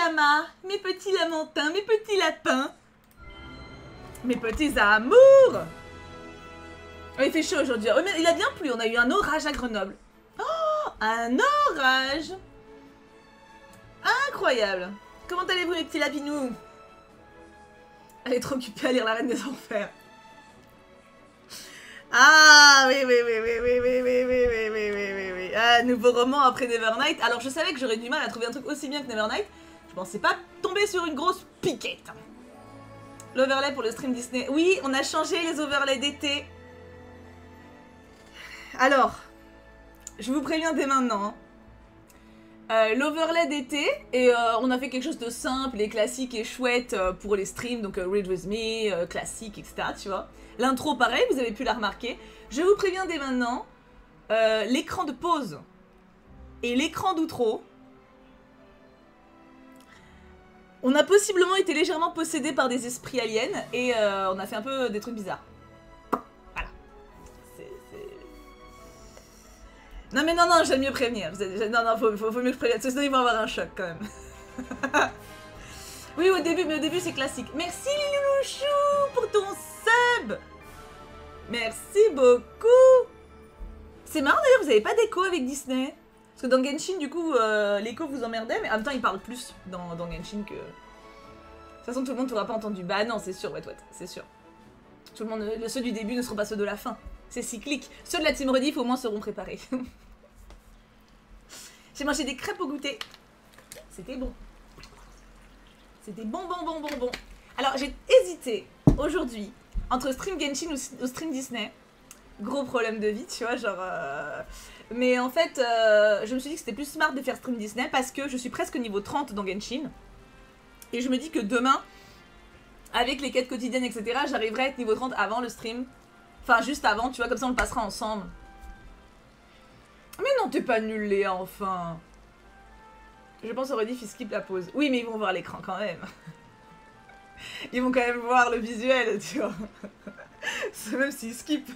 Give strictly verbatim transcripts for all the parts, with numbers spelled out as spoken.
lamas, mes petits lamentins, mes petits lapins, mes petits amours. Oh, il fait chaud aujourd'hui. Oh, mais il a bien plu, on a eu un orage à Grenoble. Oh, un orage. Incroyable. Comment allez-vous les petits lapinous? Elle est trop occupée à lire La Reine des Enfers. Ah oui, oui, oui, oui, oui, oui, oui, oui, oui, oui, oui, oui, oui. Ah, nouveau roman après Nevernight. Alors je savais que j'aurais du mal à trouver un truc aussi bien que Nevernight. Je pensais pas tomber sur une grosse piquette. L'overlay pour le stream Disney. Oui, on a changé les overlays d'été. Alors, je vous préviens dès maintenant. Hein. Euh, L'overlay d'été, et euh, on a fait quelque chose de simple et classique et chouette euh, pour les streams, donc euh, Read With Me, euh, classique, et cetera. Tu vois. L'intro, pareil, vous avez pu la remarquer. Je vous préviens dès maintenant, euh, l'écran de pause et l'écran d'outro, on a possiblement été légèrement possédé par des esprits aliens, et euh, on a fait un peu des trucs bizarres. Voilà. Non mais non, non, j'aime mieux prévenir. Non, non, faut, faut, faut mieux que je prévienne, sinon ils vont avoir un choc quand même. Oui, au début, mais au début c'est classique. Merci Lilouchou pour ton sub. Merci beaucoup. C'est marrant d'ailleurs, vous avez pas d'écho avec Disney. Parce que dans Genshin, du coup, euh, l'écho vous emmerdait, mais en même temps, il parle plus dans, dans Genshin que... De toute façon, tout le monde t'aura pas entendu. Bah non, c'est sûr, ouais, ouais, c'est sûr. Tout le monde, ceux du début ne seront pas ceux de la fin. C'est cyclique. Ceux de la team rediff, au moins, seront préparés. J'ai mangé des crêpes au goûter. C'était bon. C'était bon, bon, bon, bon, bon. Alors, j'ai hésité, aujourd'hui, entre stream Genshin ou, ou stream Disney. Gros problème de vie, tu vois, genre... Euh... Mais en fait, euh, je me suis dit que c'était plus smart de faire stream Disney parce que je suis presque niveau trente dans Genshin. Et je me dis que demain, avec les quêtes quotidiennes, et cetera, j'arriverai à être niveau trente avant le stream. Enfin, juste avant, tu vois, comme ça on le passera ensemble. Mais non, t'es pas nul, Léa, enfin. Je pense au rediff, ils skip la pause. Oui, mais ils vont voir l'écran quand même. Ils vont quand même voir le visuel, tu vois. Même s'ils skippent.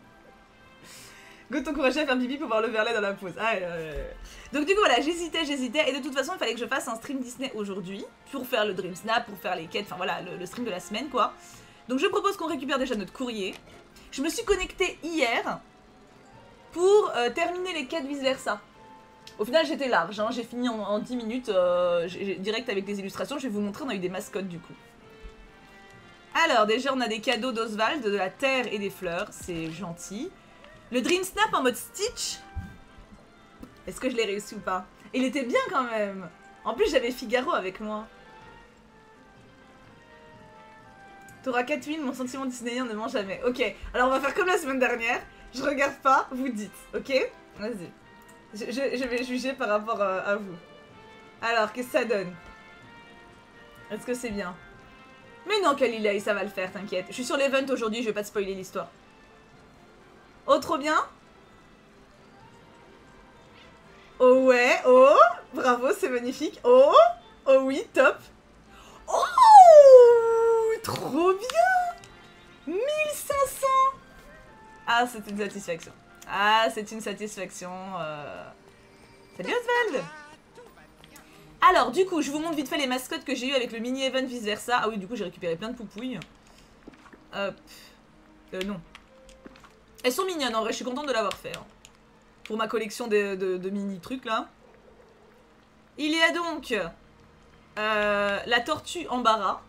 Go t'encourager à faire pipi pour voir le verlet dans la pause. Ah, euh... Donc du coup voilà, j'hésitais, j'hésitais, et de toute façon il fallait que je fasse un stream Disney aujourd'hui, pour faire le Dream Snap, pour faire les quêtes, enfin voilà, le, le stream de la semaine quoi. Donc je propose qu'on récupère déjà notre courrier. Je me suis connectée hier pour euh, terminer les quêtes vice versa. Au final j'étais large, hein, j'ai fini en, en dix minutes, euh, direct avec les illustrations, je vais vous montrer, on a eu des mascottes du coup. Alors déjà on a des cadeaux d'Oswald, de la terre et des fleurs, c'est gentil. Le Dream Snap en mode Stitch. Est-ce que je l'ai réussi ou pas? Il était bien quand même. En plus j'avais Figaro avec moi. T'auras quatre wins, mon sentiment disneyen ne ment jamais. Ok, alors on va faire comme la semaine dernière. Je regarde pas, vous dites, ok? Vas-y. Je, je, je vais juger par rapport à, à vous. Alors, qu'est-ce que ça donne? Est-ce que c'est bien? Mais non, Kalilei, ça va le faire, t'inquiète. Je suis sur l'event aujourd'hui, je vais pas te spoiler l'histoire. Oh, trop bien. Oh ouais, oh, bravo, c'est magnifique. Oh, oh oui, top. Oh, trop bien. mille cinq cents. Ah, c'est une satisfaction. Ah, c'est une satisfaction. Euh... Salut Oswald. Alors, du coup, je vous montre vite fait les mascottes que j'ai eu avec le mini-event vice versa. Ah oui, du coup, j'ai récupéré plein de poupouilles. Hop. Euh, non. Elles sont mignonnes, en vrai, je suis contente de l'avoir fait. Hein. Pour ma collection de, de, de mini-trucs, là. Il y a donc euh, la tortue embarras.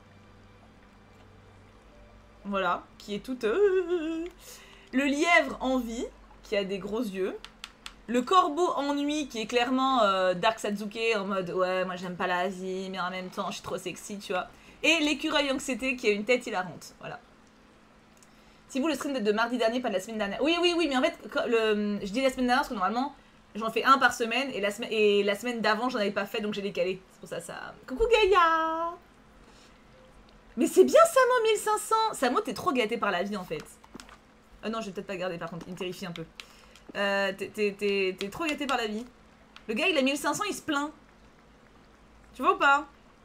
Voilà, qui est toute... Euh... Le lièvre envie, qui a des gros yeux. Le corbeau ennui, qui est clairement euh, Dark Satsuke, en mode « Ouais, moi j'aime pas l'Asie, mais en même temps, je suis trop sexy, tu vois. » Et l'écureuil anxiété, qui a une tête hilarante. Voilà. Si vous, le stream de mardi dernier, pas de la semaine dernière. Oui, oui, oui, mais en fait, le... je dis la semaine dernière parce que normalement, j'en fais un par semaine, et la, semaine, et la semaine d'avant, j'en avais pas fait, donc j'ai décalé. C'est pour ça, ça... Coucou Gaïa. Mais c'est bien Samo mille cinq cents. Samo, t'es trop gâté par la vie, en fait. Ah non, je vais peut-être pas garder, par contre, il me terrifie un peu. Euh, t'es trop gâté par la vie. Le gars, il a mille cinq cents, il se plaint. Tu vois ou pas?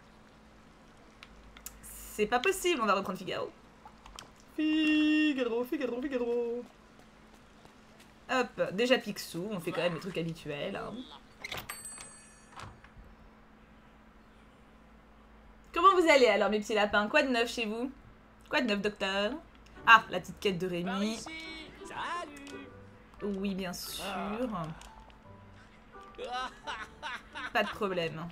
C'est pas possible, on va reprendre Figaro. Figaro, Figaro, Figaro. Hop, déjà Picsou, on fait quand même les trucs habituels. Hein. allez alors, mes petits lapins. Quoi de neuf chez vous? Quoi de neuf, docteur? Ah, la petite quête de Rémi. Oui, bien sûr. Pas de problème.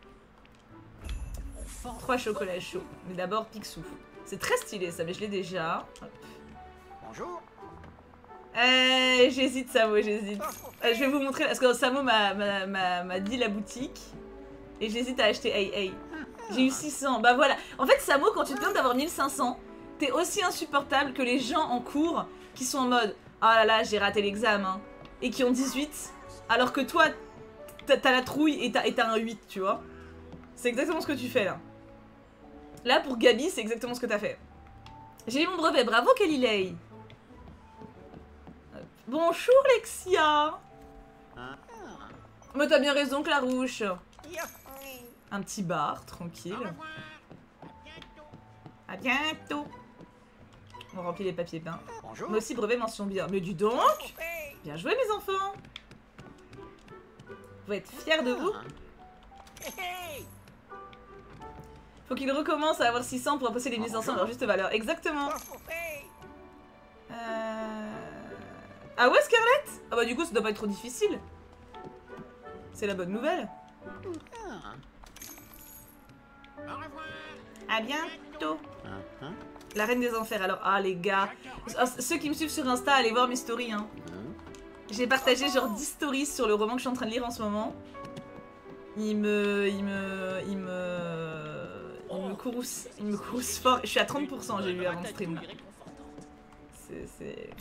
Trois chocolats chauds. Mais d'abord, Picsou. C'est très stylé ça, mais je l'ai déjà. Hop. Bonjour. Euh, j'hésite, Samo, j'hésite. Euh, je vais vous montrer, parce que Samo m'a dit la boutique. Et j'hésite à acheter Hey Hey. J'ai eu six cents. Bah voilà. En fait, Samo, quand tu te plains d'avoir mille cinq cents, t'es aussi insupportable que les gens en cours qui sont en mode « Ah là là, j'ai raté l'examen. » Et qui ont dix-huit. Alors que toi, t'as la trouille et t'as un huit, tu vois. C'est exactement ce que tu fais là. Là, pour Gabi, c'est exactement ce que t'as fait. J'ai eu mon brevet. Bravo, Kelly. Bonjour Lexia. Mais t'as bien raison Clarouche. Un petit bar, tranquille. À bientôt. On remplit les papiers peints. Bonjour. Moi aussi brevet mention bien. Mais dis donc. Bien joué mes enfants. Vous êtes fiers de vous? Faut qu'il recommence à avoir six cents pour imposer les mille cinq cents à leur juste valeur. Exactement. Euh... Ah ouais, Scarlett? Ah bah du coup, ça doit pas être trop difficile. C'est la bonne nouvelle. À bientôt. La reine des enfers. Alors, ah les gars. Ah, ceux qui me suivent sur Insta, allez voir mes stories. Hein. J'ai partagé genre dix stories sur le roman que je suis en train de lire en ce moment. Il me... Il me... Il me... Il me courrouce. Il me courrouce fort. Je suis à trente pour cent, j'ai vu avant le stream. C'est...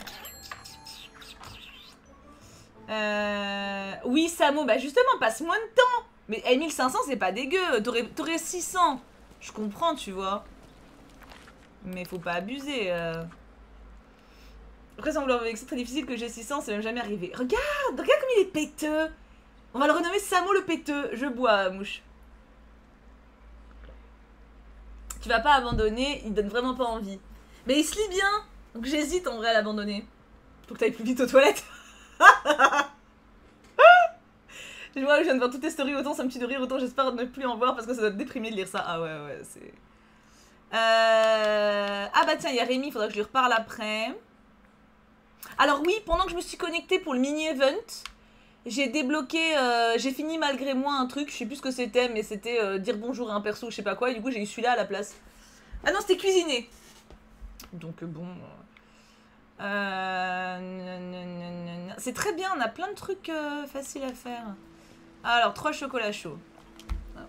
Euh... Oui, Samo, bah justement, passe moins de temps. Mais hey, mille cinq cents, c'est pas dégueu. T'aurais six cents. Je comprends, tu vois. Mais faut pas abuser. Euh... Après, sans vouloir vexer, c'est très difficile que j'ai six cents, c'est même jamais arrivé. Regarde, regarde comme il est péteux. On va le renommer Samo le péteux. Je bois, mouche. Tu vas pas abandonner, il donne vraiment pas envie. Mais il se lit bien. Donc j'hésite en vrai à l'abandonner. Faut que t'ailles plus vite aux toilettes. Je vois, je viens de voir toutes tes stories, autant ça me tue de rire, autant j'espère ne plus en voir parce que ça doit te déprimer de lire ça. Ah ouais, ouais, c'est... Euh... Ah bah tiens, il y a Rémi, il faudra que je lui reparle après. Alors oui, pendant que je me suis connectée pour le mini-event, j'ai débloqué, euh, j'ai fini malgré moi un truc, je sais plus ce que c'était, mais c'était euh, dire bonjour à un perso, je sais pas quoi, et du coup j'ai eu celui-là à la place. Ah non, c'était cuisiner. Donc bon... Euh... C'est très bien, on a plein de trucs euh, faciles à faire. Alors, trois chocolats chauds. Hop.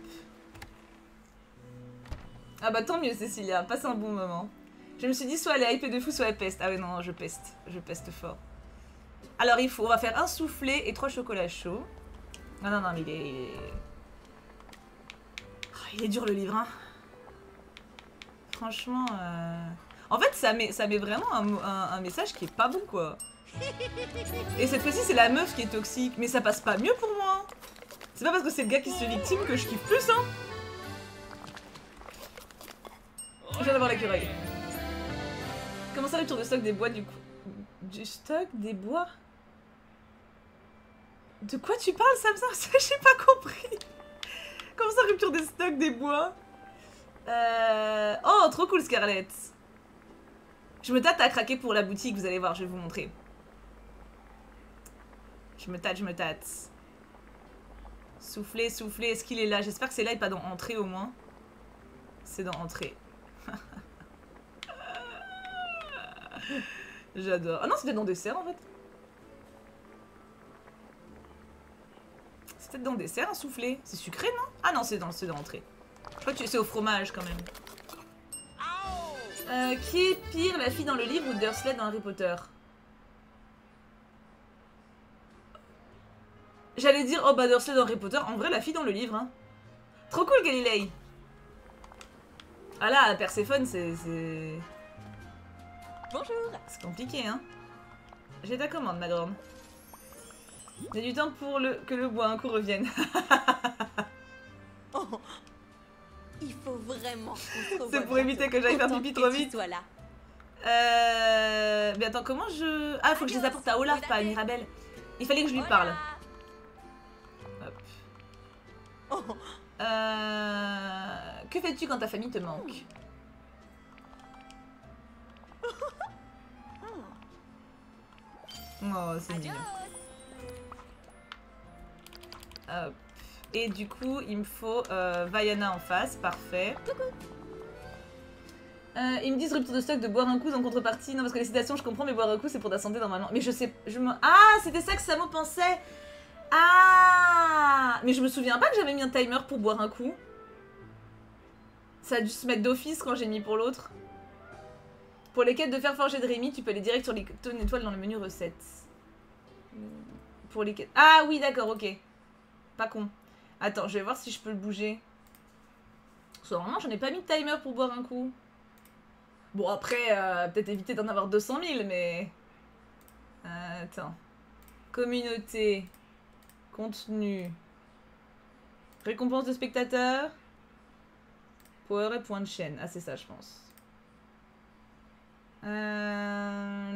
Ah bah tant mieux Cécilia, passe un bon moment. Je me suis dit soit elle est hypée de fou, soit elle peste. Ah ouais non, je peste, je peste fort. Alors il faut, on va faire un soufflé et trois chocolats chauds. Ah non non mais il est... Il est, oh, il est dur le livre hein. Franchement... Euh... En fait ça met, ça met vraiment un, un, un message qui est pas bon quoi. Et cette fois-ci c'est la meuf qui est toxique. Mais ça passe pas mieux pour moi. C'est pas parce que c'est le gars qui se victime que je kiffe plus hein. Je viens d'avoir l'écureuil. Comment ça, rupture de stock des bois du coup? Du stock des bois? De quoi tu parles, Samsa? J'ai pas compris. Comment ça, rupture des stocks des bois? euh... Oh, trop cool, Scarlett. Je me tâte à craquer pour la boutique, vous allez voir, je vais vous montrer. Je me tâte, je me tâte. Souffler, souffler, est-ce qu'il est là? J'espère que c'est là et pas dans entrée au moins. C'est dans entrée. J'adore. Ah non, c'était dans dessert en fait. C'était dans dessert un soufflé. C'est sucré non? Ah non, c'est dans, dans entrée. Je crois que c'est au fromage quand même. Euh, qui est pire, la fille dans le livre ou Dursley dans Harry Potter? J'allais dire, oh bah Dursley dans Harry Potter. En vrai, la fille dans le livre. Hein. Trop cool, Galilei. Ah là, Perséphone, c'est... Bonjour. C'est compliqué, hein. J'ai ta commande, ma grande. J'ai du temps pour le... que le bois un coup revienne. Oh. Il faut vraiment qu'on c'est pour éviter que j'aille faire pipi trop vite. Là. Euh... Mais attends, comment je... Ah, faut que je les apporte à Olaf, pas à Mirabelle. Il fallait que je lui parle. Hop. Oh. Euh... Que fais-tu quand ta famille te manque? Oh, c'est mignon. Hop. Et du coup, il me faut euh, Vaiana en face. Parfait. Euh, ils me disent rupture de stock de boire un coup en contrepartie. Non, parce que les citations, je comprends, mais boire un coup, c'est pour ta santé normalement. Mais je sais... Je me... Ah, c'était ça que Samo pensait. Ah. Mais je me souviens pas que j'avais mis un timer pour boire un coup. Ça a dû se mettre d'office quand j'ai mis pour l'autre. Pour les quêtes de fer forgé de Rémi, tu peux aller direct sur l'icône étoile dans le menu recettes. Pour les quêtes... Ah oui, d'accord, ok. Pas con. Attends, je vais voir si je peux le bouger. Parce que normalement, j'en ai pas mis de timer pour boire un coup. Bon, après, euh, peut-être éviter d'en avoir deux cent mille, mais... Euh, attends. Communauté. Contenu. Récompense de spectateurs. Power et point de chaîne. Ah, c'est ça, je pense. Euh...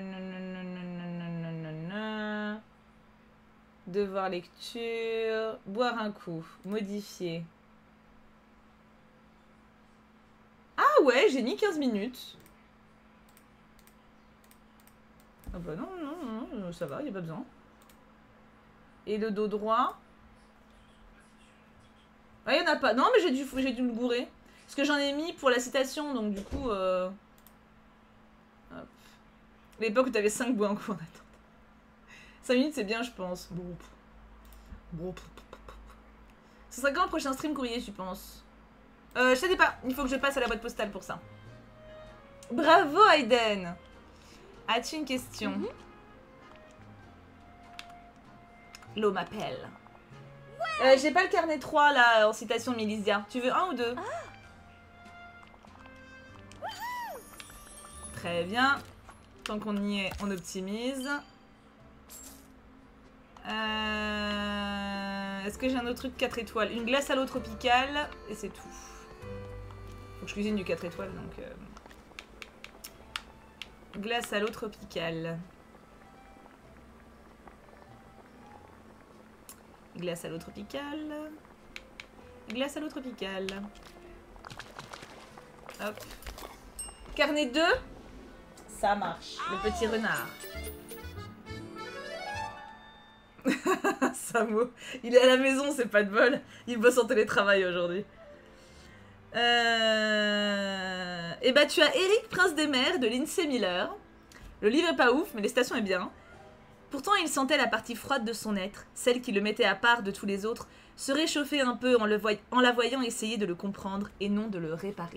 Devoir lecture. Boire un coup. Modifier. Ah ouais, j'ai mis quinze minutes. Ah bah non, non, non, ça va, il n'y a pas besoin. Et le dos droit. Ah, il n'y en a pas. Non, mais j'ai dû, j'ai dû me gourer. Parce que j'en ai mis pour la citation, donc du coup... Euh... Hop. L'époque où t'avais cinq bois en coup en attente. cinq minutes, c'est bien, je pense. Bon. Bon. Ce sera quand le prochain stream courrier, tu penses? Euh, je sais pas. Il faut que je passe à la boîte postale pour ça. Bravo, Aiden. As-tu une question? Mm-hmm. L'eau m'appelle. Ouais. Euh, j'ai pas le carnet trois, là, en citation de Milisia. Tu veux un ou deux? Ah. Très bien. Tant qu'on y est, on optimise. Euh... Est-ce que j'ai un autre truc quatre étoiles? Une glace à l'eau tropicale, et c'est tout. Faut que je cuisine du quatre étoiles, donc... Euh... Glace à l'eau tropicale. Glace à l'eau tropicale. Glace à l'eau tropicale. Hop. Carnet deux. Ça marche. Le petit renard. Samo, il est à la maison, c'est pas de bol. Il bosse en télétravail aujourd'hui. Euh... Et bah tu as Eric, Prince des Mers de Lindsay Miller. Le livre est pas ouf, mais les citations est bien. Pourtant il sentait la partie froide de son être, celle qui le mettait à part de tous les autres, se réchauffer un peu en, le voy... en la voyant essayer de le comprendre et non de le réparer.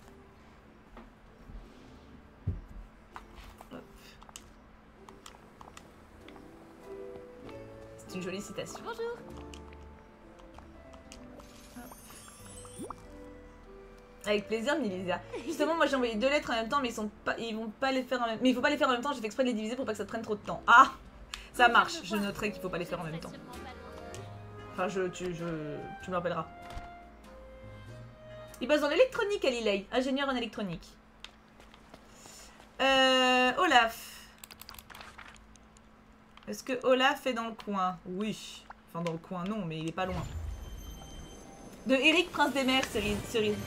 C'est une jolie citation. Bonjour. Avec plaisir, Milisia. Justement, moi j'ai envoyé deux lettres en même temps, mais ils sont pas, ils vont pas les faire en même. Mais il faut pas les faire en même temps. J'ai fait exprès de les diviser pour pas que ça te prenne trop de temps. Ah, ça marche. Je noterai qu'il faut pas les faire en même temps. Enfin, je, tu, je, tu me rappelleras. Il bosse dans l'électronique, Alilei, ingénieur en électronique. Euh, Olaf. Est-ce que Olaf est dans le coin? Oui. Enfin, dans le coin, non, mais il est pas loin. De Eric, Prince des Mers, cerise. cerise.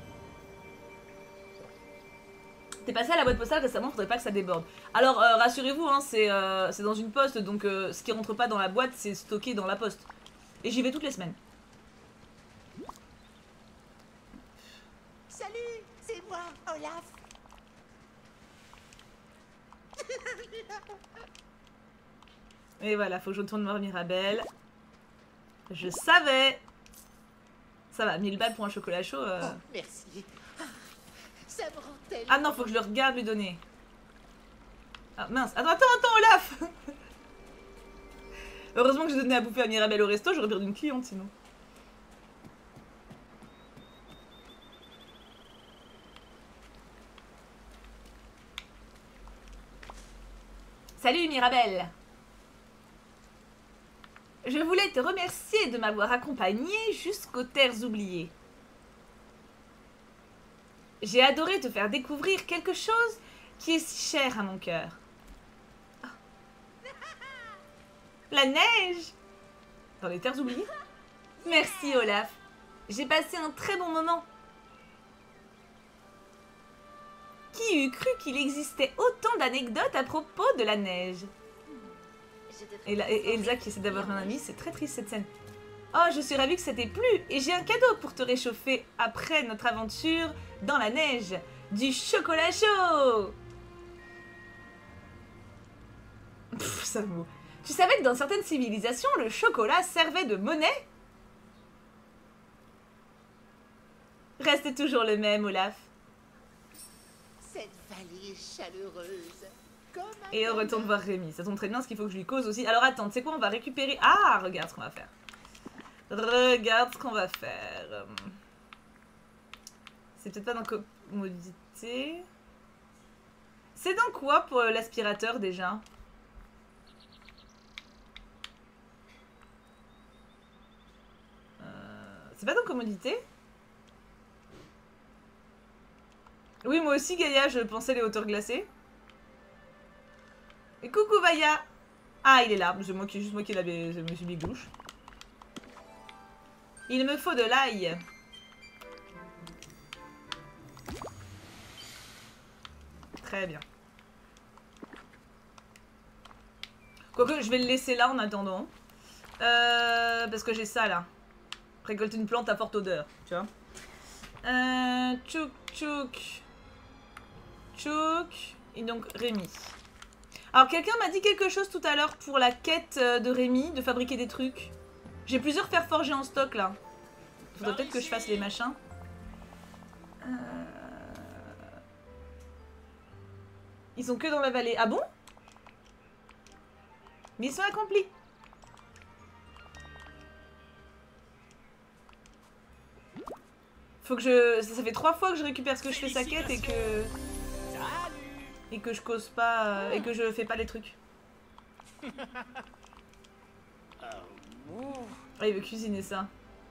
T'es passé à la boîte postale récemment, faudrait pas que ça déborde. Alors, euh, rassurez-vous, hein, c'est euh, dans une poste, donc euh, ce qui rentre pas dans la boîte, c'est stocké dans la poste. Et j'y vais toutes les semaines. Salut, c'est moi, Olaf. Et voilà, faut que je retourne voir Mirabelle. Je savais. Ça va, mille balles pour un chocolat chaud. Euh... Oh, merci. Ça me rend tellement... Ah non, faut que je le regarde lui donner. Ah mince, attends, attends, attends, Olaf. Heureusement que j'ai donné à bouffer à Mirabelle au resto, j'aurais perdu une cliente sinon. Salut Mirabelle. Je voulais te remercier de m'avoir accompagné jusqu'aux terres oubliées. J'ai adoré te faire découvrir quelque chose qui est si cher à mon cœur. Oh. La neige! Dans les terres oubliées? Merci Olaf. J'ai passé un très bon moment. Qui eût cru qu'il existait autant d'anecdotes à propos de la neige? Et, là, et Elsa qui essaie d'avoir un ami, c'est très triste cette scène. Oh, je suis ravie que ça t'ait plu et j'ai un cadeau pour te réchauffer après notre aventure dans la neige. Du chocolat chaud. Pff, ça vaut. Tu savais que dans certaines civilisations, le chocolat servait de monnaie? Reste toujours le même, Olaf. Cette vallée est chaleureuse. Comme un Et on retourne voir Rémi. Ça tombe très bien parce qu'il faut que je lui cause aussi. Alors attends, tu sais quoi, on va récupérer... Ah, regarde ce qu'on va faire. Regarde ce qu'on va faire. C'est peut-être pas dans commodité. C'est dans quoi pour l'aspirateur déjà? euh... C'est pas dans commodité? Oui, moi aussi, Gaïa, je pensais les hauteurs glacées. Et coucou, Vaya. Ah, il est là. C'est moi qui, juste moi qui l'avais... Je me suis mis glouche. Il me faut de l'ail. Très bien. Quoique, je vais le laisser là en attendant. Euh, parce que j'ai ça, là. Récolte une plante à forte odeur, tu vois. Euh, tchouk, tchouk. Tchouk. Et donc, Rémi. Alors, quelqu'un m'a dit quelque chose tout à l'heure pour la quête de Rémi, de fabriquer des trucs. J'ai plusieurs fers forgés en stock, là. Faudrait peut-être que je fasse les machins. Euh... Ils sont que dans la vallée. Ah bon? Mission accomplie. Faut que je... Ça fait trois fois que je récupère ce que je fais sa quête et que... Et que je cause pas... euh, Et que je fais pas les trucs. Ah, il veut cuisiner ça.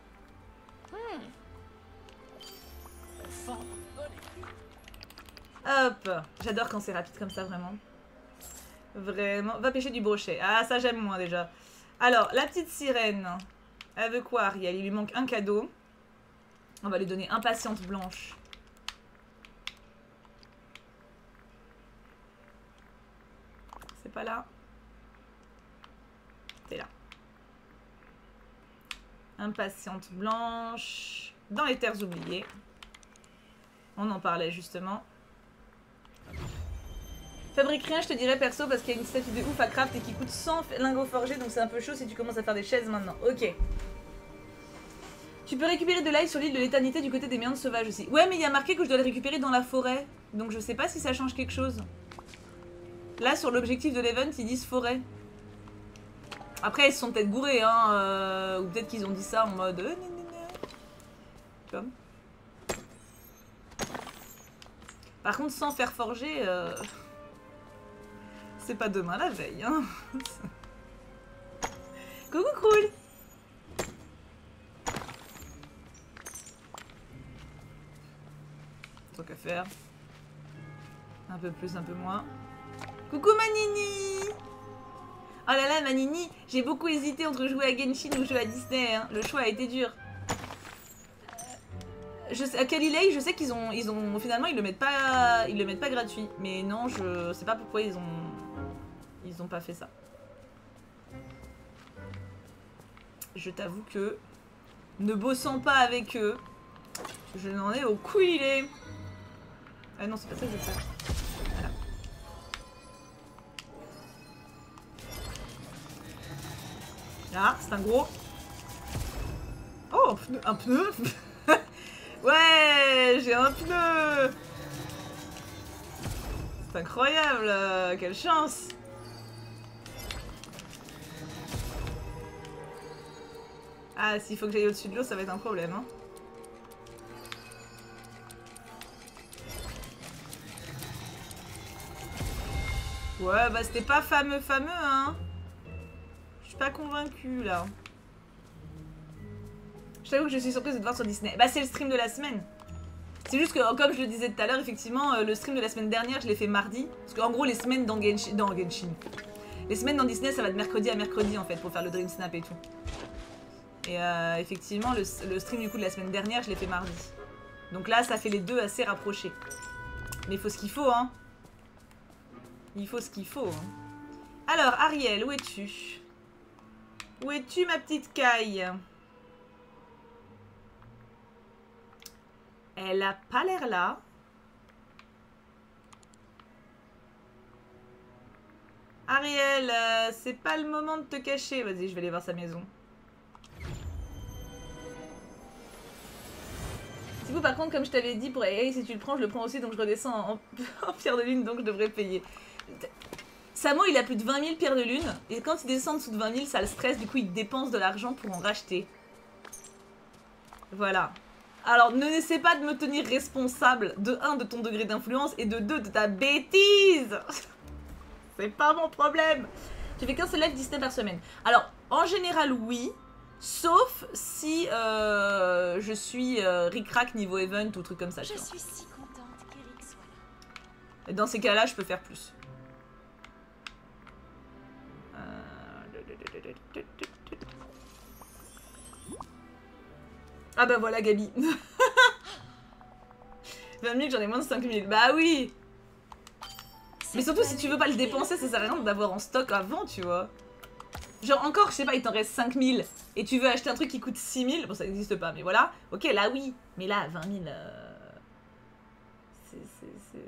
Hop. J'adore quand c'est rapide comme ça, vraiment. Vraiment. Va pêcher du brochet. Ah, ça j'aime moins déjà. Alors, la petite sirène. Elle veut quoi, Ariel? Il lui manque un cadeau. On va lui donner impatiente blanche. C'est pas là. C'est là. Impatiente blanche. Dans les terres oubliées. On en parlait justement. Fabrique rien, je te dirais perso, parce qu'il y a une statue de ouf à craft et qui coûte cent lingots forgés, donc c'est un peu chaud si tu commences à faire des chaises maintenant. Ok. Tu peux récupérer de l'ail sur l'île de l'éternité du côté des méandres sauvages aussi. Ouais, mais il y a marqué que je dois le récupérer dans la forêt. Donc je sais pas si ça change quelque chose. Là, sur l'objectif de l'event, ils disent forêt. Après, ils se sont peut-être gourés, hein. Euh, ou peut-être qu'ils ont dit ça en mode... Euh, tu vois. Par contre, sans faire forger... Euh... C'est pas demain la veille, hein. Coucou, Kroul. Tant qu'à faire. Un peu plus, un peu moins. Coucou Manini. Oh là là, Manini, j'ai beaucoup hésité entre jouer à Genshin ou jouer à Disney, hein. Le choix a été dur. Je sais, à Galilei, je sais qu'ils ont, ils ont, finalement, ils le mettent pas, ils le mettent pas gratuit. Mais non, je sais pas pourquoi ils ont, ils ont pas fait ça. Je t'avoue que, ne bossant pas avec eux, je n'en ai au couillé. Ah non, c'est pas ça que je veux faire. Voilà. Là, c'est un gros. Oh, un pneu, un pneu. Ouais, j'ai un pneu. C'est incroyable, quelle chance. Ah, s'il faut que j'aille au-dessus de l'eau, ça va être un problème, hein. Ouais, bah c'était pas fameux fameux, hein. Je suis pas convaincue, là. Je t'avoue que je suis surprise de te voir sur Disney. Bah c'est le stream de la semaine. C'est juste que, comme je le disais tout à l'heure, effectivement, euh, le stream de la semaine dernière, je l'ai fait mardi. Parce qu'en gros, les semaines dans Genshin... dans Genshin. Les semaines dans Disney, ça va de mercredi à mercredi, en fait, pour faire le Dream Snap et tout. Et euh, effectivement, le, le stream du coup de la semaine dernière, je l'ai fait mardi. Donc là, ça fait les deux assez rapprochés. Mais il faut ce qu'il faut, hein. Il faut ce qu'il faut. Hein. Alors, Ariel, où es-tu? Où es-tu, ma petite caille? Elle a pas l'air là. Ariel, euh, c'est pas le moment de te cacher. Vas-y, je vais aller voir sa maison. Du coup, par contre, comme je t'avais dit, pour hey, si tu le prends, je le prends aussi, donc je redescends en, en pierre de lune, donc je devrais payer. Samo, il a plus de vingt mille pierres de lune, et quand il descend en dessous de vingt mille, ça le stresse, du coup, il dépense de l'argent pour en racheter. Voilà. Alors, ne laissez pas de me tenir responsable, de un, de ton degré d'influence, et de deux, de ta bêtise. C'est pas mon problème. Tu fais qu'un seul live Disney par semaine. Alors, en général, oui. Sauf si euh, je suis euh, ric-rac niveau event ou truc comme ça. Je suis si contente qu'Eric soit là. Dans ces cas-là, je peux faire plus. Euh... Ah bah voilà Gabi. vingt mille, j'en ai moins de cinq mille. Bah oui. Mais surtout si tu veux pas le dépenser, ça sert à rien d'avoir en stock avant, tu vois. Genre encore, je sais pas, il t'en reste cinq mille et tu veux acheter un truc qui coûte six mille, bon ça n'existe pas, mais voilà. Ok, là oui, mais là vingt mille... Euh... C'est...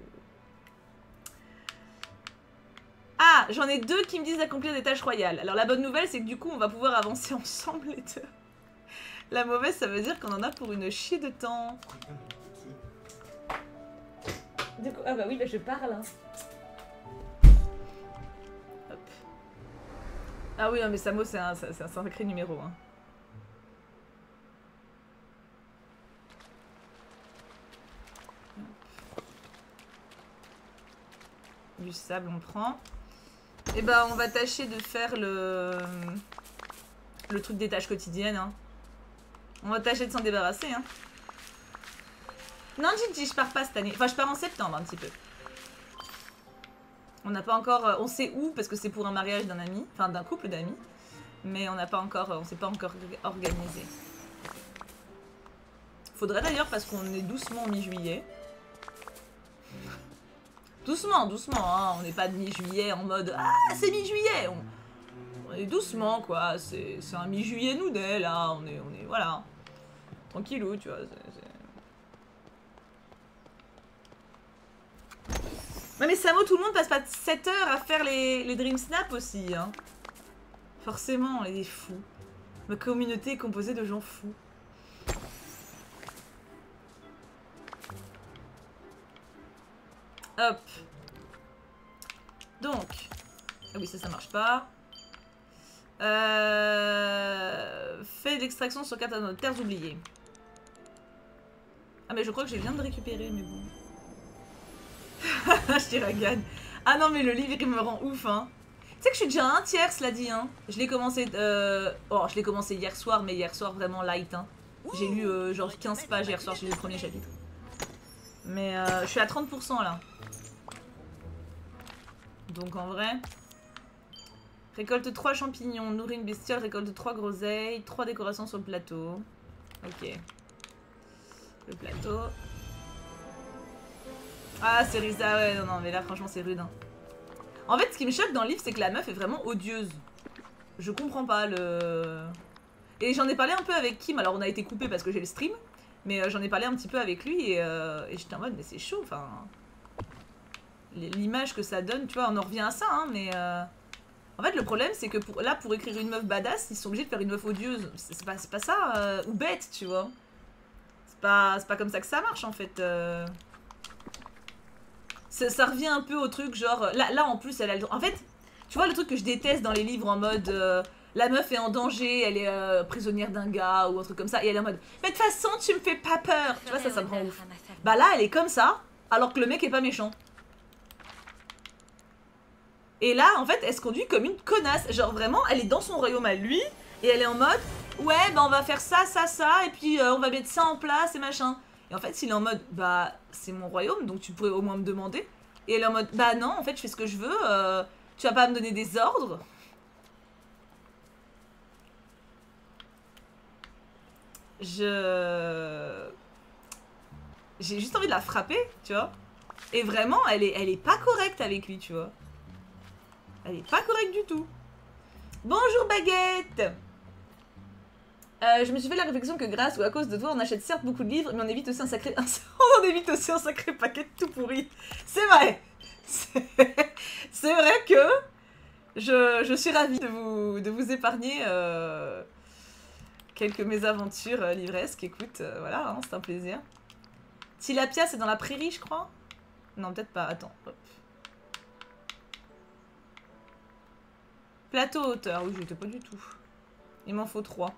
Ah, j'en ai deux qui me disent d'accomplir des tâches royales. Alors la bonne nouvelle, c'est que du coup, on va pouvoir avancer ensemble les deux. La mauvaise, ça veut dire qu'on en a pour une chier de temps. Du coup, ah bah oui, bah je parle. Hein. Hop. Ah oui, non, mais Samo, c'est un, un sacré numéro. Hein. Du sable, on prend. Et bah, on va tâcher de faire le, le truc des tâches quotidiennes. Hein. On va tâcher de s'en débarrasser. Hein. Non, Gigi, je pars pas cette année. Enfin, je pars en septembre un petit peu. On n'a pas encore... On sait où, parce que c'est pour un mariage d'un ami. Enfin, d'un couple d'amis. Mais on n'a pas encore... On s'est pas encore organisé. Faudrait d'ailleurs, parce qu'on est doucement mi-juillet. Doucement, doucement, hein. On n'est pas de mi-juillet en mode... Ah, c'est mi-juillet. on... on est doucement, quoi. C'est un mi-juillet noudet, là. On est... On est voilà. Tranquillou, tu vois. C'est... Ouais, mais Samo, tout le monde passe pas sept heures à faire les, les Dream Snap aussi, hein. Forcément, on est des fous. Ma communauté est composée de gens fous. Hop. Donc. Ah oui, ça, ça marche pas. Euh... Fait d'extraction sur quatre terres oubliées. Ah, mais je crois que je viens de récupérer, mais bon. Je tiragane. Ah non, mais le livre, il me rend ouf, hein. Tu sais que je suis déjà à un tiers, cela dit, hein. Je l'ai commencé... Euh... Oh, je l'ai commencé hier soir, mais hier soir, vraiment light, hein. J'ai lu euh, genre quinze pages hier soir, j'ai lu le premier chapitre. Mais euh, je suis à trente pour cent, là. Donc, en vrai... Récolte trois champignons, nourrit une bestiole, récolte trois groseilles, trois décorations sur le plateau. Ok. Le plateau... Ah, c'est rude. Ah ouais, non, non, mais là, franchement, c'est rude. Hein. En fait, ce qui me choque dans le livre, c'est que la meuf est vraiment odieuse. Je comprends pas le... Et j'en ai parlé un peu avec Kim. Alors, on a été coupé parce que j'ai le stream. Mais euh, j'en ai parlé un petit peu avec lui. Et, euh, et j'étais en mode, mais c'est chaud. Enfin, l'image que ça donne, tu vois, on en revient à ça. Hein, mais euh... en fait, le problème, c'est que pour, là, pour écrire une meuf badass, ils sont obligés de faire une meuf odieuse. C'est pas, pas ça. Euh... Ou bête, tu vois. C'est pas, pas comme ça que ça marche, en fait. Euh... Ça, ça revient un peu au truc genre... Là, là en plus, elle a le... En fait, tu vois le truc que je déteste dans les livres en mode... Euh, la meuf est en danger, elle est euh, prisonnière d'un gars ou un truc comme ça. Et elle est en mode... Mais de toute façon, tu me fais pas peur. Tu vois, ça, ça me rend ouf. Bah là, elle est comme ça, alors que le mec est pas méchant. Et là, en fait, elle se conduit comme une connasse. Genre vraiment, elle est dans son royaume à lui. Et elle est en mode... Ouais, bah on va faire ça, ça, ça. Et puis euh, on va mettre ça en place et machin. Et en fait, s'il est en mode, bah, c'est mon royaume, donc tu pourrais au moins me demander. Et elle est en mode, bah non, en fait, je fais ce que je veux, euh, tu vas pas me donner des ordres. Je... J'ai juste envie de la frapper, tu vois. Et vraiment, elle est, elle est pas correcte avec lui, tu vois. Elle est pas correcte du tout. Bonjour Baguette. euh, Je me suis fait la réflexion que grâce ou à cause de toi, on achète certes beaucoup de livres, mais on évite aussi un sacré... on en évite aussi un sacré paquet de tout pourri. C'est vrai. C'est vrai que je, je suis ravie de vous, de vous épargner euh, quelques mésaventures euh, livresques. Écoute, euh, voilà, hein, c'est un plaisir. Tilapia, c'est dans la prairie, je crois. Non, peut-être pas. Attends. Hop. Plateau hauteur. Oui, j'étais pas du tout. Il m'en faut trois.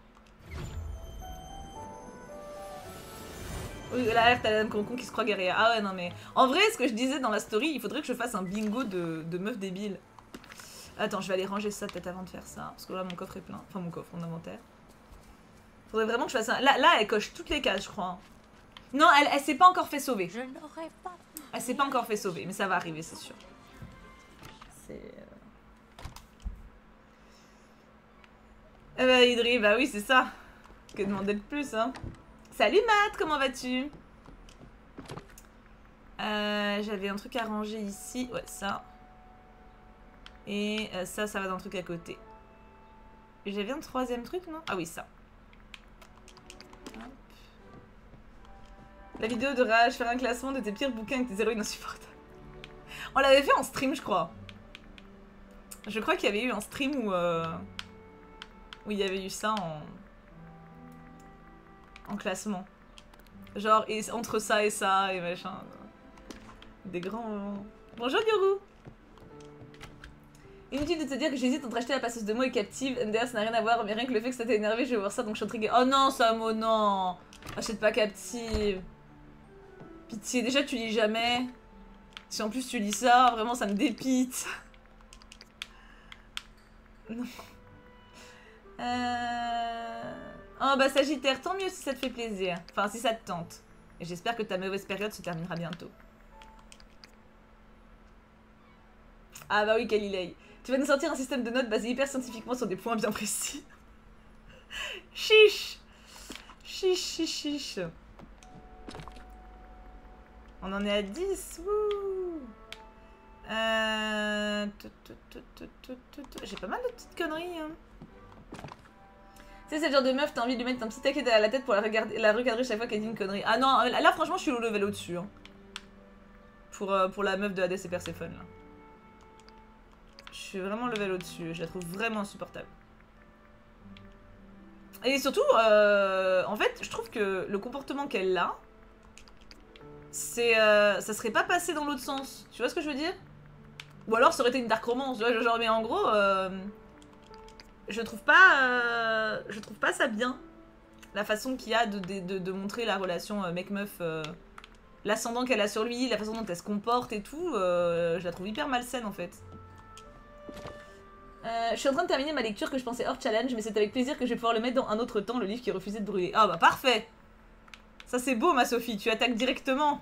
Oui, là, t'as la dame concon qui se croit guerrière. Ah ouais, non, mais... En vrai, ce que je disais dans la story, il faudrait que je fasse un bingo de, de meufs débiles. Attends, je vais aller ranger ça peut-être avant de faire ça. Parce que là, mon coffre est plein. Enfin, mon coffre, mon inventaire. Faudrait vraiment que je fasse un... Là, là elle coche toutes les cases, je crois. Non, elle, elle s'est pas encore fait sauver. Je n'aurais pas. Elle s'est pas encore fait sauver, mais ça va arriver, c'est sûr. C'est... Euh... Eh bah, Idri, bah oui, c'est ça. Que demander de plus, hein. Salut Matt, comment vas-tu? euh, J'avais un truc à ranger ici. Ouais, ça. Et euh, ça, ça va dans le truc à côté. Et j'avais un troisième truc, non? Ah oui, ça. Hop. La vidéo de Rage, faire un classement de tes pires bouquins avec tes héroïnes insupportables. On l'avait fait en stream, je crois. Je crois qu'il y avait eu un stream où, euh, où il y avait eu ça en... en classement. Genre, et entre ça et ça, et machin. Des grands... Bonjour Yoru. Inutile de te dire que j'hésite entre acheter la passeuse de mots et captive. M D R, ça n'a rien à voir, mais rien que le fait que ça t'a énervé, je vais voir ça, donc je suis intriguée. Oh non, Samo, non. Achète pas captive. Pitié, déjà tu lis jamais. Si en plus tu lis ça, vraiment ça me dépite. Non. Euh... Oh bah Sagittaire, tant mieux si ça te fait plaisir. Enfin, si ça te tente. Et j'espère que ta mauvaise période se terminera bientôt. Ah bah oui, Galilei. Tu vas nous sortir un système de notes basé hyper scientifiquement sur des points bien précis. Chiche. Chiche, chiche, chiche. On en est à dix. Wouh. Euh... J'ai pas mal de petites conneries. Hein. Tu sais, c'est le genre de meuf, t'as envie de lui mettre un petit taquet derrière la tête pour la, regarder, la recadrer chaque fois qu'elle dit une connerie. Ah non, là franchement, je suis au level au-dessus. Hein. Pour, euh, pour la meuf de Hades et Perséphone, là. Je suis vraiment level au-dessus. Je la trouve vraiment insupportable. Et surtout, euh, en fait, je trouve que le comportement qu'elle a, c'est, euh, ça serait pas passé dans l'autre sens. Tu vois ce que je veux dire? Ou alors ça aurait été une dark romance. Tu vois, genre, mais en gros, euh, je trouve pas, euh, je trouve pas ça bien. La façon qu'il y a de, de, de, de montrer la relation euh, mec-meuf, euh, l'ascendant qu'elle a sur lui, la façon dont elle se comporte et tout, euh, je la trouve hyper malsaine en fait. Euh, je suis en train de terminer ma lecture que je pensais hors challenge, mais c'est avec plaisir que je vais pouvoir le mettre dans un autre temps, le livre qui refusait de brûler. Ah bah parfait. Ça c'est beau ma Sophie, tu attaques directement.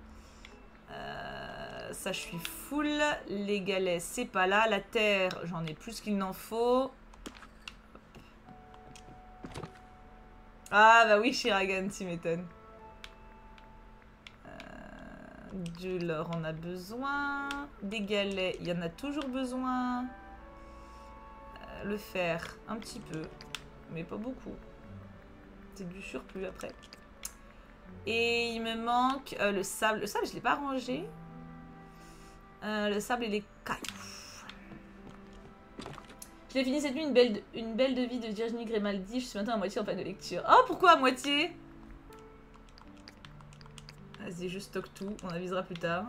Euh, ça je suis full. Les galets c'est pas là. La terre j'en ai plus qu'il n'en faut. Ah bah oui Shiragan, tu m'étonnes. Euh, du lore on a besoin. Des galets il y en a toujours besoin. Le fer, un petit peu, mais pas beaucoup. C'est du surplus après. Et il me manque euh, le sable. Le sable, je ne l'ai pas rangé. Euh, le sable et les cailloux. Je l'ai fini cette nuit, une belle, de, une belle de vie de Virginie Grimaldi. Je suis maintenant à moitié en fin de lecture. Oh, pourquoi à moitié? Vas-y, je stocke tout. On avisera plus tard.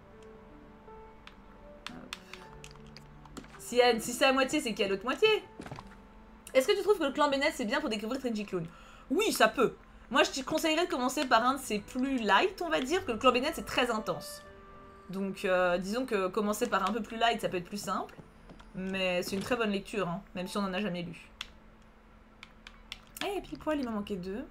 Si, si c'est à moitié, c'est qu'il y a l'autre moitié. Est-ce que tu trouves que le clan Bennett c'est bien pour découvrir Trendy Clone? Oui, ça peut. Moi, je te conseillerais de commencer par un de ses plus light, on va dire, que le clan Bennett c'est très intense. Donc, euh, disons que commencer par un peu plus light, ça peut être plus simple. Mais c'est une très bonne lecture, hein, même si on n'en a jamais lu. Et puis poil, il m'en manquait deux.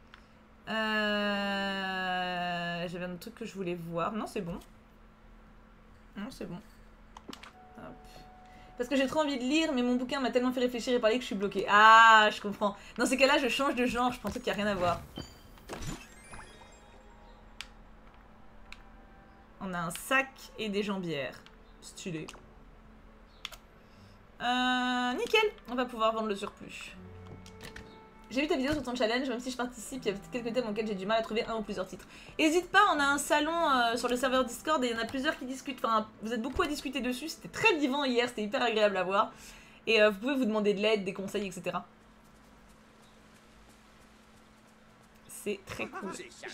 Euh... J'avais un autre truc que je voulais voir. Non, c'est bon. Non, c'est bon. Hop. Parce que j'ai trop envie de lire, mais mon bouquin m'a tellement fait réfléchir et parler que je suis bloquée. Ah, je comprends. Dans ces cas-là, je change de genre. Je pensais qu'il n'y a rien à voir. On a un sac et des jambières. Stylé. Euh, nickel. On va pouvoir vendre le surplus. J'ai vu ta vidéo sur ton challenge, même si je participe, il y a peut-être quelques thèmes auxquels j'ai du mal à trouver un ou plusieurs titres. N'hésite pas, on a un salon euh, sur le serveur Discord et il y en a plusieurs qui discutent. Enfin, vous êtes beaucoup à discuter dessus, c'était très vivant hier, c'était hyper agréable à voir. Et euh, vous pouvez vous demander de l'aide, des conseils, et cetera. C'est très cool.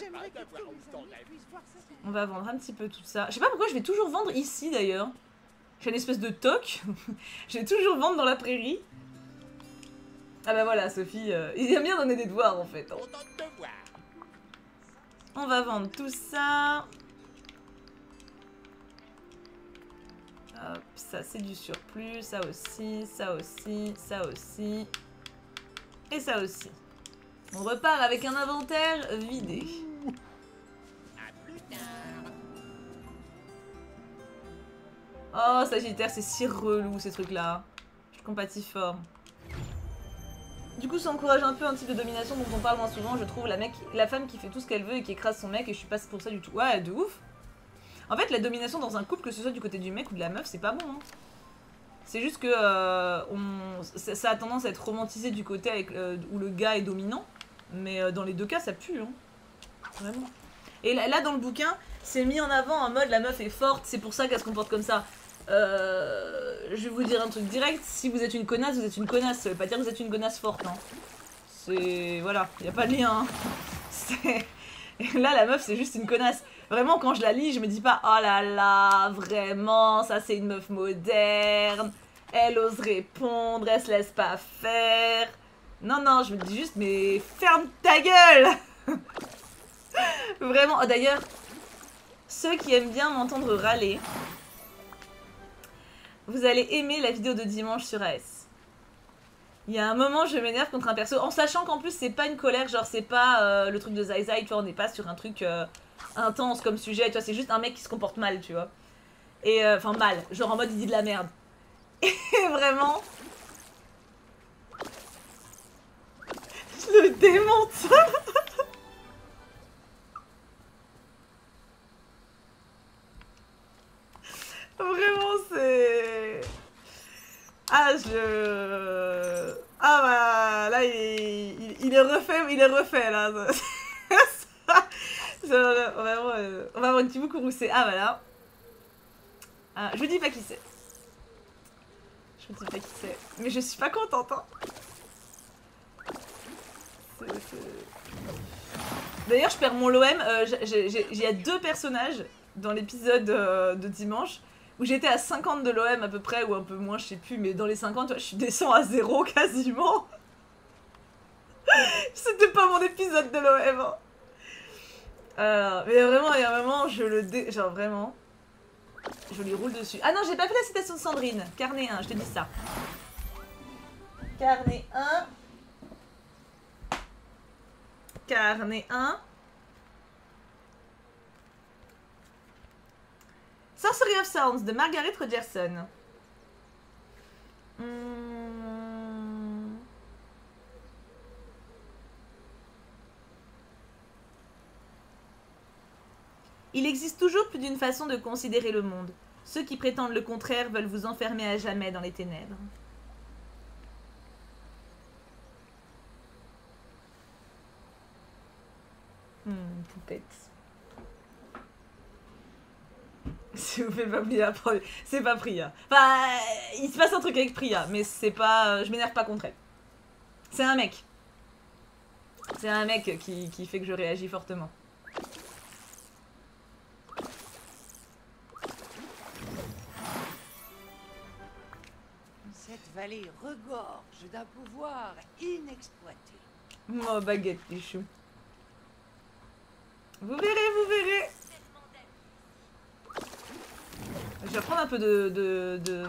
On va vendre un petit peu tout ça. Je sais pas pourquoi je vais toujours vendre ici d'ailleurs. J'ai une espèce de toc. Je vais toujours vendre dans la prairie. Ah bah voilà, Sophie, euh, il aime bien donner des devoirs en fait. Hein. On va vendre tout ça. Hop, ça c'est du surplus, ça aussi, ça aussi, ça aussi. Et ça aussi. On repart avec un inventaire vidé. Oh, Sagittaire, c'est si relou ces trucs-là. Je compatis fort. Du coup, ça encourage un peu un type de domination dont on parle moins souvent, je trouve, la, mec, la femme qui fait tout ce qu'elle veut et qui écrase son mec, et je suis pas pour ça du tout. Ouais, de ouf. En fait, la domination dans un couple, que ce soit du côté du mec ou de la meuf, c'est pas bon. Hein. C'est juste que euh, on, ça, ça a tendance à être romantisé du côté avec, euh, où le gars est dominant, mais euh, dans les deux cas, ça pue. Hein. Vraiment. Et là, là, dans le bouquin, c'est mis en avant en mode la meuf est forte, c'est pour ça qu'elle se comporte comme ça. Euh, je vais vous dire un truc direct, si vous êtes une connasse, vous êtes une connasse, ça veut pas dire que vous êtes une connasse forte, hein. C'est... voilà, y a pas de lien, hein. C'est... Et là, la meuf, c'est juste une connasse. Vraiment, quand je la lis, je me dis pas, oh là là, vraiment, ça c'est une meuf moderne, elle ose répondre, elle se laisse pas faire. Non, non, je me dis juste, mais ferme ta gueule. Vraiment, oh, d'ailleurs, ceux qui aiment bien m'entendre râler, vous allez aimer la vidéo de dimanche sur A S. Il y a un moment, je m'énerve contre un perso, en sachant qu'en plus, c'est pas une colère, genre c'est pas euh, le truc de Zai Zai, tu vois, on n'est pas sur un truc euh, intense comme sujet, tu vois, c'est juste un mec qui se comporte mal, tu vois. Et, enfin, euh, mal, genre en mode il dit de la merde. Et vraiment... je le démonte. Vraiment, c'est... Ah, je... Ah, bah, là, il est, il, il est refait, il est refait, là. Ça, ça, on, va avoir, on va avoir une petite boucle roussée. Ah, voilà. Ah, je vous dis pas qui c'est. Je vous dis pas qui c'est. Mais je suis pas contente, hein. D'ailleurs, je perds mon L O M. Euh, Il y a deux personnages dans l'épisode euh, de dimanche où j'étais à cinquante de l'O M à peu près, ou un peu moins, je sais plus, mais dans les cinquante, je suis descends à zéro quasiment. C'était pas mon épisode de l'O M. Hein. Euh, mais vraiment, il y a un moment, je le dé... Genre vraiment, je lui roule dessus. Ah non, j'ai pas fait la citation de Sandrine. Carnet un, je te dis ça. Carnet un. Carnet un. Sorcery of Sounds de Margaret Rogerson. Hum... Il existe toujours plus d'une façon de considérer le monde. Ceux qui prétendent le contraire veulent vous enfermer à jamais dans les ténèbres. Hum, poupette. Si vous faites pas Priya, c'est pas Priya. Enfin, il se passe un truc avec Priya, mais c'est pas... Je m'énerve pas contre elle. C'est un mec. C'est un mec qui, qui fait que je réagis fortement. Cette vallée regorge d'un pouvoir inexploité. Oh, baguette, les choux. Vous verrez, vous verrez. Je vais prendre un peu de... de, de...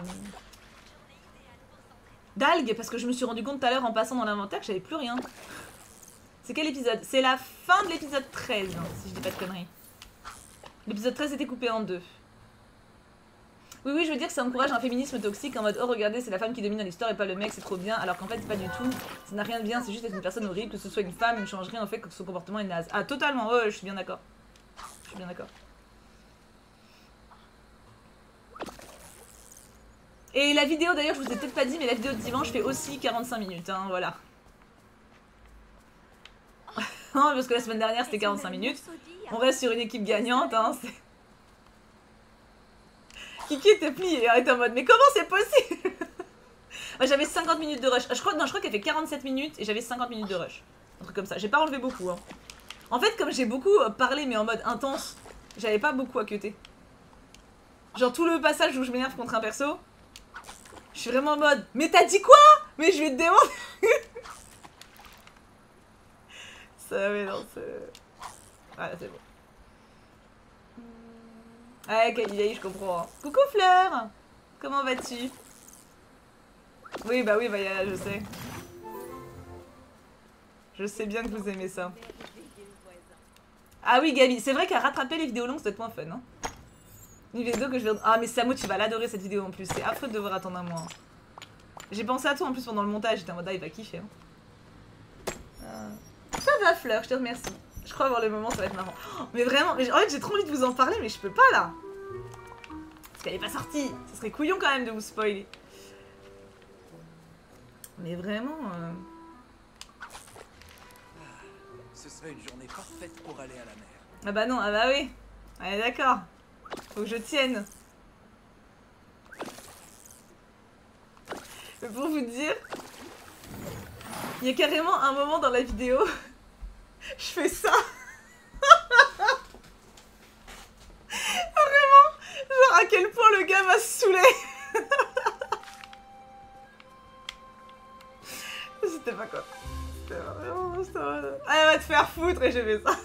d'algues, parce que je me suis rendu compte tout à l'heure en passant dans l'inventaire que j'avais plus rien. C'est quel épisode? C'est la fin de l'épisode treize, hein, si je dis pas de conneries. L'épisode treize était coupé en deux. Oui, oui, je veux dire que ça encourage un féminisme toxique en mode oh regardez c'est la femme qui domine dans l'histoire et pas le mec, c'est trop bien, alors qu'en fait pas du tout, ça n'a rien de bien, c'est juste être une personne horrible, que ce soit une femme, ne change rien au fait que son comportement est naze. Ah totalement, ouais, je suis bien d'accord. Je suis bien d'accord. Et la vidéo d'ailleurs, je vous ai peut-être pas dit, mais la vidéo de dimanche fait aussi quarante-cinq minutes, hein, voilà. Non, parce que la semaine dernière c'était quarante-cinq minutes, on reste sur une équipe gagnante, hein, c'est... Kiki était pliée, elle était en mode mais comment c'est possible? Moi j'avais cinquante minutes de rush, je crois, non je crois qu'elle fait quarante-sept minutes et j'avais cinquante minutes de rush. Un truc comme ça, j'ai pas enlevé beaucoup hein. En fait comme j'ai beaucoup parlé mais en mode intense, j'avais pas beaucoup à cuter. Genre tout le passage où je m'énerve contre un perso, je suis vraiment en mode mais t'as dit quoi? Mais je vais te démonter. Ça mais non c'est... Voilà c'est bon. Ouais, Kalilaï, je comprends. Coucou Fleur! Comment vas-tu? Oui, bah oui, bah y'a, je sais. Je sais bien que vous aimez ça. Ah oui, Gabi, c'est vrai qu'à rattraper les vidéos longues, c'est moins fun, hein. Une vidéo que je vais... Ah, mais Samu, tu vas l'adorer cette vidéo en plus. C'est affreux de devoir attendre un mois. J'ai pensé à toi en plus pendant le montage. J'étais en mode, ah, il va kiffer. Hein. Euh... Ça va, Fleur, je te remercie. Je crois avoir le moment, ça va être marrant. Oh, mais vraiment, mais en fait j'ai trop envie de vous en parler, mais je peux pas là. Parce qu'elle est pas sortie. Ce serait couillon quand même de vous spoiler. Mais vraiment... Euh... Ce serait une journée parfaite pour aller à la mer. Ah bah non, ah bah oui. Allez d'accord. Faut que je tienne. Mais pour vous dire... Il y a carrément un moment dans la vidéo... Je fais ça. Vraiment, genre à quel point le gars m'a saoulé. C'était pas quoi. C'était vraiment... C'était vraiment... Ah, elle va te faire foutre et j'ai fait ça.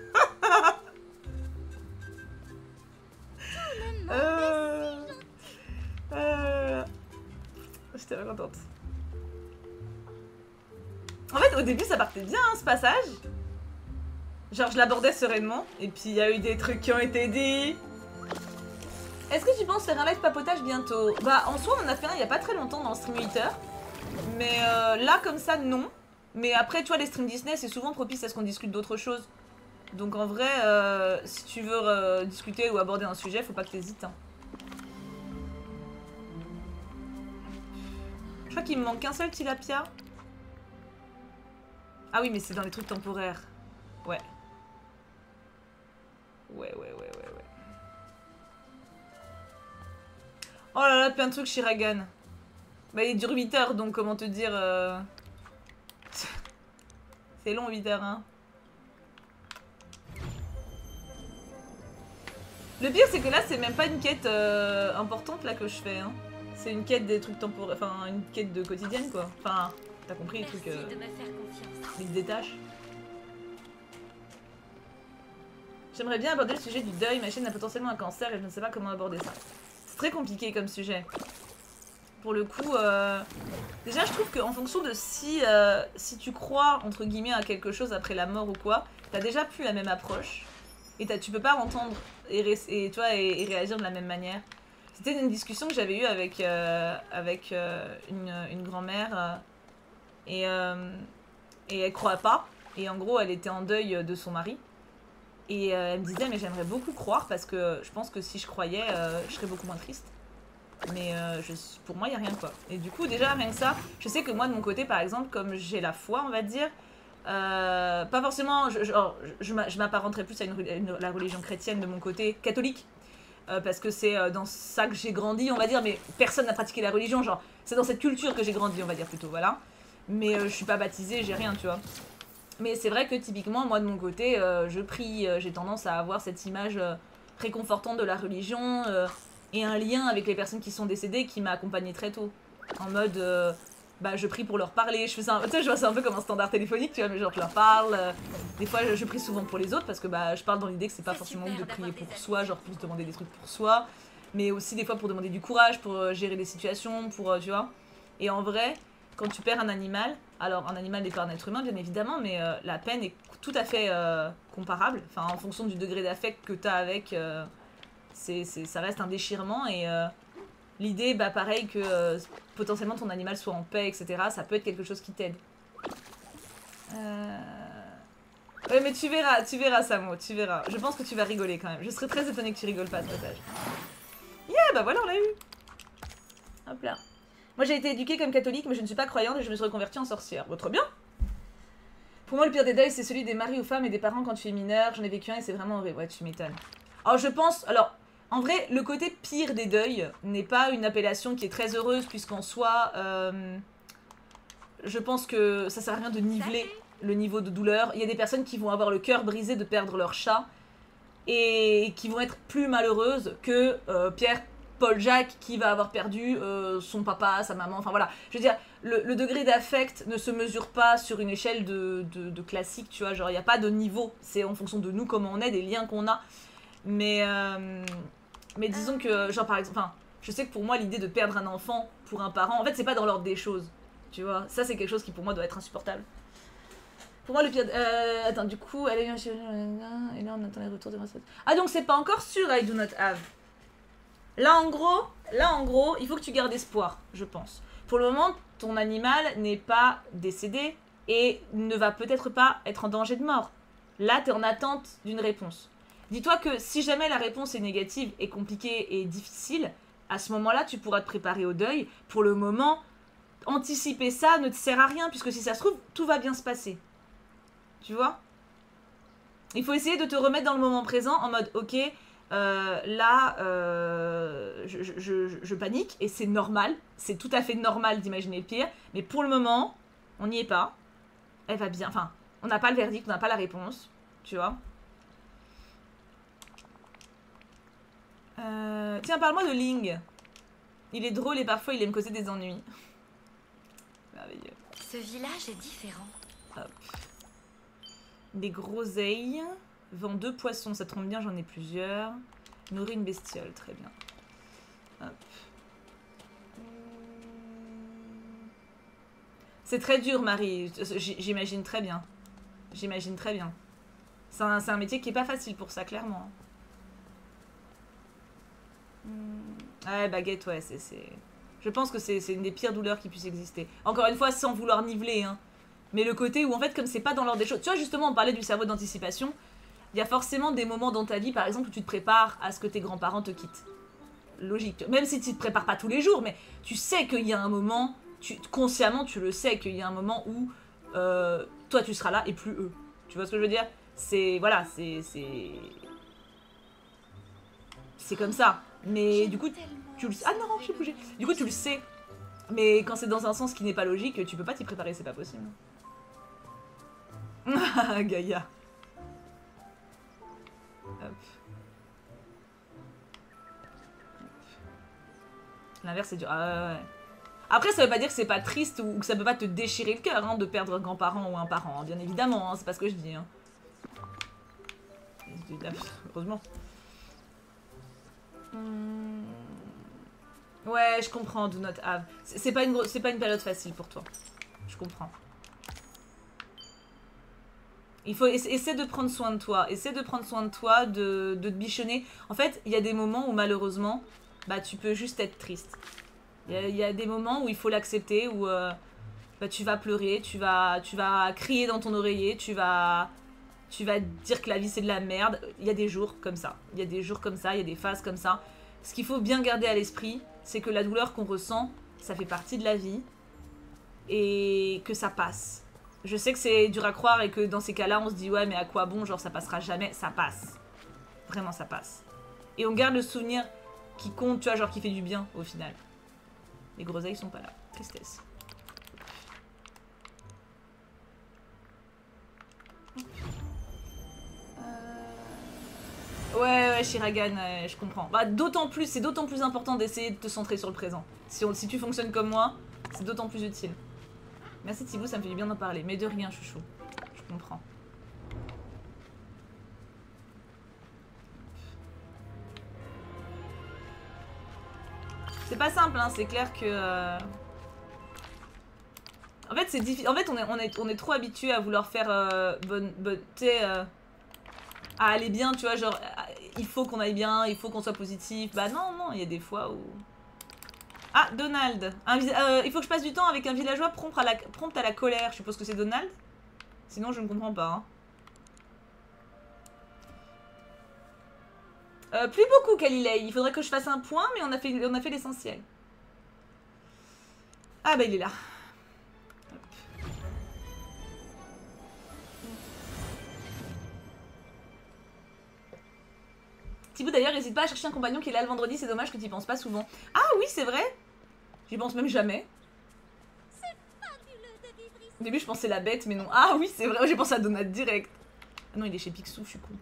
euh... Euh... J'étais vraiment contente. En fait, au début, ça partait bien, hein, ce passage. Genre, je l'abordais sereinement. Et puis, il y a eu des trucs qui ont été dits. Est-ce que tu penses faire un live papotage bientôt? Bah, en soi, on en a fait un il y a pas très longtemps dans Stream Eater. Mais euh, là, comme ça, non. Mais après, tu vois, les streams Disney, c'est souvent propice à ce qu'on discute d'autres choses. Donc, en vrai, euh, si tu veux euh, discuter ou aborder un sujet, faut pas que t'hésites. Hein. Je crois qu'il me manque qu'un seul tilapia. Ah oui, mais c'est dans les trucs temporaires. Ouais. Ouais, ouais, ouais, ouais, ouais. Oh là là, plein de trucs Shiragan. Bah, il dure huit heures, donc comment te dire... Euh... C'est long, huit heures, hein. Le pire, c'est que là, c'est même pas une quête euh, importante, là, que je fais, hein. C'est une quête des trucs temporaires... Enfin, une quête de quotidienne, quoi. Enfin, t'as compris, les trucs... Euh... Ils se détachent. J'aimerais bien aborder le sujet du deuil. Ma chaîne a potentiellement un cancer et je ne sais pas comment aborder ça. C'est très compliqué comme sujet. Pour le coup, euh... déjà je trouve qu'en fonction de si, euh, si tu crois, entre guillemets, à quelque chose après la mort ou quoi, t'as déjà plus la même approche. Et tu peux pas entendre et, et, tu vois, et, et réagir de la même manière. C'était une discussion que j'avais eue avec, euh, avec euh, une, une grand-mère. Euh, et, euh, et elle croit pas. Et en gros, elle était en deuil de son mari. Et euh, elle me disait, mais j'aimerais beaucoup croire parce que je pense que si je croyais, euh, je serais beaucoup moins triste. Mais euh, je, pour moi, il n'y a rien quoi. Et du coup, déjà, rien que ça, je sais que moi, de mon côté, par exemple, comme j'ai la foi, on va dire, euh, pas forcément, je, genre, je, je m'apparenterais plus à une, une, la religion chrétienne de mon côté, catholique. Euh, parce que c'est euh, dans ça que j'ai grandi, on va dire, mais personne n'a pratiqué la religion, genre, c'est dans cette culture que j'ai grandi, on va dire plutôt, voilà. Mais euh, je suis pas baptisée, j'ai rien, tu vois. Mais c'est vrai que typiquement, moi de mon côté, euh, je prie, euh, j'ai tendance à avoir cette image euh, réconfortante de la religion euh, et un lien avec les personnes qui sont décédées qui m'a accompagnée très tôt. En mode, euh, bah je prie pour leur parler, je fais ça, tu sais, je vois ça un peu comme un standard téléphonique, tu vois, mais genre je leur parle. Euh, des fois je, je prie souvent pour les autres parce que bah je parle dans l'idée que c'est pas forcément ouf de prier pour soi, genre plus demander des trucs pour soi, mais aussi des fois pour demander du courage, pour euh, gérer des situations, pour, euh, tu vois. Et en vrai... Quand tu perds un animal, alors un animal n'est pas un être humain bien évidemment, mais euh, la peine est tout à fait euh, comparable. Enfin, en fonction du degré d'affect que tu as avec, euh, c'est, c'est, ça reste un déchirement et, euh, L'idée, bah pareil que euh, potentiellement ton animal soit en paix, et cetera. Ça peut être quelque chose qui t'aide. Euh... Ouais, mais tu verras, tu verras, Samo, tu verras. Je pense que tu vas rigoler quand même. Je serais très étonnée que tu rigoles pas ce passage. Yeah, bah voilà, on l'a eu. Hop là. Moi, j'ai été éduquée comme catholique, mais je ne suis pas croyante et je me suis reconvertie en sorcière. Bah, très bien. Pour moi, le pire des deuils, c'est celui des maris aux femmes et des parents quand tu es mineur. J'en ai vécu un et c'est vraiment horrible. Ouais, tu m'étonnes. Alors, je pense... Alors, en vrai, le côté pire des deuils n'est pas une appellation qui est très heureuse, puisqu'en soi... Euh, je pense que ça sert à rien de niveler le niveau de douleur. Il y a des personnes qui vont avoir le cœur brisé de perdre leur chat et qui vont être plus malheureuses que euh, Pierre, Paul, Jacques qui va avoir perdu euh, son papa, sa maman, enfin voilà. Je veux dire, le, le degré d'affect ne se mesure pas sur une échelle de, de, de classique, tu vois, genre il n'y a pas de niveau, c'est en fonction de nous, comment on est, des liens qu'on a. Mais, euh, mais disons que, genre par exemple, enfin, je sais que pour moi l'idée de perdre un enfant pour un parent, en fait c'est pas dans l'ordre des choses, tu vois. Ça c'est quelque chose qui pour moi doit être insupportable. Pour moi, le pire... Euh, attends, du coup, elle a eu un chirurgien... Et là, on attend les retours de ma... Ah, donc c'est pas encore sûr, I do not have. Là, en gros, là, en gros, il faut que tu gardes espoir, je pense. Pour le moment, ton animal n'est pas décédé et ne va peut-être pas être en danger de mort. Là, tu es en attente d'une réponse. Dis-toi que si jamais la réponse est négative et compliquée et difficile, à ce moment-là, tu pourras te préparer au deuil. Pour le moment, anticiper ça ne te sert à rien, puisque si ça se trouve, tout va bien se passer. Tu vois? Il faut essayer de te remettre dans le moment présent en mode, ok, euh, là, euh, je, je, je, je panique et c'est normal. C'est tout à fait normal d'imaginer le pire. Mais pour le moment, on n'y est pas. Elle va bien. Enfin, on n'a pas le verdict, on n'a pas la réponse. Tu vois? euh, Tiens, parle-moi de Ling. Il est drôle et parfois il aime causer des ennuis. Merveilleux. Ce village est différent. Hop. Des groseilles. Vend deux poissons, ça tombe bien, j'en ai plusieurs. Nourrit une bestiole, très bien. Hop. C'est très dur, Marie. J'imagine très bien. J'imagine très bien. C'est un, un métier qui est pas facile pour ça, clairement. Ouais, baguette, ouais, c'est... Je pense que c'est une des pires douleurs qui puissent exister. Encore une fois, sans vouloir niveler, hein. Mais le côté où, en fait, comme c'est pas dans l'ordre des choses... Tu vois, justement, on parlait du cerveau d'anticipation. Il y a forcément des moments dans ta vie, par exemple, où tu te prépares à ce que tes grands-parents te quittent. Logique. Même si tu te prépares pas tous les jours, mais tu sais qu'il y a un moment... Tu, consciemment, tu le sais qu'il y a un moment où euh, toi, tu seras là et plus eux. Tu vois ce que je veux dire? C'est... Voilà, c'est... C'est comme ça. Mais du coup, tu le sais... Ah non, j'ai bougé. Du coup, tu le sais. Mais quand c'est dans un sens qui n'est pas logique, tu peux pas t'y préparer, c'est pas possible. Gaïa. Hop. L'inverse c'est dur. Ah, ouais. Après ça veut pas dire que c'est pas triste ou que ça peut pas te déchirer le cœur hein, de perdre un grand-parent ou un parent, hein, bien évidemment, hein, c'est pas ce que je dis. Hein. Heureusement. Hum... Ouais, je comprends, do not have. C'est pas, une c'est pas une période facile pour toi. Je comprends. Il faut essayer de prendre soin de toi. Essaie de prendre soin de toi, de, de te bichonner. En fait, il y a des moments où malheureusement, bah, tu peux juste être triste. Il y a, y a des moments où il faut l'accepter, où euh, bah, tu vas pleurer, tu vas, tu vas crier dans ton oreiller, tu vas, tu vas dire que la vie c'est de la merde. Il y a des jours comme ça. Il y a des jours comme ça, il y a des phases comme ça. Ce qu'il faut bien garder à l'esprit, c'est que la douleur qu'on ressent, ça fait partie de la vie et que ça passe. Je sais que c'est dur à croire et que dans ces cas-là, on se dit ouais, mais à quoi bon, genre ça passera jamais. Ça passe. Vraiment, ça passe. Et on garde le souvenir qui compte, tu vois, genre qui fait du bien au final. Les groseilles sont pas là. Tristesse. Euh... Ouais, ouais, Shiragan, ouais, je comprends. Bah, d'autant plus, c'est d'autant plus important d'essayer de te centrer sur le présent. Si, on, si tu fonctionnes comme moi, c'est d'autant plus utile. Merci Thibaut, ça me fait du bien d'en parler. Mais de rien, chouchou. Je comprends. C'est pas simple, hein. C'est clair que... Euh... En fait, c'est difficile. En fait, on est, on, est, on est trop habitué à vouloir faire euh, bonne... bonne tu sais... Euh, à aller bien, tu vois, genre... Il faut qu'on aille bien, il faut qu'on soit positif. Bah non, non, il y a des fois où... Ah, Donald. Un, euh, il faut que je passe du temps avec un villageois prompt à la, prompt à la colère. Je suppose que c'est Donald. Sinon, je ne comprends pas. Hein. Euh, plus beaucoup, Galilei. Il faudrait que je fasse un point, mais on a fait, on a fait l'essentiel. Ah bah il est là. Hop. Thibaut d'ailleurs, n'hésite pas à chercher un compagnon qui est là le vendredi, c'est dommage que tu n'y penses pas souvent. Ah oui, c'est vrai. J'y pense même jamais. Au début je pensais la bête, mais non. Ah oui, c'est vrai, j'ai pensé à Donald direct. Ah non, il est chez Picsou, je suis con.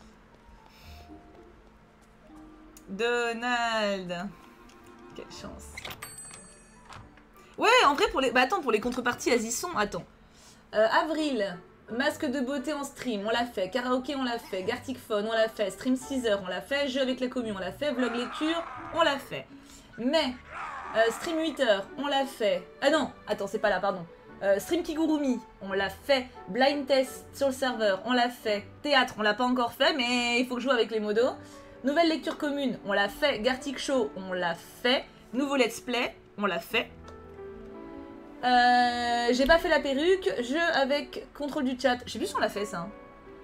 Donald. Quelle chance. Ouais, en vrai, pour les... Bah attends, pour les contreparties, elles y sont. Attends. Euh, Avril. Masque de beauté en stream, on l'a fait. Karaoké, on l'a fait. Gartic Phone, on l'a fait. Stream six heures, on l'a fait. Jeu avec la commune, on l'a fait. Vlog lecture, on l'a fait. Mais, euh, stream huit heures, on l'a fait. Ah non, attends, c'est pas là, pardon. Euh, stream Kigurumi, on l'a fait. Blind test sur le serveur, on l'a fait. Théâtre, on l'a pas encore fait, mais il faut que je joue avec les modos. Nouvelle lecture commune, on l'a fait. Gartic Show, on l'a fait. Nouveau let's play, on l'a fait. Euh, j'ai pas fait la perruque. Jeu avec contrôle du chat. Je sais plus si on l'a fait ça.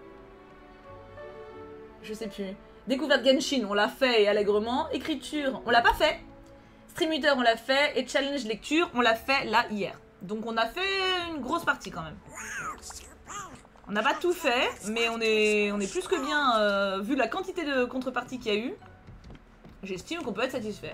Je sais plus. Découverte Genshin, on l'a fait et allègrement. Écriture, on l'a pas fait. Stream huit heures, on l'a fait. Et challenge lecture, on l'a fait là hier. Donc on a fait une grosse partie quand même. On n'a pas tout fait, mais on est, on est plus que bien, euh, vu la quantité de contreparties qu'il y a eu. J'estime qu'on peut être satisfait.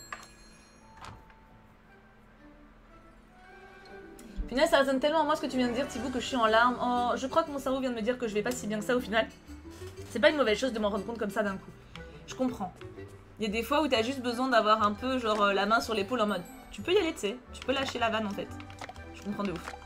Final, ça résonne tellement en moi ce que tu viens de dire, Thibaut, que je suis en larmes. Oh, je crois que mon cerveau vient de me dire que je vais pas si bien que ça au final. C'est pas une mauvaise chose de m'en rendre compte comme ça d'un coup. Je comprends. Il y a des fois où t'as juste besoin d'avoir un peu genre euh, la main sur l'épaule en mode tu peux y aller, tu sais. Tu peux lâcher la vanne en fait. Je comprends de ouf.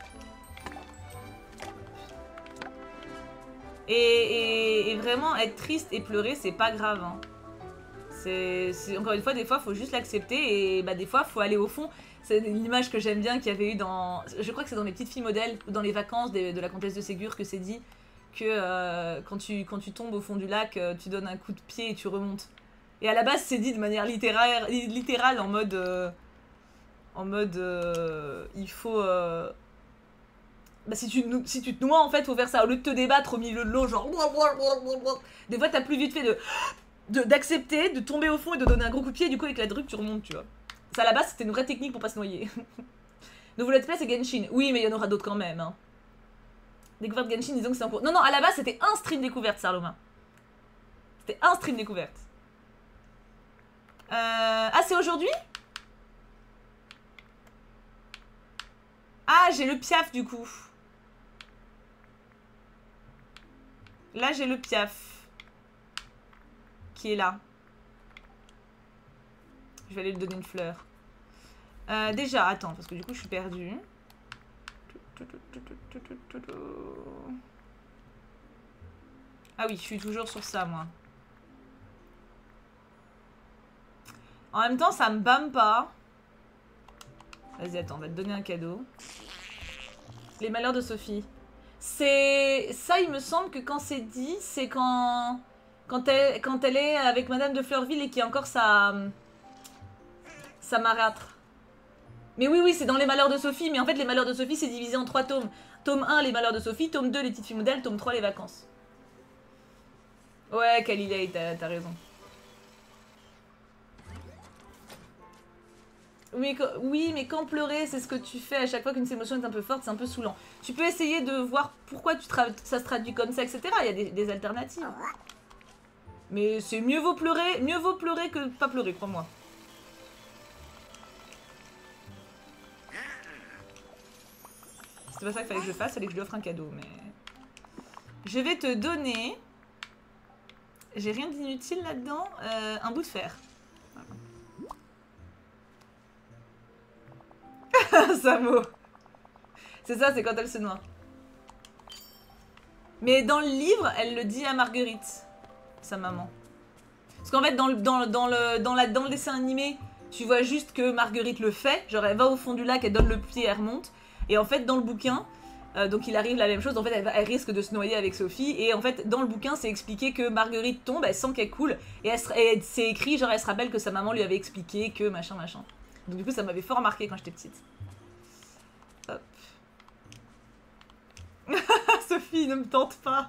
Et, et, et vraiment être triste et pleurer, c'est pas grave. Hein. C'est encore une fois, des fois, faut juste l'accepter et bah des fois, faut aller au fond. C'est une image que j'aime bien qu'il y avait eu dans... Je crois que c'est dans les petites filles modèles ou dans les vacances de, de la comtesse de Ségur que c'est dit que euh, quand, tu, quand tu tombes au fond du lac, euh, tu donnes un coup de pied et tu remontes. Et à la base, c'est dit de manière littéraire, littérale en mode... Euh, en mode... Euh, il faut... Euh, bah si tu, si tu te noies, en fait, faut faire ça. Au lieu de te débattre au milieu de l'eau, genre... Des fois, t'as plus vite fait de d'accepter, de, de tomber au fond et de donner un gros coup de pied et du coup, avec la drupe, tu remontes, tu vois. Ça, à la base, c'était une vraie technique pour pas se noyer. Nouveau let's play, c'est Genshin. Oui, mais il y en aura d'autres quand même. Hein. Découverte Genshin, disons que c'est en cours. Non, non, à la base, c'était un stream découverte, Sarloma. C'était un stream découverte. Euh... Ah, c'est aujourd'hui? Ah, j'ai le piaf, du coup. Là, j'ai le piaf. Qui est là. Je vais aller lui donner une fleur. Euh, déjà, attends, parce que du coup, je suis perdue. Ah oui, je suis toujours sur ça, moi. En même temps, ça me bâme pas. Vas-y, attends, on va te donner un cadeau. Les malheurs de Sophie. C'est... Ça, il me semble que quand c'est dit, c'est quand... Quand elle... quand elle est avec Madame de Fleurville et qu'il y a encore sa... sa marâtre. Mais oui, oui, c'est dans les malheurs de Sophie. Mais en fait, les malheurs de Sophie, c'est divisé en trois tomes. Tome un, les malheurs de Sophie. Tome deux, les petites filles modèles. Tome trois, les vacances. Ouais, Galilei, t'as raison. Oui, oui, mais quand pleurer, c'est ce que tu fais à chaque fois qu'une émotion est un peu forte, c'est un peu saoulant. Tu peux essayer de voir pourquoi tu ça se traduit comme ça, et cetera. Il y a des, des alternatives. Mais c'est mieux vaut pleurer, mieux vaut pleurer que pas pleurer, crois-moi. C'était pas ça qu'il fallait que je fasse, il fallait que je lui offre un cadeau, mais... Je vais te donner... J'ai rien d'inutile là-dedans, euh, un bout de fer. Voilà. Samo. C'est ça, c'est quand elle se noie. Mais dans le livre, elle le dit à Marguerite, sa maman. Parce qu'en fait, dans le, dans, le, dans, le, dans, la, dans le dessin animé, tu vois juste que Marguerite le fait. Genre, elle va au fond du lac, elle donne le pied, elle remonte. Et en fait, dans le bouquin, euh, donc il arrive la même chose. En fait, elle, elle risque de se noyer avec Sophie. Et en fait, dans le bouquin, c'est expliqué que Marguerite tombe, elle sent qu'elle coule. Et, et c'est écrit, genre, elle se rappelle que sa maman lui avait expliqué que machin, machin. Donc du coup, ça m'avait fort marqué quand j'étais petite. Hop. Sophie, ne me tente pas.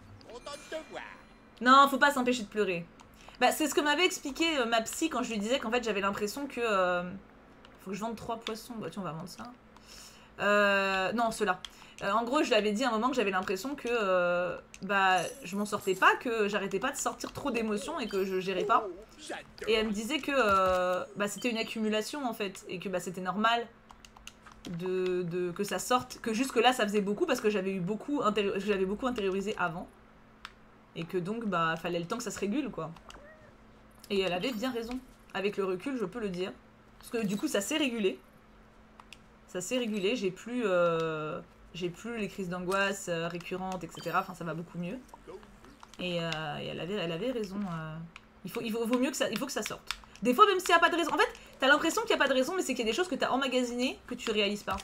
Non, faut pas s'empêcher de pleurer. Bah, c'est ce que m'avait expliqué euh, ma psy quand je lui disais qu'en fait j'avais l'impression que... Euh... Faut que je vende trois poissons. Bah tiens, on va vendre ça. Euh... Non, ceux-là. Euh, en gros, je lui avais dit à un moment que j'avais l'impression que... Euh... Bah, je m'en sortais pas, que j'arrêtais pas de sortir trop d'émotions et que je gérais pas. Et elle me disait que euh... bah, c'était une accumulation en fait. Et que bah, c'était normal de... de... que ça sorte. Que jusque là, ça faisait beaucoup parce que j'avais eu beaucoup... Intéri... j'avais beaucoup intériorisé avant. Et que donc, bah, fallait le temps que ça se régule, quoi. Et elle avait bien raison. Avec le recul, je peux le dire. Parce que du coup, ça s'est régulé. Ça s'est régulé. J'ai plus, euh, j'ai plus les crises d'angoisse euh, récurrentes, et cetera. Enfin, ça va beaucoup mieux. Et, euh, et elle avait, elle avait raison. Euh. Il faut, il faut, vaut mieux que ça, il faut que ça sorte. Des fois, même s'il n'y a pas de raison. En fait, t'as l'impression qu'il n'y a pas de raison, mais c'est qu'il y a des choses que t'as emmagasinées que tu réalises pas.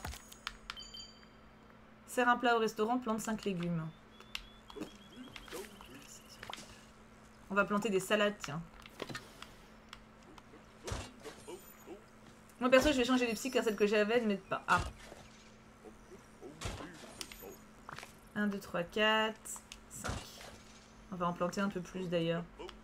Sers un plat au restaurant, plante cinq légumes. On va planter des salades, tiens. Moi perso je vais changer les psy car celles que j'avais ne mettent pas. Ah. un, deux, trois, quatre, cinq. On va en planter un peu plus d'ailleurs.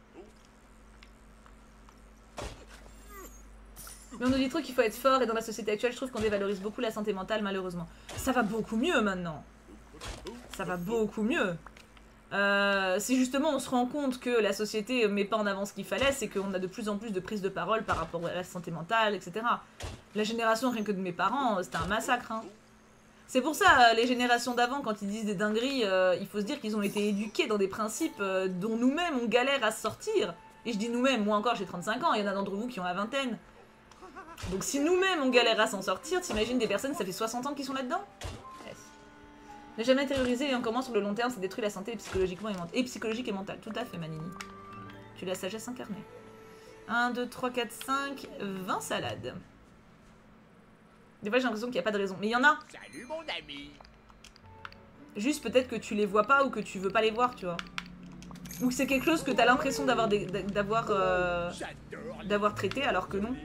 Mais on nous dit trop qu'il faut être fort et dans la société actuelle je trouve qu'on dévalorise beaucoup la santé mentale malheureusement. Ça va beaucoup mieux maintenant. Ça va beaucoup mieux. Euh, si justement on se rend compte que la société met pas en avant ce qu'il fallait, c'est qu'on a de plus en plus de prises de parole par rapport à la santé mentale, et cetera. La génération rien que de mes parents, c'était un massacre. Hein. C'est pour ça, les générations d'avant, quand ils disent des dingueries, euh, il faut se dire qu'ils ont été éduqués dans des principes euh, dont nous-mêmes on galère à sortir. Et je dis nous-mêmes, moi encore j'ai trente-cinq ans, il y en a d'entre vous qui ont la vingtaine. Donc si nous-mêmes on galère à s'en sortir, t'imagines des personnes, ça fait soixante ans qu'ils sont là-dedans? Ne jamais intérioriser et encore moins sur le long terme, ça détruit la santé psychologiquement et, et psychologique et mentale. Tout à fait, Manini. Tu as la sagesse incarnée. un, deux, trois, quatre, cinq, vingt salades. Des fois, j'ai l'impression qu'il n'y a pas de raison. Mais il y en a. Salut mon ami. Juste peut-être que tu les vois pas ou que tu veux pas les voir, tu vois. Ou que c'est quelque chose que tu as l'impression d'avoir d'avoir euh, d'avoir traité alors que non.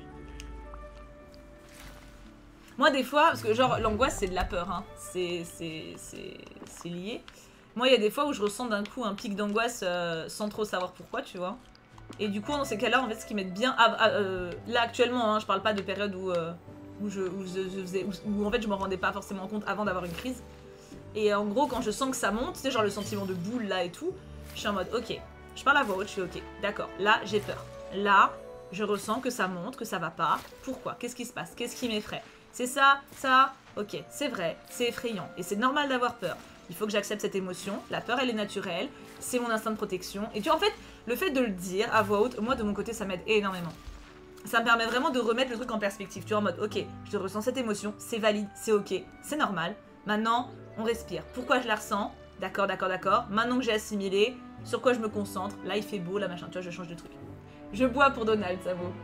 Moi, des fois, parce que genre, l'angoisse, c'est de la peur, hein. C'est lié. Moi, il y a des fois où je ressens d'un coup un pic d'angoisse euh, sans trop savoir pourquoi, tu vois. Et du coup, dans ces cas-là, en fait, ce qui m'aide bien... Ah, ah, euh, là, actuellement, hein, je parle pas de période où, euh, où, je, où, je, je faisais, où, où, en fait, je m'en rendais pas forcément compte avant d'avoir une crise. Et en gros, quand je sens que ça monte, tu sais, genre le sentiment de boule, là, et tout, je suis en mode, ok, je parle à voix haute, je fais, ok, d'accord, là, j'ai peur. Là, je ressens que ça monte, que ça va pas. Pourquoi? Qu'est-ce qui se passe? Qu'est-ce qui m'effraie? C'est ça, ça, ok, c'est vrai, c'est effrayant. Et c'est normal d'avoir peur. Il faut que j'accepte cette émotion. La peur, elle est naturelle. C'est mon instinct de protection. Et tu vois, en fait, le fait de le dire à voix haute, moi, de mon côté, ça m'aide énormément. Ça me permet vraiment de remettre le truc en perspective. Tu vois, en mode, ok, je ressens cette émotion, c'est valide, c'est ok, c'est normal. Maintenant, on respire. Pourquoi je la ressens? D'accord, d'accord, d'accord. Maintenant que j'ai assimilé, sur quoi je me concentre? Là, il fait beau, là, machin. Tu vois, je change de truc. Je bois pour Donald, ça vaut.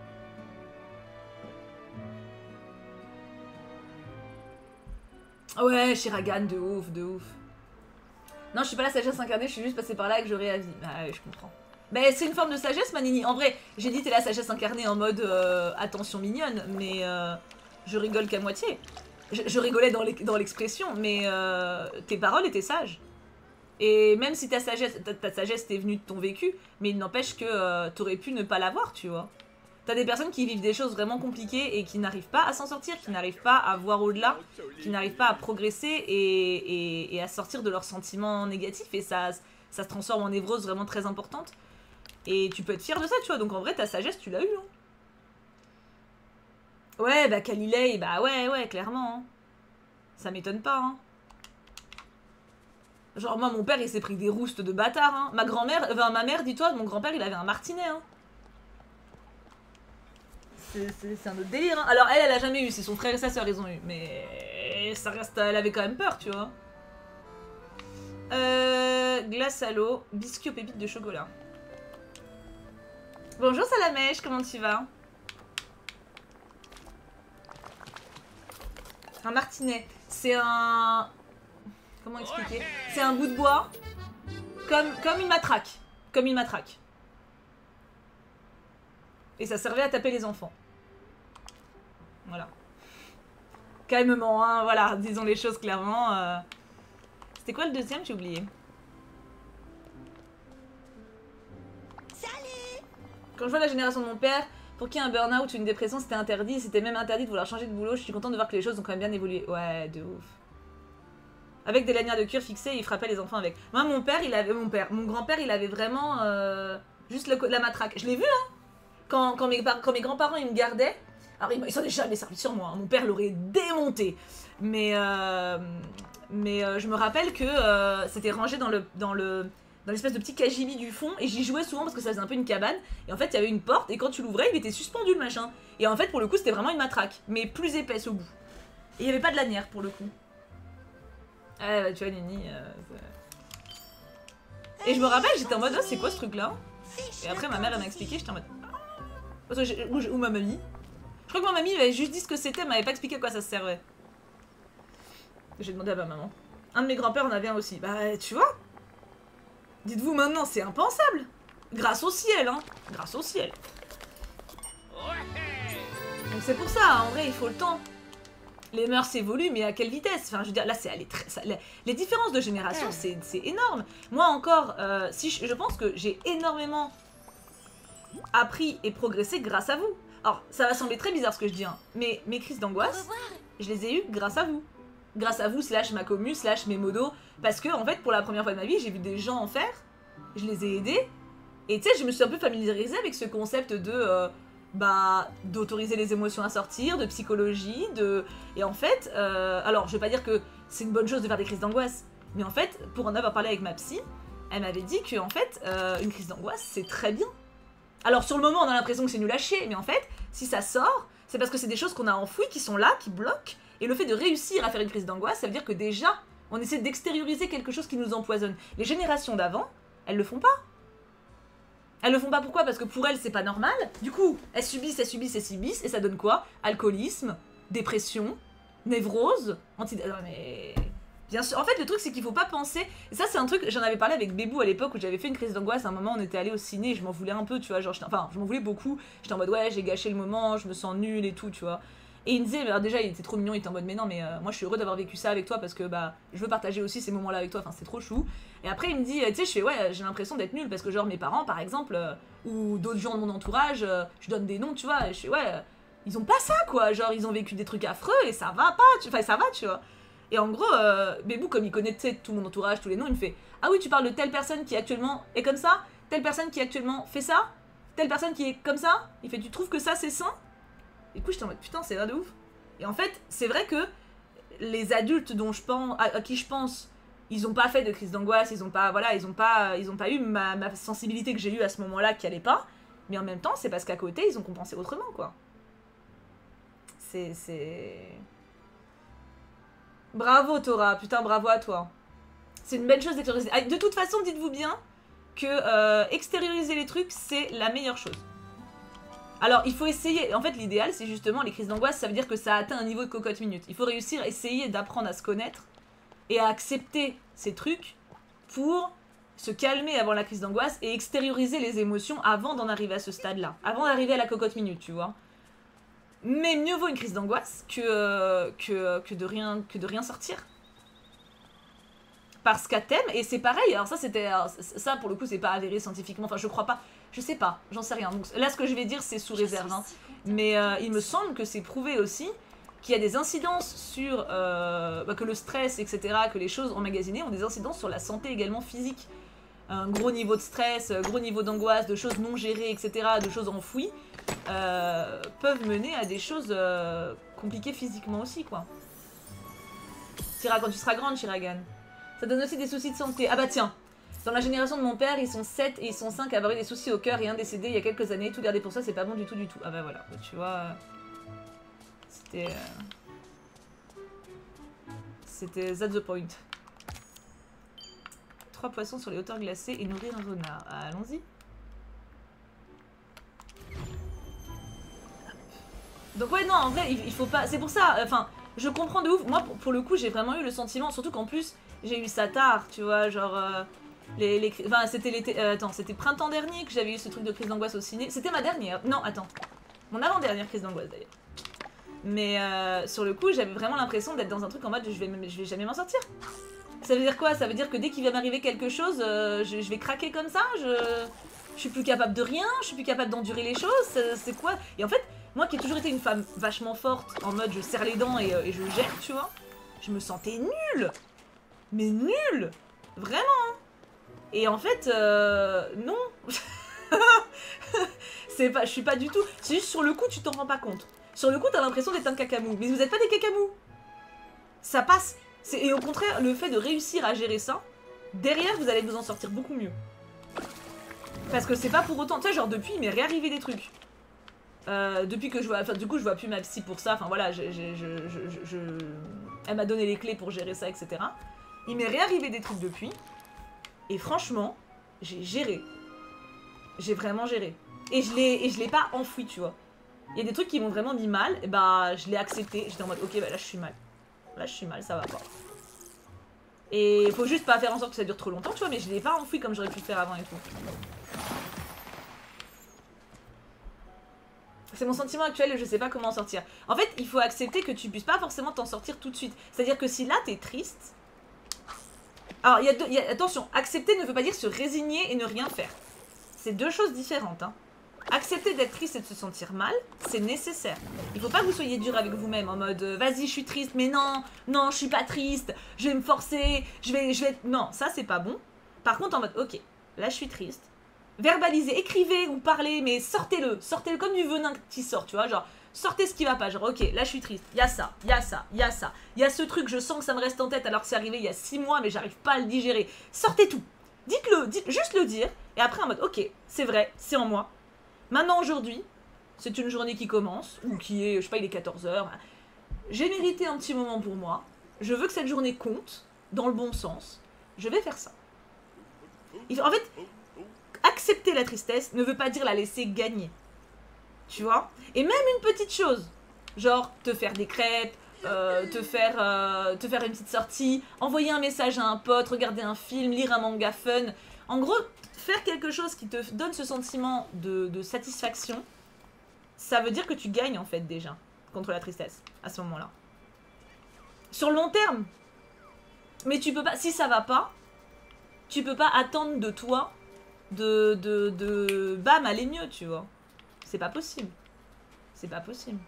Ouais, Shiragan, de ouf, de ouf. Non, je suis pas la sagesse incarnée, je suis juste passée par là et que je réagis. Ah ouais, je comprends. Mais c'est une forme de sagesse, Manini. En vrai, j'ai dit t'es la sagesse incarnée en mode euh, attention mignonne, mais euh, je rigole qu'à moitié. Je, je rigolais dans l'expression, mais euh, tes paroles étaient sages. Et même si ta sagesse, ta, ta sagesse t'est venue de ton vécu, mais il n'empêche que euh, t'aurais pu ne pas l'avoir, tu vois. T'as des personnes qui vivent des choses vraiment compliquées et qui n'arrivent pas à s'en sortir, qui n'arrivent pas à voir au-delà, qui n'arrivent pas à progresser et, et, et à sortir de leurs sentiments négatifs. Et ça, ça se transforme en névrose vraiment très importante. Et tu peux être fier de ça, tu vois. Donc en vrai, ta sagesse, tu l'as eu. Hein. Ouais, bah Galilée, bah ouais, ouais, clairement. Hein. Ça m'étonne pas. Hein. Genre moi, mon père, il s'est pris des roustes de bâtard. Hein. Ma grand-mère, enfin ma mère, dis-toi, mon grand-père, il avait un martinet. Hein. C'est un autre délire. Hein. Alors elle, elle a jamais eu. C'est son frère et sa soeur, ils ont eu. Mais ça reste. Elle avait quand même peur, tu vois. Euh, glace à l'eau, biscuit aux pépites de chocolat. Bonjour Salamèche, comment tu vas? Un martinet. C'est un... Comment expliquer? C'est un bout de bois. Comme, comme une matraque. Comme une matraque. Et ça servait à taper les enfants. Voilà. Calmement, hein, voilà, disons les choses clairement. Euh... C'était quoi le deuxième? J'ai oublié. Salut. Quand je vois la génération de mon père, pour qui un burn-out ou une dépression c'était interdit, c'était même interdit de vouloir changer de boulot, je suis contente de voir que les choses ont quand même bien évolué. Ouais, de ouf. Avec des lanières de cuir fixées, il frappait les enfants avec. Moi, mon père, il avait... Mon père, mon grand-père, il avait vraiment... Euh, juste le, la matraque. Je l'ai vu, hein. Quand, quand mes, quand mes grands-parents, ils me gardaient... Alors, ils s'en est jamais servi sur moi. Hein. Mon père l'aurait démonté. Mais... Euh, mais euh, je me rappelle que euh, c'était rangé dans le... Dans le dans l'espèce de petit cagibi du fond, et j'y jouais souvent parce que ça faisait un peu une cabane, et en fait il y avait une porte, et quand tu l'ouvrais, il était suspendu le machin. Et en fait, pour le coup, c'était vraiment une matraque, mais plus épaisse au bout. Et il n'y avait pas de lanière pour le coup. Ah bah tu vois, Nini... Euh, et je me rappelle, j'étais en mode, oh, c'est quoi ce truc-là? Et après, ma mère, elle m'a expliqué, j'étais en mode... Parce que ou, ou ma mamie. Je crois que ma mamie m'avait juste dit ce que c'était, elle m'avait pas expliqué à quoi ça se servait. J'ai demandé à ma maman. Un de mes grands-pères en avait un aussi. Bah, tu vois? Dites-vous maintenant, c'est impensable. Grâce au ciel, hein. Grâce au ciel. Donc c'est pour ça, en vrai, il faut le temps. Les mœurs évoluent, mais à quelle vitesse? Enfin, je veux dire, là, c'est très... Ça, les, les différences de génération, c'est énorme. Moi, encore, euh, si je, je pense que j'ai énormément appris et progressé grâce à vous. Alors, ça va sembler très bizarre ce que je dis, hein, mais mes crises d'angoisse, je les ai eues grâce à vous. Grâce à vous, slash ma commu, slash mes modos. Parce que, en fait, pour la première fois de ma vie, j'ai vu des gens en faire. Je les ai aidés. Et tu sais, je me suis un peu familiarisée avec ce concept de... Euh, bah, d'autoriser les émotions à sortir, de psychologie, de... Et en fait, euh, alors, je vais pas dire que c'est une bonne chose de faire des crises d'angoisse. Mais en fait, pour en avoir parlé avec ma psy, elle m'avait dit que, en fait, euh, une crise d'angoisse, c'est très bien. Alors, sur le moment, on a l'impression que c'est nul à chier. Mais en fait, si ça sort, c'est parce que c'est des choses qu'on a enfouies, qui sont là, qui bloquent. Et le fait de réussir à faire une crise d'angoisse, ça veut dire que déjà, on essaie d'extérioriser quelque chose qui nous empoisonne. Les générations d'avant, elles le font pas. Elles le font pas pourquoi? Parce que pour elles, c'est pas normal. Du coup, elles subissent, elles subissent, elles subissent, et ça donne quoi? Alcoolisme, dépression, névrose, anti... Non mais... Bien sûr, en fait, le truc, c'est qu'il faut pas penser... Et ça, c'est un truc, j'en avais parlé avec Bébou à l'époque, où j'avais fait une crise d'angoisse. À un moment, on était allé au ciné, je m'en voulais un peu, tu vois, genre... Enfin, je m'en voulais beaucoup. J'étais en mode, ouais, j'ai gâché le moment, je me sens nulle et tout, tu vois. Et il me disait, alors déjà il était trop mignon, il était en mode mais non mais euh, moi je suis heureux d'avoir vécu ça avec toi parce que bah je veux partager aussi ces moments là avec toi, enfin c'est trop chou. Et après il me dit, tu sais je fais ouais j'ai l'impression d'être nulle parce que genre mes parents par exemple, euh, ou d'autres gens de mon entourage, euh, je donne des noms tu vois, et je fais ouais, euh, ils ont pas ça quoi, genre ils ont vécu des trucs affreux et ça va pas, tu... enfin ça va tu vois. Et en gros, euh, Bébou comme il connaît tout mon entourage, tous les noms, il me fait ah oui tu parles de telle personne qui actuellement est comme ça, telle personne qui actuellement fait ça, telle personne qui est comme ça, il fait tu trouves que ça c'est sain? Et du coup j'étais en mode putain c'est vrai de ouf. Et en fait, c'est vrai que les adultes dont je pense, à, à qui je pense, ils ont pas fait de crise d'angoisse, ils ont pas, voilà, ils ont pas, ils ont pas eu ma, ma sensibilité que j'ai eue à ce moment-là qui allait pas. Mais en même temps, c'est parce qu'à côté, ils ont compensé autrement, quoi. C'est, c'est... Bravo, Tora. Putain, bravo à toi. C'est une belle chose d'extérioriser. De toute façon, dites-vous bien que euh, extérioriser les trucs, c'est la meilleure chose. Alors, il faut essayer... En fait, l'idéal, c'est justement les crises d'angoisse, ça veut dire que ça atteint un niveau de cocotte minute. Il faut réussir à essayer d'apprendre à se connaître et à accepter ces trucs pour se calmer avant la crise d'angoisse et extérioriser les émotions avant d'en arriver à ce stade-là. Avant d'arriver à la cocotte minute, tu vois. Mais mieux vaut une crise d'angoisse que, euh, que, que, de rien, que de rien sortir. Parce qu'à thème, et c'est pareil, alors ça c'était... Ça pour le coup c'est pas avéré scientifiquement, enfin je crois pas, je sais pas, j'en sais rien. Donc là ce que je vais dire c'est sous réserve, hein. Mais euh, il me semble que c'est prouvé aussi qu'il y a des incidences sur... Euh, bah, que le stress, et cetera, que les choses emmagasinées ont des incidences sur la santé également physique. Un gros niveau de stress, gros niveau d'angoisse, de choses non gérées, et cetera, de choses enfouies, euh, peuvent mener à des choses euh, compliquées physiquement aussi, quoi. Tira, quand tu seras grande, Shiragan. Ça donne aussi des soucis de santé. Ah bah tiens, dans la génération de mon père, ils sont sept et ils sont cinq à avoir eu des soucis au cœur et un décédé il y a quelques années. Tout garder pour ça, c'est pas bon du tout, du tout. Ah bah voilà, tu vois... C'était... Euh... C'était that's the point. Trois poissons sur les hauteurs glacées et nourrir un renard. Ah, allons-y. Donc ouais, non, en vrai, il, il faut pas... C'est pour ça, enfin, je comprends de ouf. Moi, pour, pour le coup, j'ai vraiment eu le sentiment, surtout qu'en plus, j'ai eu ça tard, tu vois, genre... Euh, les, les, enfin, c'était l'été... Euh, attends, c'était printemps dernier que j'avais eu ce truc de crise d'angoisse au ciné. C'était ma dernière. Non, attends. Mon avant-dernière crise d'angoisse, d'ailleurs. Mais euh, sur le coup, j'avais vraiment l'impression d'être dans un truc en mode je vais, je vais jamais m'en sortir. Ça veut dire quoi? Ça veut dire que dès qu'il va m'arriver quelque chose, euh, je, je vais craquer comme ça, je, je suis plus capable de rien, je suis plus capable d'endurer les choses, c'est quoi? Et en fait, moi qui ai toujours été une femme vachement forte, en mode je serre les dents et, et je gère, tu vois, je me sentais nulle. Mais nulle. Vraiment. Et en fait, euh, non. C'est pas, je suis pas du tout... C'est juste sur le coup, tu t'en rends pas compte. Sur le coup, t'as l'impression d'être un cacamou. Mais vous êtes pas des cacamous. Ça passe. Et au contraire, le fait de réussir à gérer ça, derrière, vous allez vous en sortir beaucoup mieux. Parce que c'est pas pour autant... Tu sais, genre, depuis, il m'est réarrivé des trucs. Euh, depuis que je vois... Enfin, du coup, je vois plus ma psy pour ça. Enfin, voilà, je, je, je, je, je... elle m'a donné les clés pour gérer ça, et cetera. Il m'est réarrivé des trucs depuis. Et franchement, j'ai géré. J'ai vraiment géré. Et je l'ai pas enfoui, tu vois. Il y a des trucs qui m'ont vraiment mis mal, et bah je l'ai accepté. J'étais en mode, ok, bah là je suis mal. Là je suis mal, ça va pas. Et il faut juste pas faire en sorte que ça dure trop longtemps, tu vois, mais je l'ai pas enfoui comme j'aurais pu le faire avant et tout. C'est mon sentiment actuel et je sais pas comment en sortir. En fait, il faut accepter que tu puisses pas forcément t'en sortir tout de suite. C'est-à-dire que si là t'es triste... Alors, il y a deux, y a, attention, accepter ne veut pas dire se résigner et ne rien faire. C'est deux choses différentes, hein. Accepter d'être triste et de se sentir mal, c'est nécessaire. Il faut pas que vous soyez dur avec vous-même en mode euh, vas-y, je suis triste, mais non, non, je suis pas triste, je vais me forcer, je vais, je vais... Non, ça c'est pas bon. Par contre, en mode ok, là je suis triste. Verbalisez, écrivez ou parlez, mais sortez-le, sortez-le comme du venin qui sort, tu vois, genre sortez ce qui va pas, genre ok, là je suis triste, il y a ça, il y a ça, il y a ça, il y a ce truc, je sens que ça me reste en tête alors que c'est arrivé il y a six mois, mais j'arrive pas à le digérer. Sortez tout, dites-le, dites, juste le dire, et après en mode ok, c'est vrai, c'est en moi. Maintenant, aujourd'hui, c'est une journée qui commence, ou qui est, je sais pas, il est quatorze heures. J'ai mérité un petit moment pour moi. Je veux que cette journée compte, dans le bon sens. Je vais faire ça. En fait, accepter la tristesse ne veut pas dire la laisser gagner. Tu vois? Et même une petite chose, genre te faire des crêpes, euh, te, faire, euh, te faire une petite sortie, envoyer un message à un pote, regarder un film, lire un manga fun. En gros... Faire quelque chose qui te donne ce sentiment de, de satisfaction, ça veut dire que tu gagnes en fait déjà contre la tristesse à ce moment-là. Sur le long terme. Mais tu peux pas, si ça va pas, tu peux pas attendre de toi de, de, de bam, aller mieux, tu vois. C'est pas possible. C'est pas possible.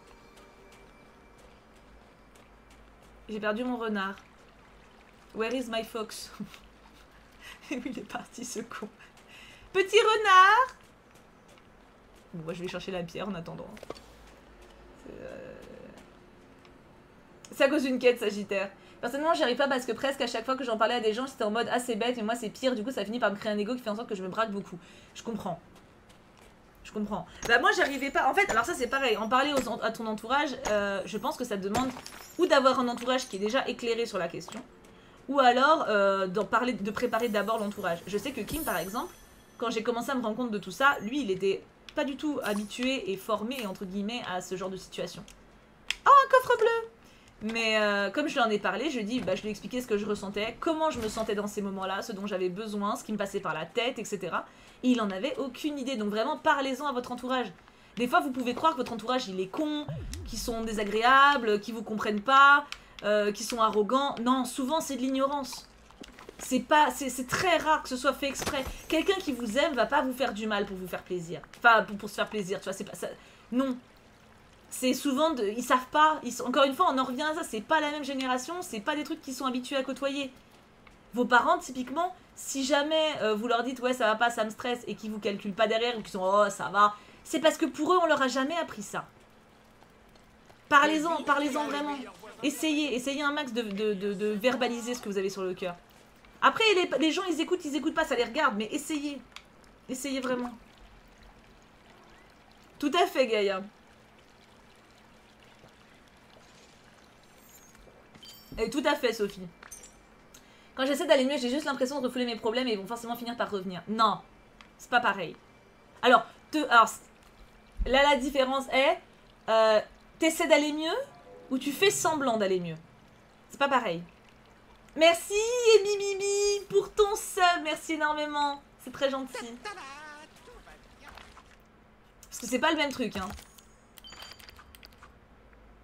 J'ai perdu mon renard. Where is my fox? Et il est parti ce con. Petit renard. Bon, moi je vais chercher la pierre en attendant. C'est euh... à cause d'une quête sagittaire. Personnellement j'y arrive pas parce que presque à chaque fois que j'en parlais à des gens j'étais en mode ah c'est bête mais moi c'est pire. Du coup ça finit par me créer un ego qui fait en sorte que je me braque beaucoup. Je comprends. Je comprends. Bah moi j'arrivais pas. En fait alors ça c'est pareil. En parler aux, à ton entourage euh, je pense que ça demande ou d'avoir un entourage qui est déjà éclairé sur la question. Ou alors euh, d'en parler, de préparer d'abord l'entourage. Je sais que Kim, par exemple, quand j'ai commencé à me rendre compte de tout ça, lui, il était pas du tout habitué et formé, entre guillemets, à ce genre de situation. Oh, un coffre bleu! Mais euh, comme je lui en ai parlé, je dis, bah, je lui ai expliqué ce que je ressentais, comment je me sentais dans ces moments-là, ce dont j'avais besoin, ce qui me passait par la tête, et cetera. Et il en avait aucune idée. Donc vraiment, parlez-en à votre entourage. Des fois, vous pouvez croire que votre entourage, il est con, qu'ils sont désagréables, qu'ils vous comprennent pas... Euh, qui sont arrogants. Non, souvent c'est de l'ignorance. C'est pas, c'est très rare que ce soit fait exprès. Quelqu'un qui vous aime va pas vous faire du mal pour vous faire plaisir. Enfin, pour, pour se faire plaisir, tu vois, c'est pas ça. Non. C'est souvent, de, ils savent pas. Ils, encore une fois, on en revient à ça. C'est pas la même génération, c'est pas des trucs qu'ils sont habitués à côtoyer. Vos parents, typiquement, si jamais euh, vous leur dites ouais ça va pas, ça me stresse, et qu'ils vous calculent pas derrière, ou qu'ils sont oh ça va, c'est parce que pour eux on leur a jamais appris ça. Parlez-en, parlez-en vraiment. Essayez, essayez un max de, de, de, de verbaliser ce que vous avez sur le cœur. Après, les, les gens, ils écoutent, ils écoutent pas, ça les regarde, mais essayez. Essayez vraiment. Tout à fait, Gaïa. Et tout à fait, Sophie. Quand j'essaie d'aller mieux, j'ai juste l'impression de refouler mes problèmes et ils vont forcément finir par revenir. Non, c'est pas pareil. Alors, te, alors là, la différence est... Euh, t'essaies d'aller mieux ou tu fais semblant d'aller mieux. C'est pas pareil. Merci Emi Mimi pour ton sub, merci énormément. C'est très gentil. Parce que c'est pas le même truc, hein.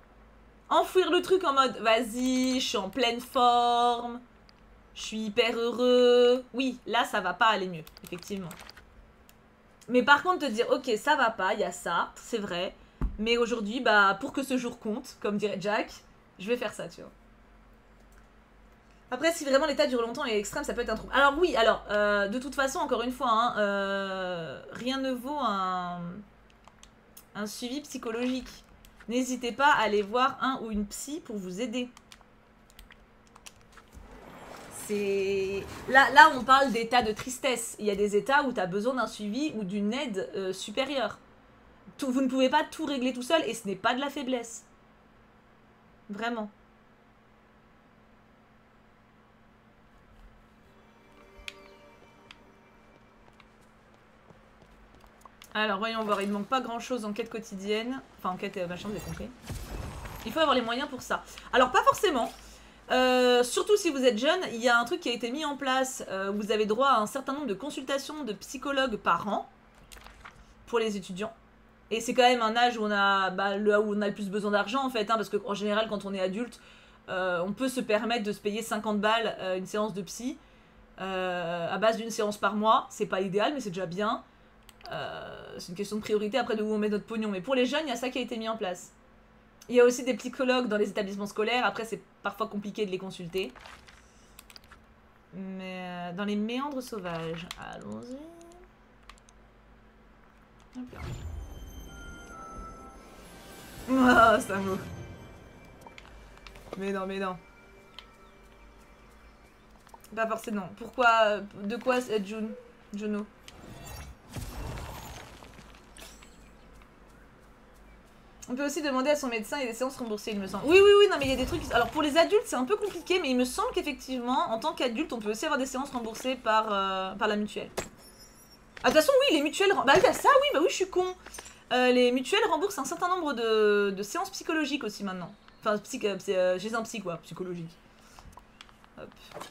enfouir le truc en mode vas-y, je suis en pleine forme, je suis hyper heureux. Oui, là ça va pas aller mieux, effectivement. Mais par contre te dire ok ça va pas, il y a ça, c'est vrai. Mais aujourd'hui, bah pour que ce jour compte, comme dirait Jack, je vais faire ça, tu vois. Après, si vraiment l'état dure longtemps et extrême, ça peut être un trouble. Alors oui, alors, euh, de toute façon, encore une fois, hein, euh, rien ne vaut un, un suivi psychologique. N'hésitez pas à aller voir un ou une psy pour vous aider. C'est... Là, là, on parle d'état de tristesse. Il y a des états où tu as besoin d'un suivi ou d'une aide euh, supérieure. Tout, vous ne pouvez pas tout régler tout seul et ce n'est pas de la faiblesse. Vraiment. Alors, voyons voir. Il ne manque pas grand-chose en quête quotidienne. Enfin, en quête euh, machin, vous avez compris. Il faut avoir les moyens pour ça. Alors, pas forcément. Euh, surtout si vous êtes jeune, il y a un truc qui a été mis en place. Euh, vous avez droit à un certain nombre de consultations de psychologues par an pour les étudiants. Et c'est quand même un âge où on a, bah, là où on a le plus besoin d'argent en fait. Hein, parce qu'en général, quand on est adulte, euh, on peut se permettre de se payer cinquante balles euh, une séance de psy. Euh, à base d'une séance par mois. C'est pas idéal, mais c'est déjà bien. Euh, c'est une question de priorité après de où on met notre pognon. Mais pour les jeunes, il y a ça qui a été mis en place. Il y a aussi des psychologues dans les établissements scolaires. Après, c'est parfois compliqué de les consulter. Mais euh, dans les méandres sauvages. Allons-y. Hop là. Ah, ça vaut. Mais non, mais non. Pas forcément. Pourquoi? De quoi, June? Juno? On peut aussi demander à son médecin et des séances remboursées, il me semble. Oui, oui, oui, non, mais il y a des trucs... Alors, pour les adultes, c'est un peu compliqué, mais il me semble qu'effectivement, en tant qu'adulte, on peut aussi avoir des séances remboursées par, euh, par la mutuelle. Ah, de toute façon, oui, les mutuelles... Bah, il y a ça, oui, bah oui, je suis con. Euh, les mutuelles remboursent un certain nombre de, de séances psychologiques aussi, maintenant. Enfin, psy, euh, euh, chez un psy, quoi, psychologique. Hop.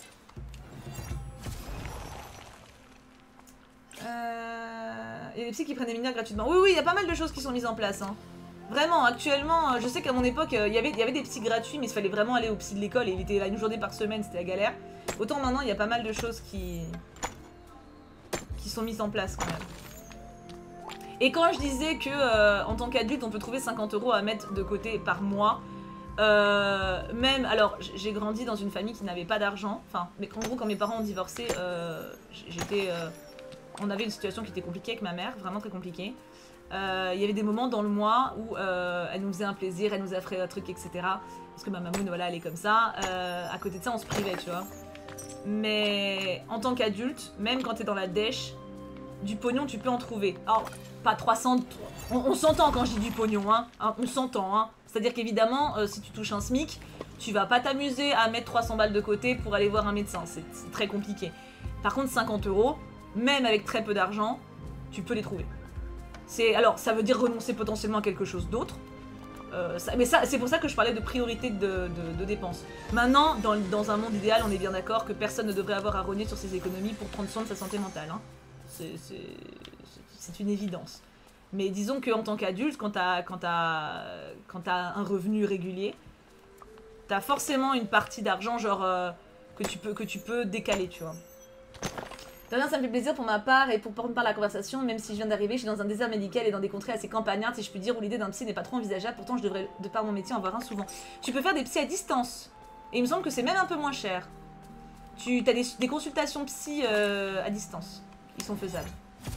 Euh... Il y a des psys qui prennent des mineurs gratuitement. Oui, oui, il y a pas mal de choses qui sont mises en place, hein. Vraiment, actuellement, je sais qu'à mon époque, il y avait, il y avait des psys gratuits, mais il fallait vraiment aller au psy de l'école et il était là une journée par semaine, c'était la galère. Autant maintenant, il y a pas mal de choses qui, qui sont mises en place quand même. Et quand je disais que euh, en tant qu'adulte, on peut trouver cinquante euros à mettre de côté par mois, euh, même, alors j'ai grandi dans une famille qui n'avait pas d'argent, enfin, mais en gros, quand mes parents ont divorcé, euh, j'étais, euh, on avait une situation qui était compliquée avec ma mère, vraiment très compliquée. Il euh, y avait des moments dans le mois où euh, elle nous faisait un plaisir, elle nous offrait un truc, et cetera. Parce que ma maman, voilà, elle est comme ça. Euh, à côté de ça, on se privait, tu vois. Mais en tant qu'adulte, même quand t'es dans la dèche, du pognon, tu peux en trouver. Alors, pas trois cents... On, on s'entend quand je dis du pognon, hein. hein on s'entend, hein. C'est-à-dire qu'évidemment, euh, si tu touches un SMIC, tu vas pas t'amuser à mettre trois cents balles de côté pour aller voir un médecin. C'est très compliqué. Par contre, cinquante euros, même avec très peu d'argent, tu peux les trouver. Alors, ça veut dire renoncer potentiellement à quelque chose d'autre. Euh, mais ça, c'est pour ça que je parlais de priorité de, de, de dépenses. Maintenant, dans, dans un monde idéal, on est bien d'accord que personne ne devrait avoir à rogner sur ses économies pour prendre soin de sa santé mentale. Hein. C'est une évidence. Mais disons qu'en tant qu'adulte, quand t'as quand t'as quand t'as un revenu régulier, t'as forcément une partie d'argent genre euh, que tu peux que tu peux décaler, tu vois. Ça me fait plaisir pour ma part et pour prendre part à la conversation, même si je viens d'arriver, je suis dans un désert médical et dans des contrées assez campagnardes, si je puis dire, où l'idée d'un psy n'est pas trop envisageable, pourtant je devrais, de par mon métier, en avoir un souvent. Tu peux faire des psys à distance, et il me semble que c'est même un peu moins cher. Tu as des, des consultations psy euh, à distance, qui sont faisables.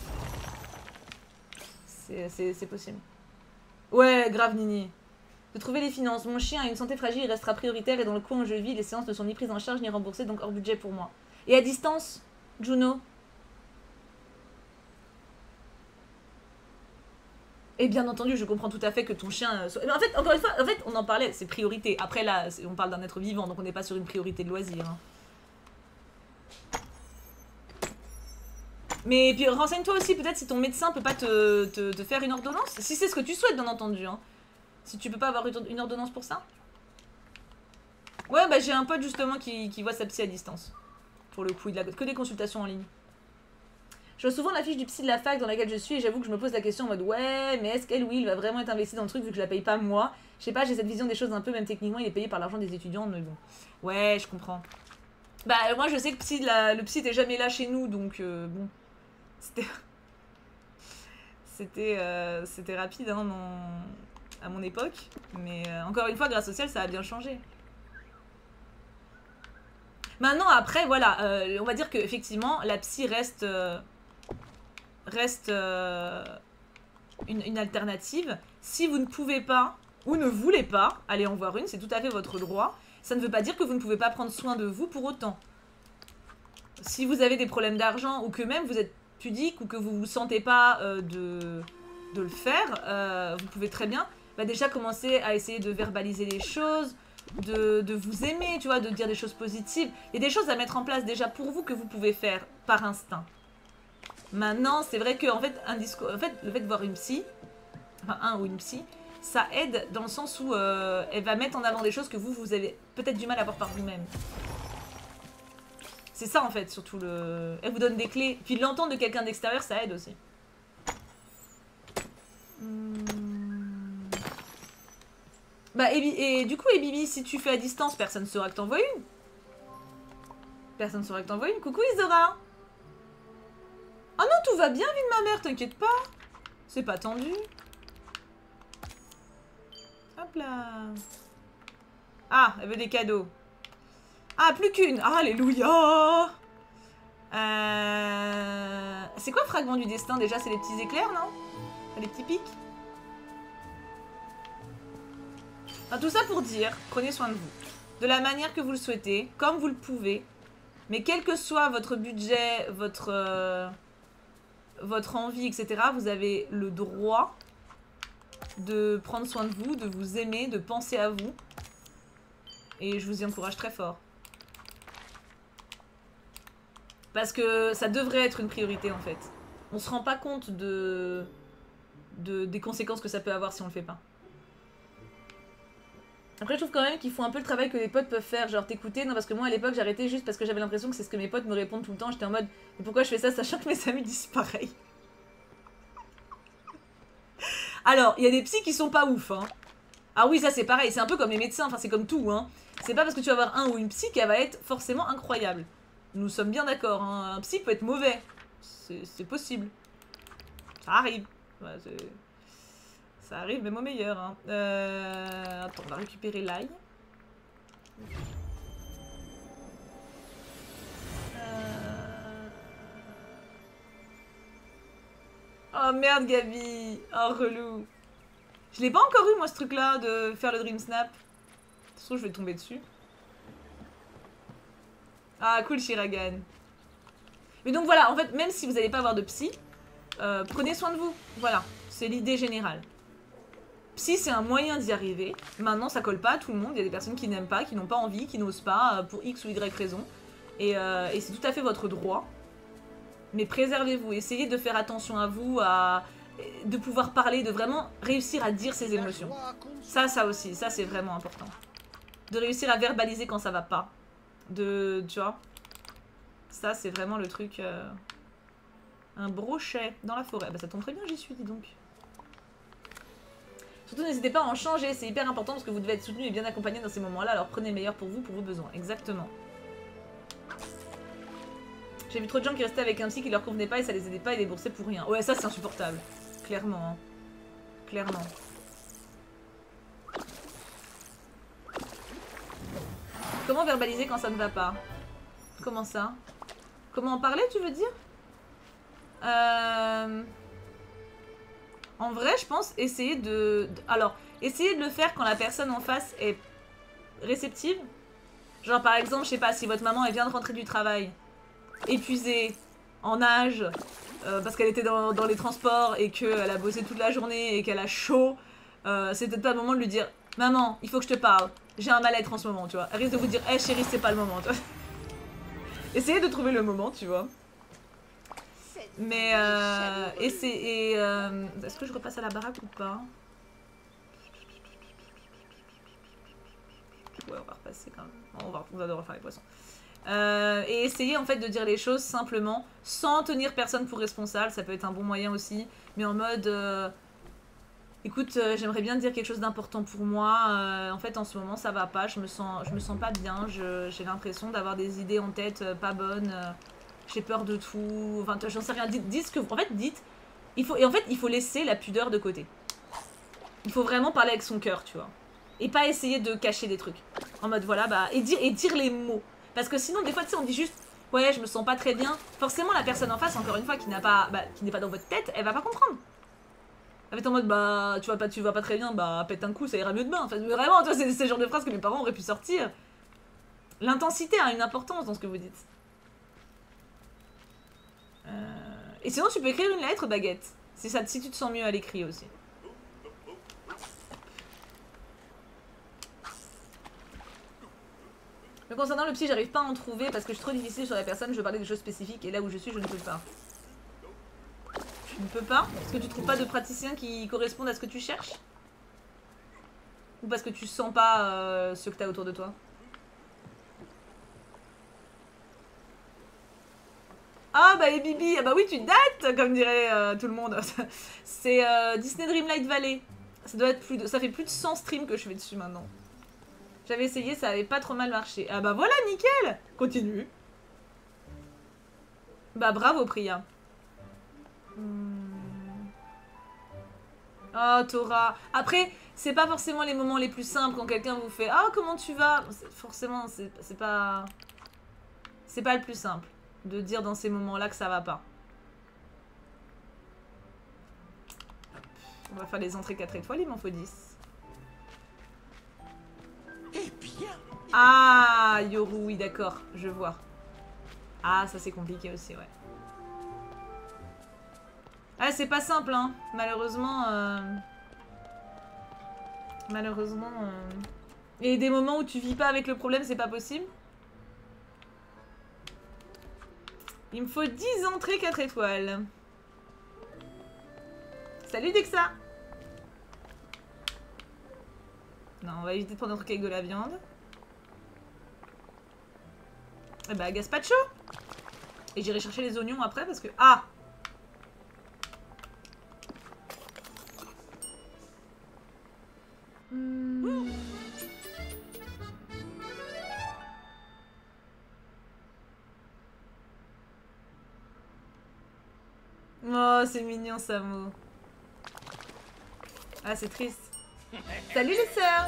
C'est possible. Ouais, grave Nini. De trouver les finances. Mon chien a une santé fragile, il restera prioritaire, et dans le coin où je vis, les séances ne sont ni prises en charge ni remboursées, donc hors budget pour moi. Et à distance Juno. Et bien entendu, je comprends tout à fait que ton chien... Soit... Mais en fait, encore une fois, en fait, on en parlait, c'est priorité. Après, là, on parle d'un être vivant, donc on n'est pas sur une priorité de loisir. Hein. Mais puis, renseigne-toi aussi, peut-être, si ton médecin peut pas te, te, te faire une ordonnance. Si c'est ce que tu souhaites, bien entendu. Hein. Si tu peux pas avoir une ordonnance pour ça. Ouais, bah j'ai un pote, justement, qui, qui voit sa psy à distance. Pour le coup, il a que des consultations en ligne. Je vois souvent l'affiche du psy de la fac dans laquelle je suis et j'avoue que je me pose la question en mode ouais, mais est-ce qu'elle ou il va vraiment être investi dans le truc vu que je la paye pas moi? Je sais pas, j'ai cette vision des choses un peu, même techniquement il est payé par l'argent des étudiants, mais bon. Ouais, je comprends. Bah moi je sais que psy de la... le psy était jamais là chez nous donc euh, bon. C'était... C'était euh, c'était rapide hein, dans... à mon époque. Mais euh, encore une fois, grâce au ciel, ça a bien changé. Maintenant, après, voilà, euh, on va dire qu'effectivement, la psy reste, euh, reste euh, une, une alternative. Si vous ne pouvez pas, ou ne voulez pas, aller en voir une, c'est tout à fait votre droit. Ça ne veut pas dire que vous ne pouvez pas prendre soin de vous pour autant. Si vous avez des problèmes d'argent, ou que même vous êtes pudique, ou que vous ne vous sentez pas euh, de, de le faire, euh, vous pouvez très bien bah, déjà commencer à essayer de verbaliser les choses, De, de vous aimer, tu vois, de dire des choses positives. Il y a des choses à mettre en place déjà pour vous que vous pouvez faire par instinct. Maintenant, c'est vrai que en fait, un discours, en fait, le fait de voir une psy, enfin un ou une psy, ça aide dans le sens où euh, elle va mettre en avant des choses que vous, vous avez peut-être du mal à voir par vous-même. C'est ça en fait, surtout le... Elle vous donne des clés. Puis l'entendre de quelqu'un d'extérieur, ça aide aussi. Hmm... Bah, et, et du coup, et Bibi, si tu fais à distance, personne ne saura que t'envoies une. Personne ne saura que t'envoies une. Coucou Isora. Oh non, tout va bien, vie de ma mère, t'inquiète pas. C'est pas tendu. Hop là. Ah, elle veut des cadeaux. Ah, plus qu'une. Ah, alléluia. Euh... C'est quoi fragment du destin déjà? C'est les petits éclairs, non? Les petits pics? Enfin, tout ça pour dire, prenez soin de vous. De la manière que vous le souhaitez, comme vous le pouvez. Mais quel que soit votre budget, votre, euh, votre envie, et cetera, vous avez le droit de prendre soin de vous, de vous aimer, de penser à vous. Et je vous y encourage très fort. Parce que ça devrait être une priorité en fait. On se rend pas compte de, de, des conséquences que ça peut avoir si on le fait pas. Après, je trouve quand même qu'ils font un peu le travail que les potes peuvent faire, genre t'écouter. Non, parce que moi à l'époque j'arrêtais juste parce que j'avais l'impression que c'est ce que mes potes me répondent tout le temps. J'étais en mode, mais pourquoi je fais ça sachant que mes amis disent pareil? Alors, il y a des psys qui sont pas ouf, hein. Ah oui, ça c'est pareil, c'est un peu comme les médecins, enfin c'est comme tout, hein. C'est pas parce que tu vas avoir un ou une psy qu'elle va être forcément incroyable. Nous sommes bien d'accord, hein. Un psy peut être mauvais. C'est possible. Ça arrive. Ouais, ça arrive même au meilleur. Hein. Euh... Attends, on va récupérer l'ail. Euh... Oh merde Gabi. Oh relou. Je l'ai pas encore eu moi ce truc là de faire le Dream Snap. De toute façon je vais tomber dessus. Ah cool Shiragan. Mais donc voilà, en fait même si vous n'allez pas avoir de psy, euh, prenez soin de vous. Voilà, c'est l'idée générale. Psy c'est un moyen d'y arriver. Maintenant ça colle pas à tout le monde. Il y a des personnes qui n'aiment pas, qui n'ont pas envie, qui n'osent pas euh, pour X ou Y raison. Et, euh, et c'est tout à fait votre droit. Mais préservez-vous, essayez de faire attention à vous, à... de pouvoir parler, de vraiment réussir à dire ses émotions. Ça, ça aussi, ça c'est vraiment important. De réussir à verbaliser quand ça va pas. De, tu vois. Ça c'est vraiment le truc... Euh... Un brochet dans la forêt. Bah ça tombe très bien, j'y suis, dis donc. Surtout n'hésitez pas à en changer, c'est hyper important parce que vous devez être soutenu et bien accompagné dans ces moments-là. Alors prenez le meilleur pour vous, pour vos besoins. Exactement. J'ai vu trop de gens qui restaient avec un psy qui leur convenait pas et ça les aidait pas et les boursaient pour rien. Ouais, ça c'est insupportable. Clairement. Hein. Clairement. Comment verbaliser quand ça ne va pas? Comment ça? Comment en parler, tu veux dire? Euh... En vrai, je pense essayer de... Alors, essayez de le faire quand la personne en face est réceptive. Genre par exemple, je sais pas, si votre maman elle vient de rentrer du travail, épuisée, en âge, euh, parce qu'elle était dans, dans les transports et qu'elle a bossé toute la journée et qu'elle a chaud, euh, c'est peut-être pas le moment de lui dire « Maman, il faut que je te parle, j'ai un mal-être en ce moment, tu vois. » Elle risque de vous dire « Eh hey, chérie, c'est pas le moment, tu vois. » Essayez de trouver le moment, tu vois. Mais euh, et c'est euh, est-ce que je repasse à la baraque ou pas? Ouais, on va repasser quand même. On va, on va devoir faire les poissons. Euh, et essayer en fait de dire les choses simplement, sans tenir personne pour responsable, ça peut être un bon moyen aussi, mais en mode euh, écoute, euh, j'aimerais bien te dire quelque chose d'important pour moi, euh, en fait en ce moment ça va pas, je me sens, je me sens pas bien, j'ai l'impression d'avoir des idées en tête euh, pas bonnes, euh, j'ai peur de tout, enfin j'en sais rien, dites, dites ce que vous, en fait dites, il faut, et en fait il faut laisser la pudeur de côté, il faut vraiment parler avec son cœur, tu vois, et pas essayer de cacher des trucs, en mode voilà, bah, et dire, et dire les mots. Parce que sinon, des fois, tu sais, on dit juste « Ouais, je me sens pas très bien ». Forcément, la personne en face, encore une fois, qui n'a pas, bah, qui n'est pas dans votre tête, elle va pas comprendre. Elle va être en mode « Bah, tu vas pas, tu vas pas très bien, bah, pète un coup, ça ira mieux demain ». Enfin, vraiment, tu vois, c'est ce genre de phrases que mes parents auraient pu sortir. L'intensité a une importance dans ce que vous dites. Euh... Et sinon, tu peux écrire une lettre, Baguette. Si, ça, si tu te sens mieux à l'écrit aussi. Mais concernant le psy, j'arrive pas à en trouver parce que je suis trop difficile sur la personne, je veux parler des choses spécifiques et là où je suis, je ne peux pas. Tu ne peux pas? Parce que tu trouves pas de praticien qui corresponde à ce que tu cherches? Ou parce que tu sens pas euh, ce que t'as autour de toi? Ah bah les Bibi, ah bah oui tu dates, comme dirait euh, tout le monde. C'est euh, Disney Dreamlight Valley. Ça doit être plus de, ça fait plus de cent streams que je fais dessus maintenant. J'avais essayé, ça avait pas trop mal marché. Ah bah voilà, nickel. Continue. Bah bravo Priya. Hmm. Oh Tora. Après, c'est pas forcément les moments les plus simples quand quelqu'un vous fait « Ah, comment tu vas ?» Forcément, c'est pas... C'est pas le plus simple de dire dans ces moments-là que ça va pas. On va faire les entrées quatre étoiles, il m'en faut dix. Eh bien. Ah, Yoru, oui, d'accord, je vois. Ah, ça c'est compliqué aussi, ouais. Ah, c'est pas simple, hein. Malheureusement... Euh... Malheureusement... Euh... Et des moments où tu vis pas avec le problème, c'est pas possible. Il me faut dix entrées quatre étoiles. Salut Dexa. Non, on va éviter de prendre un truc avec de la viande. Eh bah, gazpacho. Et j'irai chercher les oignons après parce que... Ah! Hmm. Oh, c'est mignon, Samo. Ah, c'est triste. Salut les sœurs!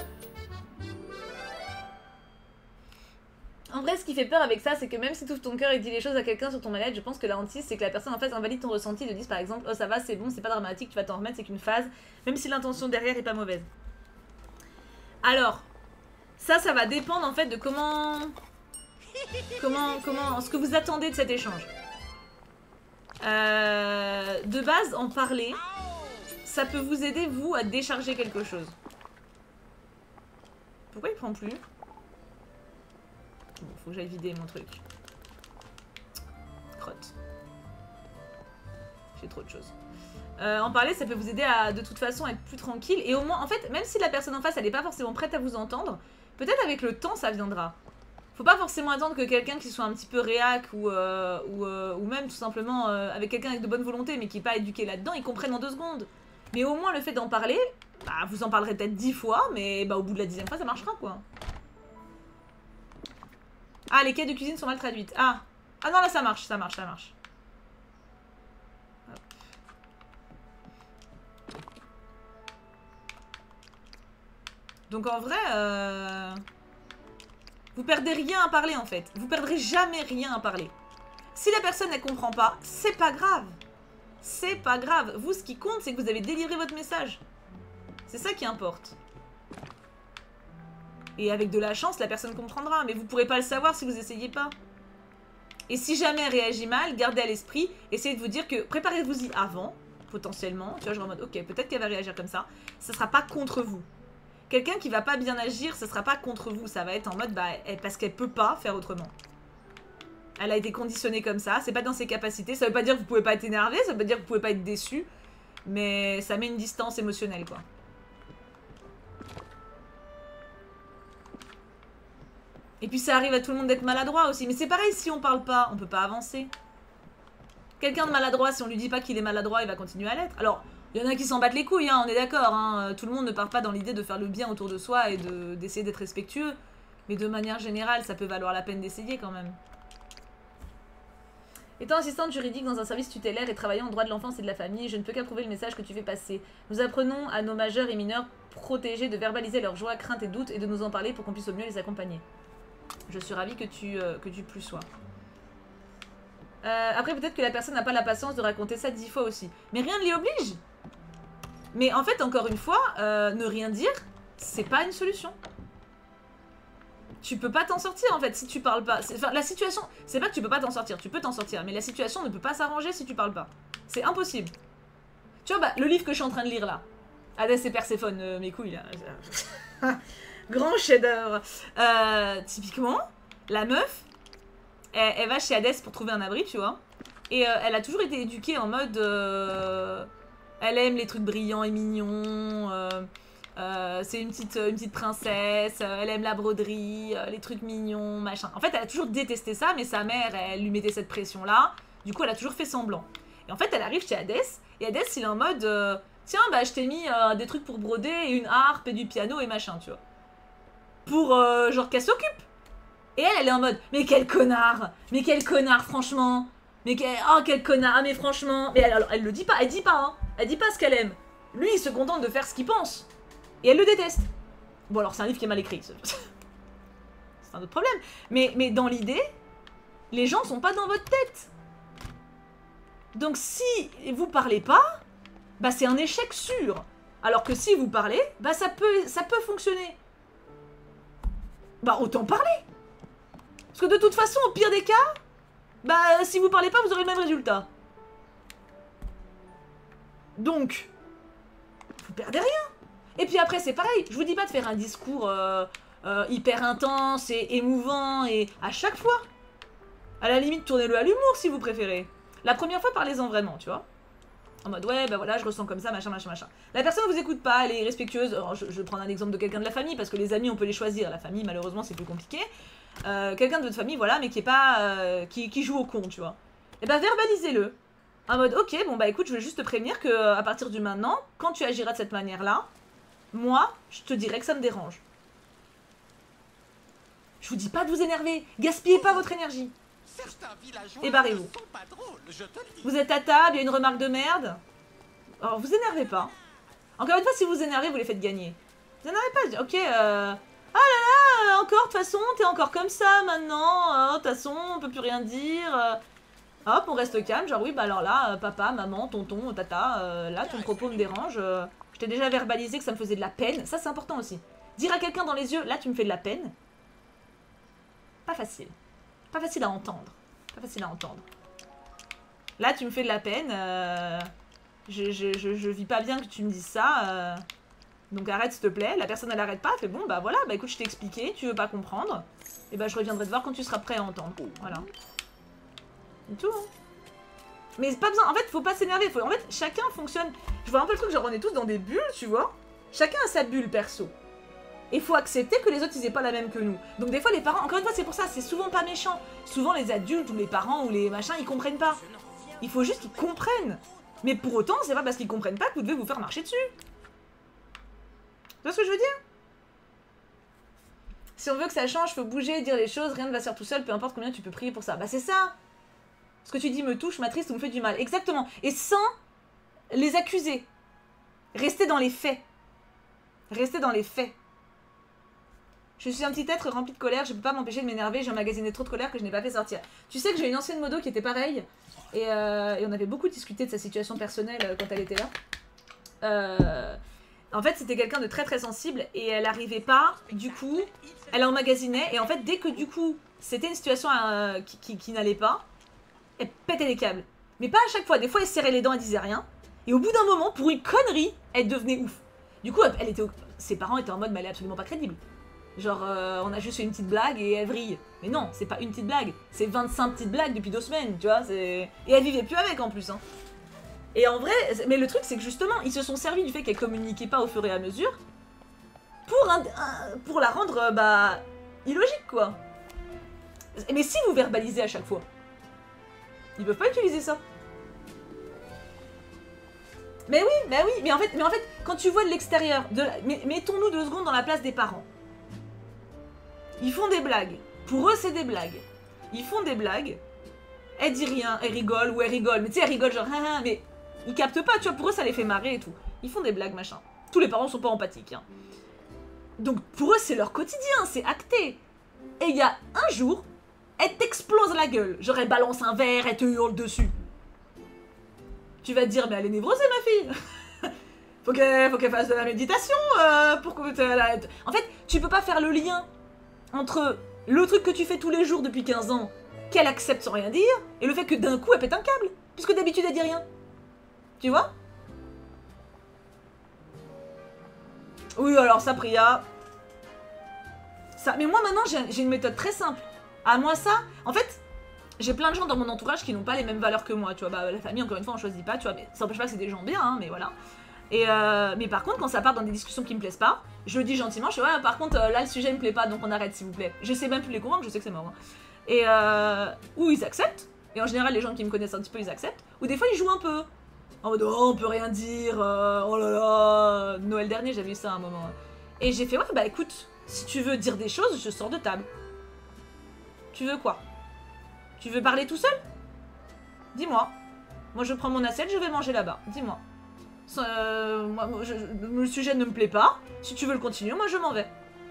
En vrai, ce qui fait peur avec ça, c'est que même si tu ouvres ton cœur et dis les choses à quelqu'un sur ton mal-être, je pense que la hantise, c'est que la personne en fait invalide ton ressenti et te dise par exemple « Oh ça va, c'est bon, c'est pas dramatique, tu vas t'en remettre, c'est qu'une phase », même si l'intention derrière est pas mauvaise. Alors, ça, ça va dépendre en fait de comment... Comment, comment, ce que vous attendez de cet échange. Euh, de base, en parler, ça peut vous aider, vous, à décharger quelque chose. Pourquoi il prend plus? Bon, faut que j'aille vider mon truc. Crotte. J'ai trop de choses. Euh, en parler, ça peut vous aider à, de toute façon, être plus tranquille. Et au moins, en fait, même si la personne en face, elle n'est pas forcément prête à vous entendre, peut-être avec le temps, ça viendra. Faut pas forcément attendre que quelqu'un qui soit un petit peu réac ou, euh, ou, euh, ou même tout simplement euh, avec quelqu'un avec de bonne volonté mais qui n'est pas éduqué là-dedans, il comprenne en deux secondes. Mais au moins le fait d'en parler, bah, vous en parlerez peut-être dix fois, mais bah, au bout de la dixième fois ça marchera quoi. Ah, les quêtes de cuisine sont mal traduites. Ah, ah non là ça marche, ça marche, ça marche. Hop. Donc en vrai... Euh... Vous perdez rien à parler en fait. Vous perdrez jamais rien à parler. Si la personne elle comprend pas, c'est pas grave. C'est pas grave. Vous, ce qui compte, c'est que vous avez délivré votre message. C'est ça qui importe. Et avec de la chance, la personne comprendra. Mais vous pourrez pas le savoir si vous essayez pas. Et si jamais elle réagit mal, gardez à l'esprit. Essayez de vous dire que préparez-vous-y avant, potentiellement. Tu vois, genre en mode, ok, peut-être qu'elle va réagir comme ça. Ça sera pas contre vous. Quelqu'un qui va pas bien agir, ça sera pas contre vous, ça va être en mode bah elle, parce qu'elle peut pas faire autrement. Elle a été conditionnée comme ça, c'est pas dans ses capacités, ça veut pas dire que vous pouvez pas être énervé, ça veut pas dire que vous pouvez pas être déçu, mais ça met une distance émotionnelle quoi. Et puis ça arrive à tout le monde d'être maladroit aussi. Mais c'est pareil, si on parle pas, on peut pas avancer. Quelqu'un de maladroit, si on lui dit pas qu'il est maladroit, il va continuer à l'être. Alors, il y en a qui s'en battent les couilles, hein, on est d'accord. Hein. Tout le monde ne part pas dans l'idée de faire le bien autour de soi et d'essayer d'être respectueux. Mais de manière générale, ça peut valoir la peine d'essayer quand même. Étant assistante juridique dans un service tutélaire et travaillant en droit de l'enfance et de la famille, je ne peux qu'approuver le message que tu fais passer. Nous apprenons à nos majeurs et mineurs protégés de verbaliser leurs joies, craintes et doutes et de nous en parler pour qu'on puisse au mieux les accompagner. Je suis ravie que tu, euh, que tu plus sois. Euh, après, peut-être que la personne n'a pas la patience de raconter ça dix fois aussi. Mais rien ne l'y oblige. Mais en fait, encore une fois, euh, ne rien dire, c'est pas une solution. Tu peux pas t'en sortir en fait si tu parles pas. Enfin, la situation, c'est pas que tu peux pas t'en sortir, tu peux t'en sortir, mais la situation ne peut pas s'arranger si tu parles pas. C'est impossible. Tu vois, bah, le livre que je suis en train de lire là, Hadès et Perséphone, euh, mes couilles là. Grand chef-d'œuvre. Euh, typiquement, la meuf, elle, elle va chez Hadès pour trouver un abri, tu vois. Et euh, elle a toujours été éduquée en mode. Euh, elle aime les trucs brillants et mignons. Euh, Euh, c'est une petite, une petite princesse, euh, elle aime la broderie, euh, les trucs mignons, machin. En fait, elle a toujours détesté ça, mais sa mère, elle lui mettait cette pression-là. Du coup, elle a toujours fait semblant. Et en fait, elle arrive chez Hadès, et Hadès, il est en mode euh, tiens, bah, je t'ai mis euh, des trucs pour broder, et une harpe, et du piano, et machin, tu vois. Pour, euh, genre, qu'elle s'occupe. Et elle, elle est en mode mais quel connard. Mais quel connard, franchement. Mais quel... Oh, quel connard. Ah, mais franchement. Mais elle, alors, elle le dit pas, elle dit pas, hein. Elle dit pas ce qu'elle aime. Lui, il se contente de faire ce qu'il pense. Et elle le déteste. Bon, alors c'est un livre qui est mal écrit. C'est un autre problème. Mais, mais dans l'idée, les gens sont pas dans votre tête. Donc si vous parlez pas, bah c'est un échec sûr. Alors que si vous parlez, bah ça peut, ça peut fonctionner. Bah autant parler. Parce que de toute façon, au pire des cas, bah si vous parlez pas, vous aurez le même résultat. Donc, vous perdez rien. Et puis après, c'est pareil. Je vous dis pas de faire un discours euh, euh, hyper intense et émouvant et à chaque fois. À la limite, tournez-le à l'humour si vous préférez. La première fois, parlez-en vraiment, tu vois. En mode, ouais, bah voilà, je ressens comme ça, machin, machin, machin. La personne ne vous écoute pas, elle est irrespectueuse. Alors, je, je vais prendre un exemple de quelqu'un de la famille, parce que les amis, on peut les choisir. La famille, malheureusement, c'est plus compliqué. Euh, quelqu'un de votre famille, voilà, mais qui est pas... Euh, qui, qui joue au con, tu vois. Et bah, verbalisez-le. En mode, ok, bon bah écoute, je veux juste te prévenir que à partir du maintenant, quand tu agiras de cette manière-là, moi, je te dirais que ça me dérange. Je vous dis pas de vous énerver. Gaspillez pas votre énergie. Et barrez-vous. Vous êtes à table, il y a une remarque de merde. Alors, vous énervez pas. Encore une fois, si vous énervez, vous les faites gagner. Vous énervez pas. Ok, euh... ah là là, encore, de toute façon, t'es encore comme ça maintenant. De toute façon, on peut plus rien dire. Hop, on reste calme. Genre, oui, bah alors là, papa, maman, tonton, tata, euh, là, ton propos me dérange. Euh... Je t'ai déjà verbalisé que ça me faisait de la peine. Ça, c'est important aussi. Dire à quelqu'un dans les yeux, là, tu me fais de la peine. Pas facile. Pas facile à entendre. Pas facile à entendre. Là, tu me fais de la peine. Euh, je, je, je, je vis pas bien que tu me dises ça. Euh, donc arrête, s'il te plaît. La personne, elle arrête pas. Elle fait bon, bah voilà, bah écoute, je t'ai expliqué. Tu veux pas comprendre. Et bah, je reviendrai te voir quand tu seras prêt à entendre. Voilà. C'est tout, hein. Mais pas besoin, en fait, faut pas s'énerver. En fait, chacun fonctionne. Je vois un peu le truc, genre on est tous dans des bulles, tu vois. Chacun a sa bulle perso. Et faut accepter que les autres, ils aient pas la même que nous. Donc des fois, les parents, encore une fois, c'est pour ça, c'est souvent pas méchant. Souvent, les adultes ou les parents ou les machins, ils comprennent pas. Il faut juste qu'ils comprennent. Mais pour autant, c'est pas parce qu'ils comprennent pas que vous devez vous faire marcher dessus. Tu vois ce que je veux dire? Si on veut que ça change, faut bouger, dire les choses, rien ne va se faire tout seul, peu importe combien tu peux prier pour ça. Bah c'est ça. Ce que tu dis me touche, m'attriste ou me fait du mal. Exactement. Et sans les accuser. Restez dans les faits. Restez dans les faits. Je suis un petit être rempli de colère, je peux pas m'empêcher de m'énerver, j'ai emmagasiné trop de colère que je n'ai pas fait sortir. Tu sais que j'ai une ancienne modo qui était pareille, et, euh, et on avait beaucoup discuté de sa situation personnelle euh, quand elle était là. Euh, en fait, c'était quelqu'un de très très sensible, et elle arrivait pas, du coup, elle emmagasinait, et en fait, dès que du coup, c'était une situation euh, qui, qui, qui n'allait pas, elle pétait les câbles. Mais pas à chaque fois, des fois elle serrait les dents, elle disait rien, et au bout d'un moment, pour une connerie, elle devenait ouf. Du coup, elle était, ses parents étaient en mode, mais elle est absolument pas crédible. Genre, euh, on a juste fait une petite blague et elle vrille. Mais non, c'est pas une petite blague, c'est vingt-cinq petites blagues depuis deux semaines, tu vois. Et elle vivait plus avec en plus. Hein. Et en vrai, mais le truc c'est que justement, ils se sont servis du fait qu'elle communiquait pas au fur et à mesure pour, un, un, pour la rendre, bah, illogique quoi. Mais si vous verbalisez à chaque fois, ils peuvent pas utiliser ça. Mais oui, mais oui, mais en fait, mais en fait, quand tu vois de l'extérieur, de la... mettons-nous deux secondes dans la place des parents. Ils font des blagues. Pour eux, c'est des blagues. Ils font des blagues. Elle dit rien, elle rigole ou elle rigole. Mais tu sais, elle rigole genre, hein, hein, mais ils captent pas, tu vois. Pour eux, ça les fait marrer et tout. Ils font des blagues, machin. Tous les parents sont pas empathiques. Hein. Donc pour eux, c'est leur quotidien, c'est acté. Et il y a un jour, elle t'explose la gueule. Genre, elle balance un verre, elle te hurle dessus. Tu vas te dire, mais elle est névrosée, ma fille. Faut qu'elle faut qu'elle fasse de la méditation. Euh, pour que en fait, tu peux pas faire le lien entre le truc que tu fais tous les jours depuis quinze ans, qu'elle accepte sans rien dire, et le fait que d'un coup, elle pète un câble. Puisque d'habitude, elle dit rien. Tu vois? Oui, alors ça, Priya. Ça. Mais moi, maintenant, j'ai une méthode très simple. À moi, ça, en fait... J'ai plein de gens dans mon entourage qui n'ont pas les mêmes valeurs que moi, tu vois, bah la famille, encore une fois, on choisit pas, tu vois, mais ça n'empêche pas que c'est des gens bien, hein, mais voilà. Et euh, mais par contre, quand ça part dans des discussions qui me plaisent pas, je le dis gentiment, je dis ouais, par contre, euh, là, le sujet me plaît pas, donc on arrête, s'il vous plaît. Je sais même plus les convaincre, je sais que c'est mort. Hein. Et euh, ou ils acceptent, et en général, les gens qui me connaissent un petit peu, ils acceptent, ou des fois, ils jouent un peu. En mode, oh, on peut rien dire, euh, oh là là, Noël dernier, j'avais eu ça à un moment. Et j'ai fait, ouais, bah écoute, si tu veux dire des choses, je sors de table. Tu veux quoi? Tu veux parler tout seul? Dis-moi. Moi, je prends mon assiette, je vais manger là-bas. Dis-moi. Euh, moi, je, le sujet ne me plaît pas. Si tu veux le continuer, moi, je m'en vais.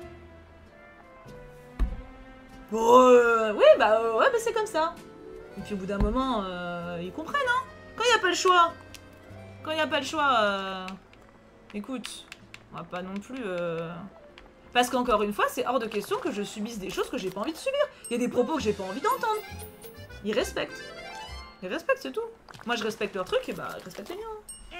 Bon, euh, oui, bah, euh, ouais, bah, c'est comme ça. Et puis, au bout d'un moment, euh, ils comprennent, hein. Quand il n'y a pas le choix. Quand il n'y a pas le choix, euh, écoute, on va pas non plus... Euh... Parce qu'encore une fois, c'est hors de question que je subisse des choses que j'ai pas envie de subir. Il y a des propos que j'ai pas envie d'entendre. Ils respectent. Ils respectent, c'est tout. Moi, je respecte leur truc, et bah, je respecte les miens.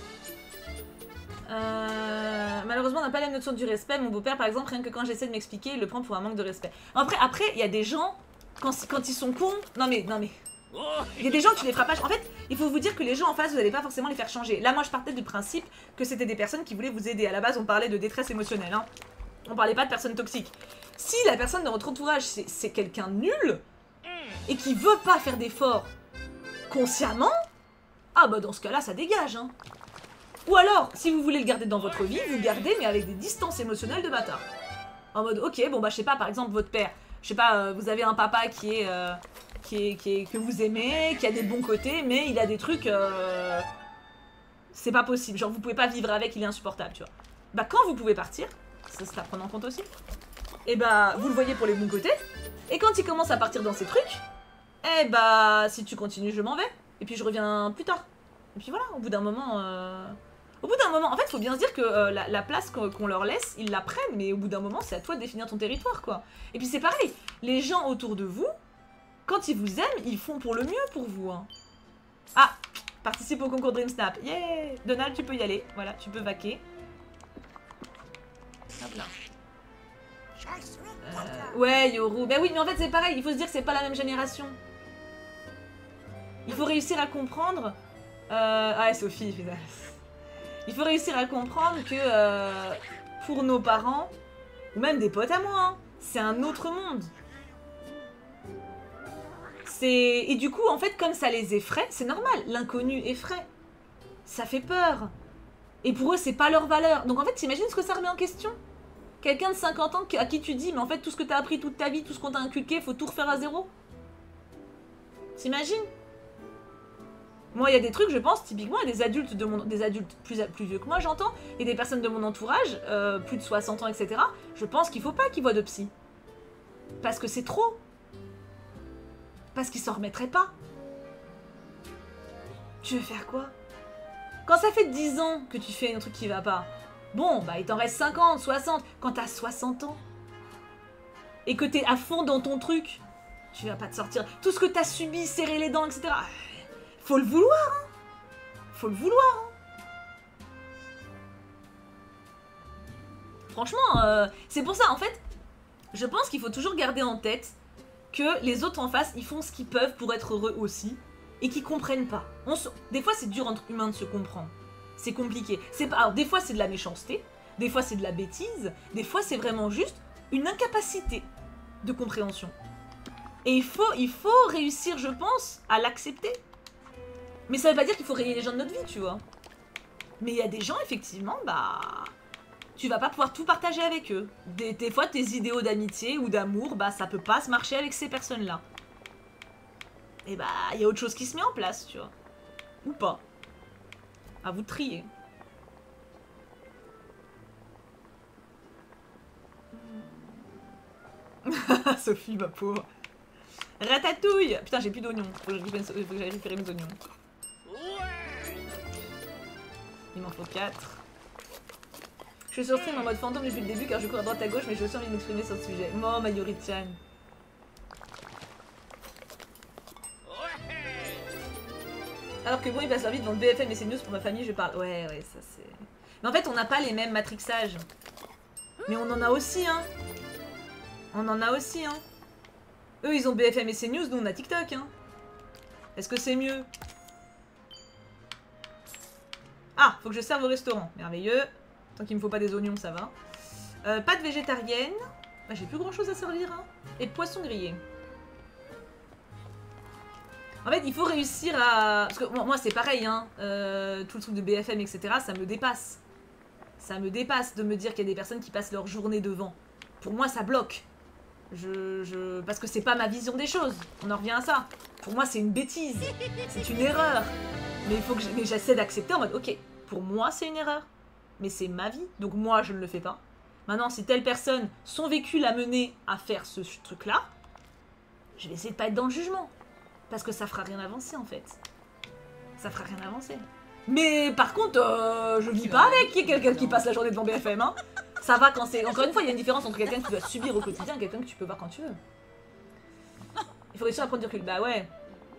Euh... Malheureusement, on n'a pas la notion du respect. Mon beau-père, par exemple, rien que quand j'essaie de m'expliquer, il le prend pour un manque de respect. Après, après, il y a des gens, quand, quand ils sont cons... Non mais, non mais... Il y a des gens, tu les feras pas... En fait, il faut vous dire que les gens en face, vous n'allez pas forcément les faire changer. Là, moi, je partais du principe que c'était des personnes qui voulaient vous aider. À la base, on parlait de détresse émotionnelle, hein. On parlait pas de personnes toxiques. Si la personne de votre entourage, c'est quelqu'un de nul, et qui veut pas faire d'efforts consciemment, ah bah dans ce cas-là, ça dégage, hein. Ou alors, si vous voulez le garder dans votre vie, vous le gardez, mais avec des distances émotionnelles de bâtard. En mode, ok, bon bah je sais pas, par exemple, votre père, je sais pas, euh, vous avez un papa qui est, euh, qui est, qui est, que vous aimez, qui a des bons côtés, mais il a des trucs, euh, c'est pas possible, genre vous pouvez pas vivre avec, il est insupportable, tu vois. Bah quand vous pouvez partir, ça c'est à prendre en compte aussi, et bah vous le voyez pour les bons côtés, et quand il commence à partir dans ces trucs, eh bah si tu continues, je m'en vais, et puis je reviens plus tard. Et puis voilà, au bout d'un moment... Euh... Au bout d'un moment, en fait, il faut bien se dire que euh, la, la place qu'on qu'on leur laisse, ils la prennent, mais au bout d'un moment, c'est à toi de définir ton territoire, quoi. Et puis c'est pareil, les gens autour de vous, quand ils vous aiment, ils font pour le mieux pour vous, hein. Ah, participe au concours Dream Snap. Yeah. Donald, tu peux y aller. Voilà, tu peux vaquer. Hop là. Euh, ouais, Yoru. Ben oui, mais en fait, c'est pareil, il faut se dire que c'est pas la même génération. Il faut réussir à comprendre... Euh... Ah, Sophie, putain. Il faut réussir à comprendre que euh, pour nos parents, ou même des potes à moi, hein, c'est un autre monde. C'est Et du coup, en fait, comme ça les effraie, c'est normal, l'inconnu effraie. Ça fait peur. Et pour eux, c'est pas leur valeur. Donc en fait, t'imagines ce que ça remet en question? Quelqu'un de cinquante ans à qui tu dis, mais en fait, tout ce que t'as appris toute ta vie, tout ce qu'on t'a inculqué, faut tout refaire à zéro. T'imagines? Moi, il y a des trucs, je pense, typiquement, il y a des adultes, de mon, des adultes plus, plus vieux que moi, j'entends, et des personnes de mon entourage, euh, plus de soixante ans, et cetera. Je pense qu'il faut pas qu'ils voient de psy. Parce que c'est trop. Parce qu'ils s'en remettraient pas. Tu veux faire quoi? Quand ça fait dix ans que tu fais un truc qui va pas, bon, bah il t'en reste cinquante, soixante. Quand t'as soixante ans, et que t'es à fond dans ton truc, tu vas pas te sortir. Tout ce que t'as subi, serrer les dents, et cetera. Faut le vouloir, hein. Faut le vouloir, hein. Franchement, euh, c'est pour ça, en fait, je pense qu'il faut toujours garder en tête que les autres en face, ils font ce qu'ils peuvent pour être heureux aussi, et qu'ils comprennent pas. On se... Des fois, c'est dur entre humains de se comprendre. C'est compliqué. C'est pas... Alors, des fois, c'est de la méchanceté, des fois, c'est de la bêtise, des fois, c'est vraiment juste une incapacité de compréhension. Et il faut, il faut réussir, je pense, à l'accepter. Mais ça veut pas dire qu'il faut rayer les gens de notre vie, tu vois. Mais il y a des gens, effectivement, bah... tu vas pas pouvoir tout partager avec eux. Des, des fois, tes idéaux d'amitié ou d'amour, bah ça peut pas se marcher avec ces personnes-là. Et bah, il y a autre chose qui se met en place, tu vois. Ou pas. À vous de trier. Sophie, ma pauvre. Ratatouille. Putain, j'ai plus d'oignons. Faut que j'aille récupérer mes oignons. Il m'en faut quatre. Je suis sur stream en mode fantôme depuis le début car je cours à droite à gauche, mais j'ai aussi envie de m'exprimer sur le sujet. Moi, Mayuri-chan. Alors que bon, il passe leur vie devant le B F M et C News pour ma famille, je parle. Ouais, ouais, ça c'est... Mais en fait, on n'a pas les mêmes matrixages. Mais on en a aussi, hein. On en a aussi, hein. Eux, ils ont B F M et C News, nous, on a TikTok, hein. Est-ce que c'est mieux? Ah, faut que je serve au restaurant. Merveilleux. Tant qu'il me faut pas des oignons, ça va. Euh, pâte végétarienne. Bah, j'ai plus grand chose à servir, hein. Et poisson grillé. En fait, il faut réussir à... Parce que moi, moi c'est pareil, hein. Euh, tout le truc de B F M, et cetera, ça me dépasse. Ça me dépasse de me dire qu'il y a des personnes qui passent leur journée devant. Pour moi, ça bloque. Je, je... Parce que c'est pas ma vision des choses. On en revient à ça. Pour moi, c'est une bêtise. C'est une erreur. Mais il faut que j'essaie d'accepter en mode, ok, pour moi, c'est une erreur. Mais c'est ma vie. Donc moi, je ne le fais pas. Maintenant, si telle personne, son vécu l'a mené à faire ce truc-là, je vais essayer de pas être dans le jugement. Parce que ça fera rien avancer, en fait. Ça fera rien avancer. Mais par contre, euh, je vis pas avec quelqu'un qui passe la journée devant B F M, hein. Ça va quand c'est... Encore une fois, il y a une différence entre quelqu'un qui doit subir au quotidien et quelqu'un que tu peux voir quand tu veux. Il faut réussir à prendre du recul. Bah ouais.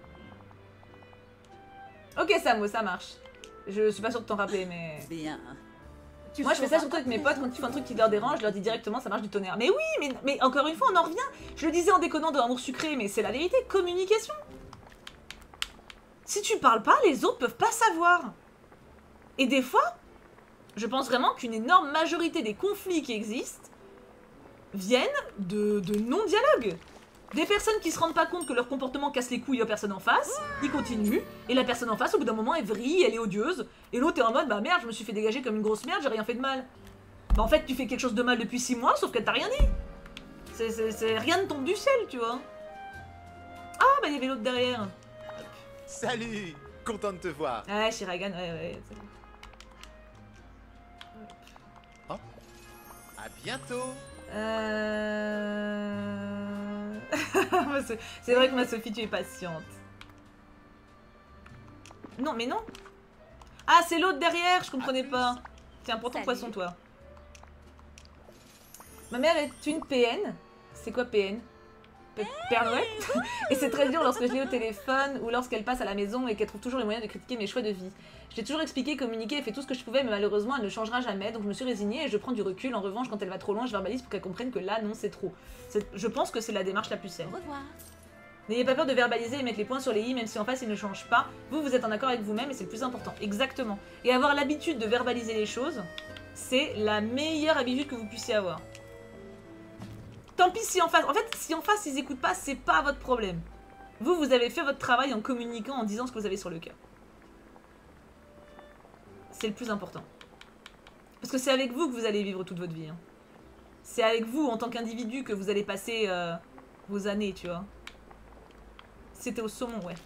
Ok, Samo, ça marche. Je suis pas sûre de t'en rappeler, mais... Bien. Tu Moi, je fais ça feras surtout avec mes pas potes. Quand tu fais un truc qui leur dérange, je leur dis directement, ça marche du tonnerre. Mais oui, mais, mais encore une fois, on en revient. Je le disais en déconnant de l'amour sucré, mais c'est la vérité. Communication. Si tu parles pas, les autres peuvent pas savoir. Et des fois, je pense vraiment qu'une énorme majorité des conflits qui existent viennent de, de non-dialogue. Des personnes qui se rendent pas compte que leur comportement casse les couilles à la personne en face, ils continuent, et la personne en face, au bout d'un moment, elle vrille, elle est odieuse, et l'autre est en mode, bah merde, je me suis fait dégager comme une grosse merde, j'ai rien fait de mal. Bah en fait, tu fais quelque chose de mal depuis six mois, sauf que t'as rien dit. C'est rien ne tombe du ciel, tu vois. Ah, bah il y avait l'autre derrière. Salut, content de te voir. Ouais, Shiragan, ouais, ouais. Oh. À bientôt. Euh... C'est vrai que ma Sophie, tu es patiente. Non, mais non. Ah, c'est l'autre derrière, je comprenais pas. Tiens, pour ton Salut. poisson, toi. Ma mère est une P N. C'est quoi P N? P- Père Noël. Et c'est très dur lorsque je l'ai au téléphone ou lorsqu'elle passe à la maison et qu'elle trouve toujours les moyens de critiquer mes choix de vie. Je l'ai toujours expliqué, communiqué et fait tout ce que je pouvais, mais malheureusement elle ne changera jamais, donc je me suis résignée et je prends du recul. En revanche, quand elle va trop loin, je verbalise pour qu'elle comprenne que là, non, c'est trop. Je pense que c'est la démarche la plus saine. Au revoir. N'ayez pas peur de verbaliser et mettre les points sur les i, même si en face il ne change pas. Vous, vous êtes en accord avec vous-même et c'est le plus important. Exactement. Et avoir l'habitude de verbaliser les choses, c'est la meilleure habitude que vous puissiez avoir. Tant pis si en face... En fait, si en face ils écoutent pas, c'est pas votre problème. Vous, vous avez fait votre travail en communiquant, en disant ce que vous avez sur le cœur. C'est le plus important. Parce que c'est avec vous que vous allez vivre toute votre vie. Hein. C'est avec vous, en tant qu'individu, que vous allez passer euh, vos années, tu vois. C'était au saumon, ouais.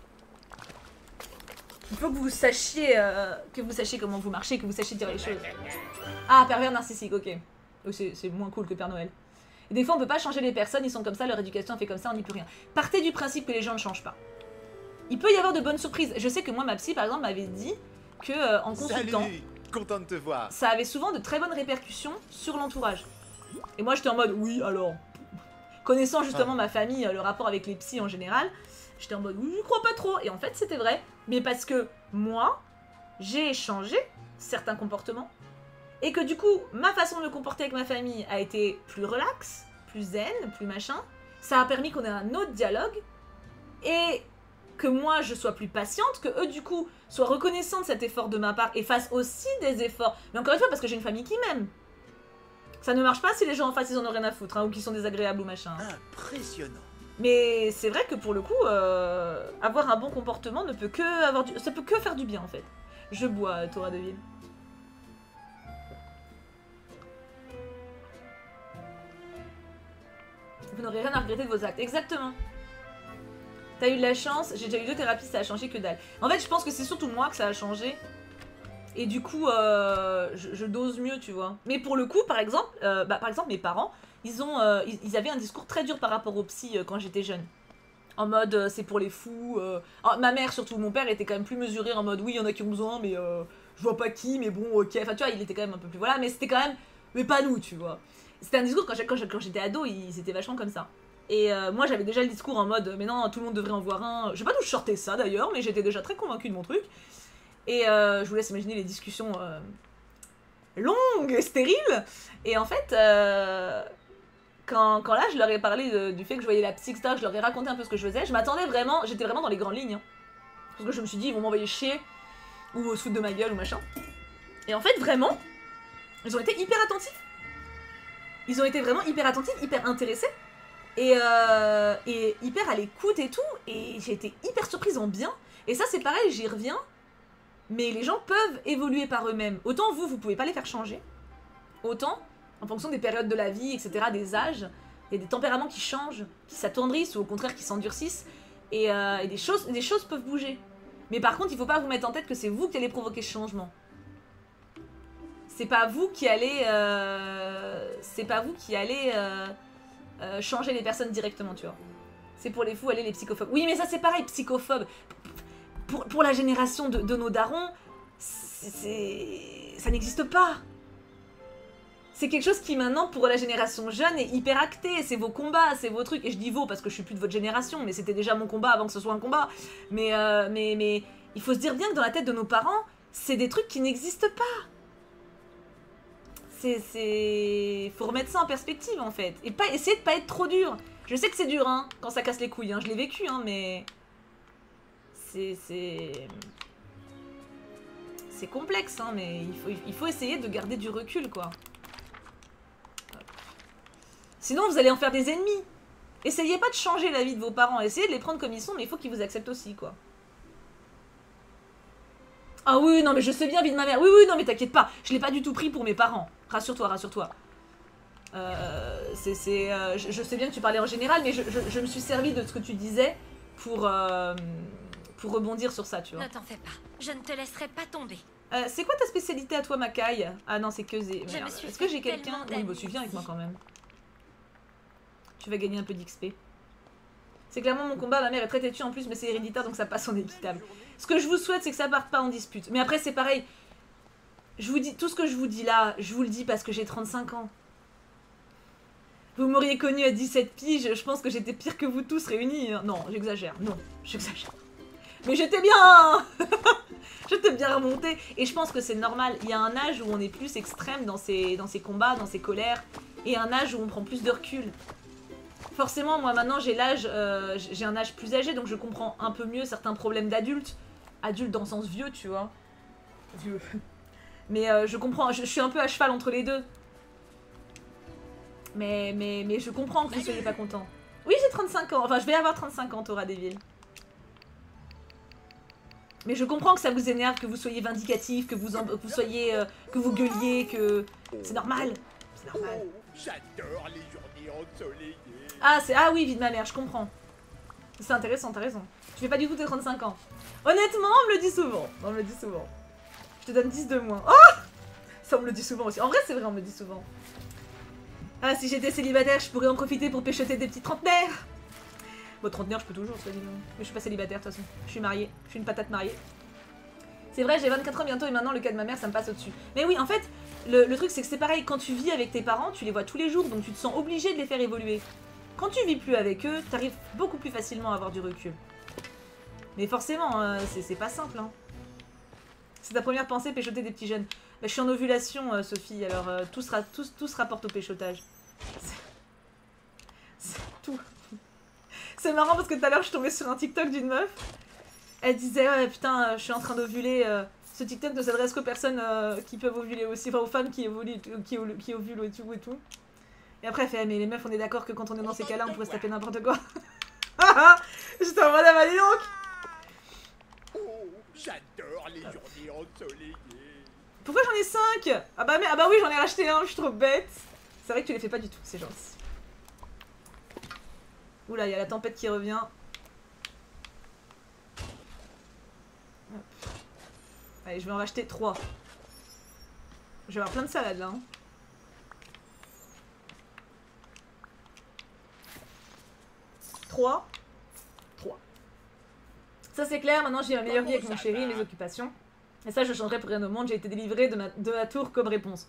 Il faut que vous sachiez, euh, que vous sachiez comment vous marchez, que vous sachiez dire les choses. Ah, pervers narcissique, ok. Oh, c'est moins cool que Père Noël. Et des fois, on peut pas changer les personnes, ils sont comme ça, leur éducation fait comme ça, on n'y peut rien. Partez du principe que les gens ne changent pas. Il peut y avoir de bonnes surprises. Je sais que moi, ma psy, par exemple, m'avait dit que euh, en consultant, Salut, content de te voir. ça avait souvent de très bonnes répercussions sur l'entourage. Et moi, j'étais en mode, oui, alors... Connaissant justement Ah. ma famille, le rapport avec les psys en général, j'étais en mode, oui, je crois pas trop. Et en fait, c'était vrai. Mais parce que moi, j'ai changé certains comportements. Et que du coup, ma façon de me comporter avec ma famille a été plus relax, plus zen, plus machin. Ça a permis qu'on ait un autre dialogue. Et que moi, je sois plus patiente, que eux, du coup, soient reconnaissants de cet effort de ma part et fassent aussi des efforts. Mais encore une fois, parce que j'ai une famille qui m'aime. Ça ne marche pas si les gens en face, ils en ont rien à foutre, hein, ou qu'ils sont désagréables ou machin. Impressionnant. Mais c'est vrai que pour le coup, euh, avoir un bon comportement ne peut que avoir du... ça peut que faire du bien en fait. Je bois, Thora de Ville. Vous n'aurez rien à regretter de vos actes. Exactement. T'as eu de la chance, j'ai déjà eu deux thérapies, ça a changé que dalle. En fait, je pense que c'est surtout moi que ça a changé. Et du coup, euh, je, je dose mieux, tu vois. Mais pour le coup, par exemple, euh, bah, par exemple, mes parents, ils, ont, euh, ils, ils avaient un discours très dur par rapport aux psy euh, quand j'étais jeune. En mode, euh, c'est pour les fous. Euh... Alors, ma mère, surtout, mon père était quand même plus mesuré en mode, oui, il y en a qui ont besoin, mais euh, je vois pas qui, mais bon, ok. Enfin, tu vois, il était quand même un peu plus... Voilà, mais c'était quand même... Mais pas nous, tu vois. C'était un discours, quand j'étais ado, ils étaient vachement comme ça. Et euh, moi, j'avais déjà le discours en mode, mais non, tout le monde devrait en voir un. Je sais pas d'où je sortais ça, d'ailleurs, mais j'étais déjà très convaincue de mon truc. Et euh, je vous laisse imaginer les discussions euh, longues et stériles. Et en fait, euh, quand, quand là, je leur ai parlé de, du fait que je voyais la psy, et cetera, je leur ai raconté un peu ce que je faisais, je m'attendais vraiment, j'étais vraiment dans les grandes lignes. Hein. Parce que je me suis dit, ils vont m'envoyer chier, ou se foutre de ma gueule, ou machin. Et en fait, vraiment, ils ont été hyper attentifs. Ils ont été vraiment hyper attentifs, hyper intéressés. Et, euh, et hyper à l'écoute et tout. Et j'ai été hyper surprise en bien. Et ça, c'est pareil, j'y reviens. Mais les gens peuvent évoluer par eux-mêmes. Autant vous, vous pouvez pas les faire changer. Autant, en fonction des périodes de la vie, et cetera, des âges, il y a des tempéraments qui changent, qui s'attendrissent ou au contraire qui s'endurcissent. Et, euh, et des, choses, des choses peuvent bouger. Mais par contre, il faut pas vous mettre en tête que c'est vous qui allez provoquer ce changement. C'est pas vous qui allez... Euh, c'est pas vous qui allez... Euh, euh, changer les personnes directement, tu vois. C'est pour les fous, allez, les psychophobes. Oui, mais ça, c'est pareil, psychophobes. Pour, pour la génération de, de nos darons, c'est... ça n'existe pas. C'est quelque chose qui, maintenant, pour la génération jeune, est hyper acté. C'est vos combats, c'est vos trucs. Et je dis vos parce que je suis plus de votre génération, mais c'était déjà mon combat avant que ce soit un combat. Mais, euh, mais, mais il faut se dire bien que dans la tête de nos parents, c'est des trucs qui n'existent pas. C'est... c'est... faut remettre ça en perspective, en fait. Et pas essayer de pas être trop dur. Je sais que c'est dur, hein, quand ça casse les couilles. Hein. Je l'ai vécu, hein, mais... C'est... c'est... C'est complexe, hein, mais il faut, il faut essayer de garder du recul, quoi. Sinon, vous allez en faire des ennemis. Essayez pas de changer la vie de vos parents. Essayez de les prendre comme ils sont, mais il faut qu'ils vous acceptent aussi, quoi. Ah oui, non, mais je sais bien, vie de ma mère. Oui, oui, non, mais t'inquiète pas. Je l'ai pas du tout pris pour mes parents. Rassure-toi, rassure-toi. Euh, c'est... Euh, je, je sais bien que tu parlais en général, mais je, je, je me suis servi de ce que tu disais pour... Euh, pour rebondir sur ça, tu vois. Ne t'en fais pas. Je ne te laisserai pas tomber. Euh, c'est quoi ta spécialité à toi, Makai? Ah non, c'est que Zé. Est-ce que j'ai quelqu'un? Oui, bah tu viens avec moi quand même. Tu vas gagner un peu d'X P. C'est clairement mon combat, ma mère est très têtue en plus, mais c'est héréditaire donc ça passe en équitable. Ce que je vous souhaite, c'est que ça parte pas en dispute. Mais après, c'est pareil. Je vous dis, tout ce que je vous dis là, je vous le dis parce que j'ai trente-cinq ans. Vous m'auriez connu à dix-sept piges, je pense que j'étais pire que vous tous réunis. Non, j'exagère, non, j'exagère. Mais j'étais bien. J'étais bien remontée. Et je pense que c'est normal. Il y a un âge où on est plus extrême dans ses, dans ses combats, dans ses colères. Et un âge où on prend plus de recul. Forcément, moi maintenant j'ai l'âge, euh, j'ai un âge plus âgé, donc je comprends un peu mieux certains problèmes d'adultes. Adulte dans le sens vieux, tu vois. Vieux. Mais euh, je comprends, je, je suis un peu à cheval entre les deux. Mais, mais, mais je comprends que vous soyez pas content. Oui, j'ai trente-cinq ans, enfin je vais avoir trente-cinq ans, Thora Deville. Mais je comprends que ça vous énerve, que vous soyez vindicatif, que vous, en, que vous soyez, euh, que vous gueuliez, que... C'est normal, c'est normal. J'adore les journées ensoleillées. Ah, c'est... Ah oui, vie de ma mère, je comprends. C'est intéressant, t'as raison. Tu fais pas du tout tes trente-cinq ans. Honnêtement, on me le dit souvent. On me le dit souvent. Je te donne dix de moins. Oh, ça, on me le dit souvent aussi. En vrai, c'est vrai, on me le dit souvent. Ah, si j'étais célibataire, je pourrais en profiter pour péchoter des petits trentenaires. Bon, trentenaire, je peux toujours, ça dit. Mais je suis pas célibataire, de toute façon. Je suis mariée. Je suis une patate mariée. C'est vrai, j'ai vingt-quatre ans bientôt et maintenant, le cas de ma mère, ça me passe au-dessus. Mais oui, en fait, le, le truc, c'est que c'est pareil. Quand tu vis avec tes parents, tu les vois tous les jours, donc tu te sens obligé de les faire évoluer. Quand tu vis plus avec eux, t'arrives beaucoup plus facilement à avoir du recul. Mais forcément, euh, c'est pas simple. Hein. C'est ta première pensée, péchoter des petits jeunes. Bah, je suis en ovulation, euh, Sophie, alors euh, tout, sera, tout, tout se rapporte au péchotage. C'est tout. C'est marrant parce que tout à l'heure, je suis tombée sur un TikTok d'une meuf. Elle disait, ouais, putain, euh, je suis en train d'ovuler. Euh, ce TikTok ne s'adresse qu'aux personnes euh, qui peuvent ovuler aussi, enfin aux femmes qui ovulent, qui, qui ovulent et tout et tout. Et après, elle fait, mais les meufs, on est d'accord que quand on est dans ces cas-là, on pourrait se taper n'importe quoi. J'étais en mode, ah bah dis donc. Oh, j'adore les journées ensoleillées. Pourquoi j'en ai cinq? Ah bah, mais, ah bah oui, j'en ai racheté un, je suis trop bête. C'est vrai que tu les fais pas du tout, c'est gentil. Oula, il y a la tempête qui revient. Hop. Allez, je vais en racheter trois. Je vais avoir plein de salades là. Hein. trois. trois. Ça c'est clair, maintenant j'ai ma meilleure vie avec mon chéri et mes occupations. Et ça je changerai pour rien au monde, j'ai été délivrée de ma, de ma tour comme réponse.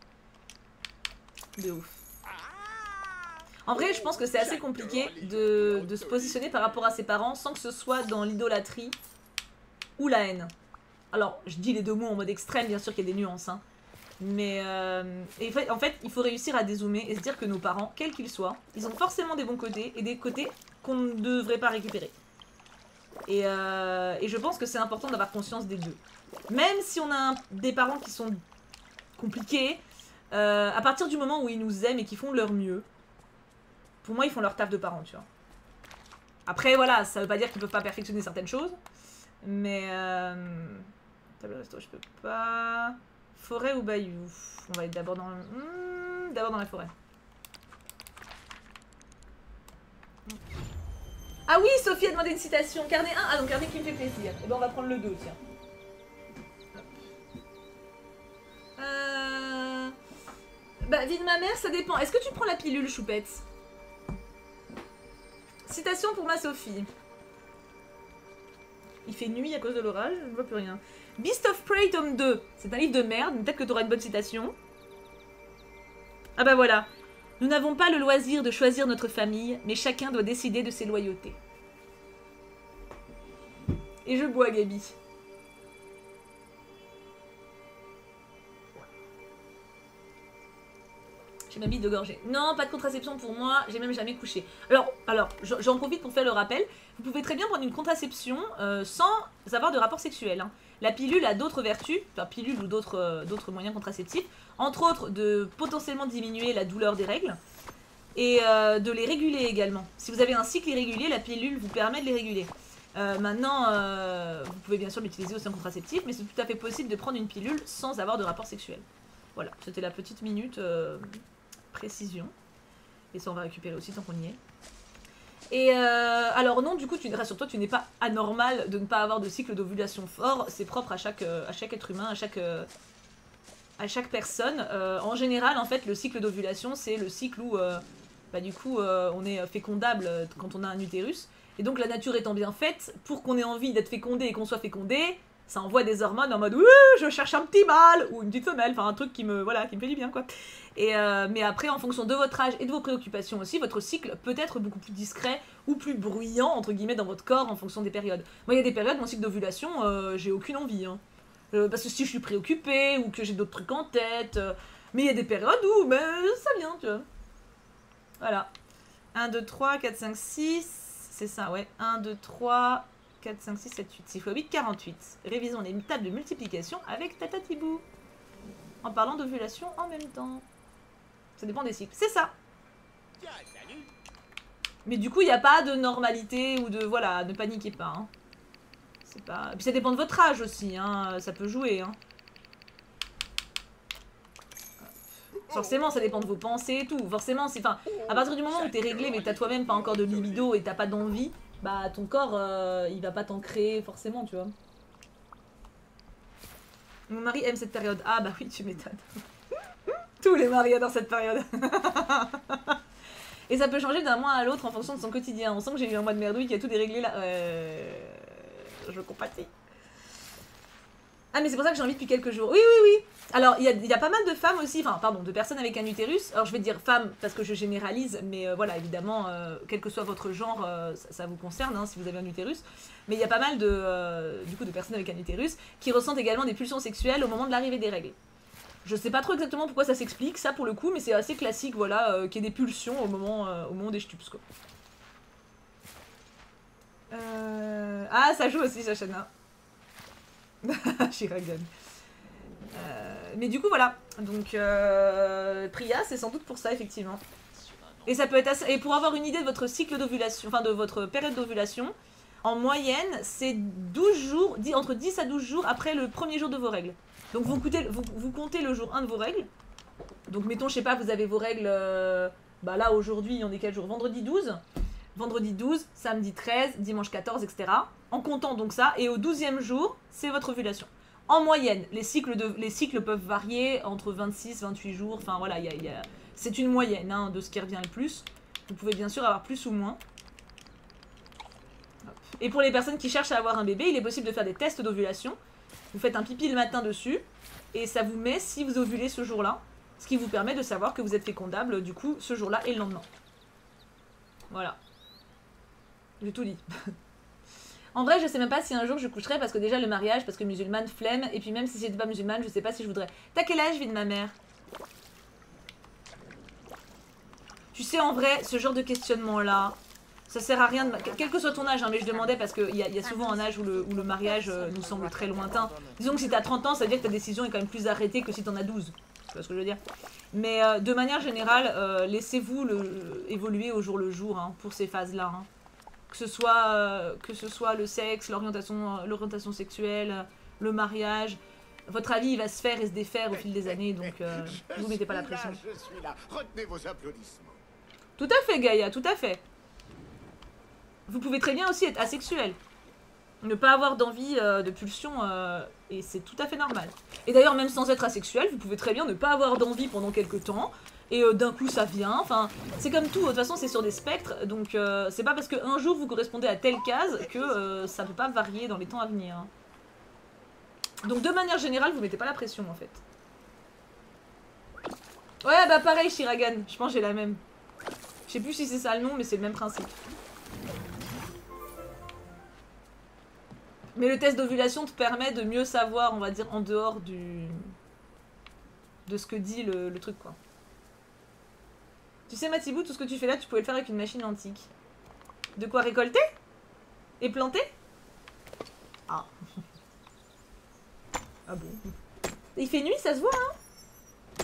De ouf. En vrai, je pense que c'est assez compliqué de, de se positionner par rapport à ses parents sans que ce soit dans l'idolâtrie ou la haine. Alors, je dis les deux mots en mode extrême, bien sûr qu'il y a des nuances, hein. Mais euh, et en fait, il faut réussir à dézoomer et se dire que nos parents, quels qu'ils soient, ils ont forcément des bons côtés et des côtés qu'on ne devrait pas récupérer. Et, euh, et je pense que c'est important d'avoir conscience des deux. Même si on a un, des parents qui sont compliqués, euh, à partir du moment où ils nous aiment et qu'ils font de leur mieux, pour moi, ils font leur taf de parents, tu vois. Après, voilà, ça veut pas dire qu'ils peuvent pas perfectionner certaines choses. Mais... Euh... Table resto, je peux pas... Forêt ou bayou? On va être d'abord dans... Mmh, d'abord dans la forêt. Ah oui, Sophie a demandé une citation. Carnet un. Ah donc carnet qui me fait plaisir. Et ben on va prendre le deux, tiens. Euh... Bah, vie de ma mère, ça dépend. Est-ce que tu prends la pilule, choupette? Citation pour ma Sophie. Il fait nuit à cause de l'orage, je ne vois plus rien. Beast of Prey, tome deux. C'est un livre de merde, mais peut-être que tu auras une bonne citation. Ah bah voilà. Nous n'avons pas le loisir de choisir notre famille, mais chacun doit décider de ses loyautés. Et je bois, Gabi. J'ai ma bite de gorgée. Non, pas de contraception pour moi, j'ai même jamais couché. Alors, alors j'en profite pour faire le rappel. Vous pouvez très bien prendre une contraception euh, sans avoir de rapport sexuel. Hein. La pilule a d'autres vertus, enfin pilule ou d'autres euh, d'autres moyens contraceptifs, entre autres de potentiellement diminuer la douleur des règles et euh, de les réguler également. Si vous avez un cycle irrégulier, la pilule vous permet de les réguler. Euh, maintenant, euh, vous pouvez bien sûr l'utiliser aussi en contraceptif, mais c'est tout à fait possible de prendre une pilule sans avoir de rapport sexuel. Voilà, c'était la petite minute euh, précision. Et ça, on va récupérer aussi tant qu'on y est. Et euh, alors non, du coup, tu rassure-toi, tu n'es pas anormal de ne pas avoir de cycle d'ovulation fort. C'est propre à chaque, à chaque être humain, à chaque, à chaque personne. Euh, en général, en fait, le cycle d'ovulation, c'est le cycle où, euh, bah, du coup, euh, on est fécondable quand on a un utérus. Et donc, la nature étant bien faite, pour qu'on ait envie d'être fécondé et qu'on soit fécondé, ça envoie des hormones en mode « Ouh, je cherche un petit mâle » ou une petite femelle, enfin un truc qui me, voilà, qui me fait du bien, quoi. Et euh, mais après, en fonction de votre âge et de vos préoccupations aussi, votre cycle peut être beaucoup plus discret ou plus bruyant, entre guillemets, dans votre corps en fonction des périodes. Moi, il y a des périodes, mon cycle d'ovulation, euh, j'ai aucune envie. Hein. Euh, parce que si je suis préoccupée ou que j'ai d'autres trucs en tête. Euh, mais il y a des périodes où ben, ça vient, tu vois. Voilà. un, deux, trois, quatre, cinq, six. C'est ça, ouais. un, deux, trois, quatre, cinq, six, sept, huit. six fois huit, quarante-huit. Révisons les tables de multiplication avec Tata Tibou. En parlant d'ovulation en même temps. Ça dépend des cycles. C'est ça. Mais du coup, il n'y a pas de normalité ou de... Voilà, ne paniquez pas. Hein. C'est pas... Et puis ça dépend de votre âge aussi. Hein. Ça peut jouer. Hein. Forcément, ça dépend de vos pensées et tout. Forcément, c'est... Enfin, à partir du moment où t'es réglé, mais t'as toi-même pas encore de libido et t'as pas d'envie, bah ton corps, euh, il va pas t'en créer forcément, tu vois. Mon mari aime cette période. Ah bah oui, tu m'étonnes. Tous les maris adorent cette période. Et ça peut changer d'un mois à l'autre en fonction de son quotidien. On sent que j'ai eu un mois de merdouille qui a tout déréglé là. Euh... Je compatis. Ah mais c'est pour ça que j'ai envie depuis quelques jours. Oui, oui, oui. Alors, il y, y a pas mal de femmes aussi, enfin, pardon, de personnes avec un utérus. Alors, je vais dire femmes parce que je généralise, mais euh, voilà, évidemment, euh, quel que soit votre genre, euh, ça, ça vous concerne, hein, si vous avez un utérus. Mais il y a pas mal de, euh, du coup, de personnes avec un utérus qui ressentent également des pulsions sexuelles au moment de l'arrivée des règles. Je sais pas trop exactement pourquoi ça s'explique, ça pour le coup, mais c'est assez classique, voilà, euh, qu'il y ait des pulsions au moment, euh, au moment des stups, quoi. Euh... Ah, ça joue aussi, Shashana. Shiragan. Euh, mais du coup, voilà. Donc, euh, Priya, c'est sans doute pour ça, effectivement. Et ça peut être assez... Et pour avoir une idée de votre cycle d'ovulation, enfin de votre période d'ovulation, en moyenne, c'est douze jours, entre dix à douze jours après le premier jour de vos règles. Donc vous comptez, vous, vous comptez le jour un de vos règles. Donc mettons, je sais pas, vous avez vos règles... Euh, bah là, aujourd'hui, on est quel jour? Vendredi douze. Vendredi douze, samedi treize, dimanche quatorze, et cetera. En comptant donc ça, et au douzième jour, c'est votre ovulation. En moyenne, les cycles, de, les cycles peuvent varier entre vingt-six, vingt-huit jours, enfin voilà, y a, y a, c'est une moyenne hein, de ce qui revient le plus. Vous pouvez bien sûr avoir plus ou moins. Hop. Et pour les personnes qui cherchent à avoir un bébé, il est possible de faire des tests d'ovulation. Vous faites un pipi le matin dessus, et ça vous met si vous ovulez ce jour-là, ce qui vous permet de savoir que vous êtes fécondable du coup ce jour-là et le lendemain. Voilà. J'ai tout dit. En vrai, je sais même pas si un jour je coucherai parce que déjà le mariage, parce que musulmane, flemme. Et puis même si j'étais pas musulmane, je sais pas si je voudrais. T'as quel âge, vie de ma mère? Tu sais, en vrai, ce genre de questionnement-là, ça sert à rien de... Quel que soit ton âge, hein, mais je demandais parce qu'il y, y a souvent un âge où le, où le mariage euh, nous semble très lointain. Disons que si t'as trente ans, ça veut dire que ta décision est quand même plus arrêtée que si t'en as douze. Tu vois ce que je veux dire? Mais euh, de manière générale, euh, laissez-vous le, évoluer au jour le jour hein, pour ces phases-là. Hein. Que ce soit, euh, que ce soit le sexe, l'orientation euh, l'orientation sexuelle, euh, le mariage, votre avis il va se faire et se défaire au fil des années, donc euh, ne vous mettez pas la pression. Là, je suis là. Retenez vos applaudissements. Tout à fait Gaïa, tout à fait. Vous pouvez très bien aussi être asexuel. Ne pas avoir d'envie euh, de pulsion, euh, et c'est tout à fait normal. Et d'ailleurs même sans être asexuel, vous pouvez très bien ne pas avoir d'envie pendant quelques temps. Et euh, d'un coup ça vient, enfin c'est comme tout, de toute façon c'est sur des spectres, donc euh, c'est pas parce qu'un jour vous correspondez à telle case que euh, ça peut pas varier dans les temps à venir. Hein. Donc de manière générale vous mettez pas la pression en fait. Ouais bah pareil Shiragan, je pense que j'ai la même. Je sais plus si c'est ça le nom mais c'est le même principe. Mais le test d'ovulation te permet de mieux savoir, on va dire, en dehors du... de ce que dit le, le truc quoi. Tu sais Matibou, tout ce que tu fais là, tu pouvais le faire avec une machine antique. De quoi récolter? Et planter? Ah. Ah bon? Il fait nuit, ça se voit, hein?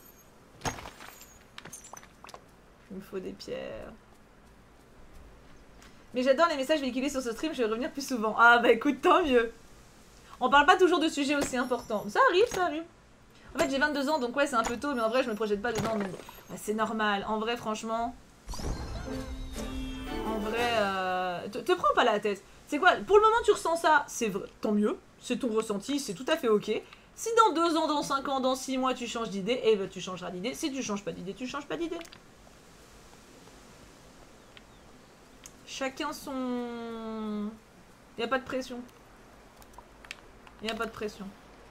Il me faut des pierres. Mais j'adore les messages véhiculés sur ce stream, je vais revenir plus souvent. Ah bah écoute, tant mieux. On parle pas toujours de sujets aussi importants. Ça arrive, ça arrive. En fait j'ai vingt-deux ans donc ouais c'est un peu tôt mais en vrai je me projette pas dedans donc ouais, c'est normal. En vrai franchement En vrai euh... te, te prends pas la tête. C'est quoi? Pour le moment tu ressens ça, c'est vrai, tant mieux. C'est ton ressenti, c'est tout à fait ok. Si dans deux ans, dans cinq ans, dans six mois tu changes d'idée, eh ben tu changeras d'idée. Si tu changes pas d'idée, tu changes pas d'idée. Chacun son... Y a pas de pression. Y a pas de pression.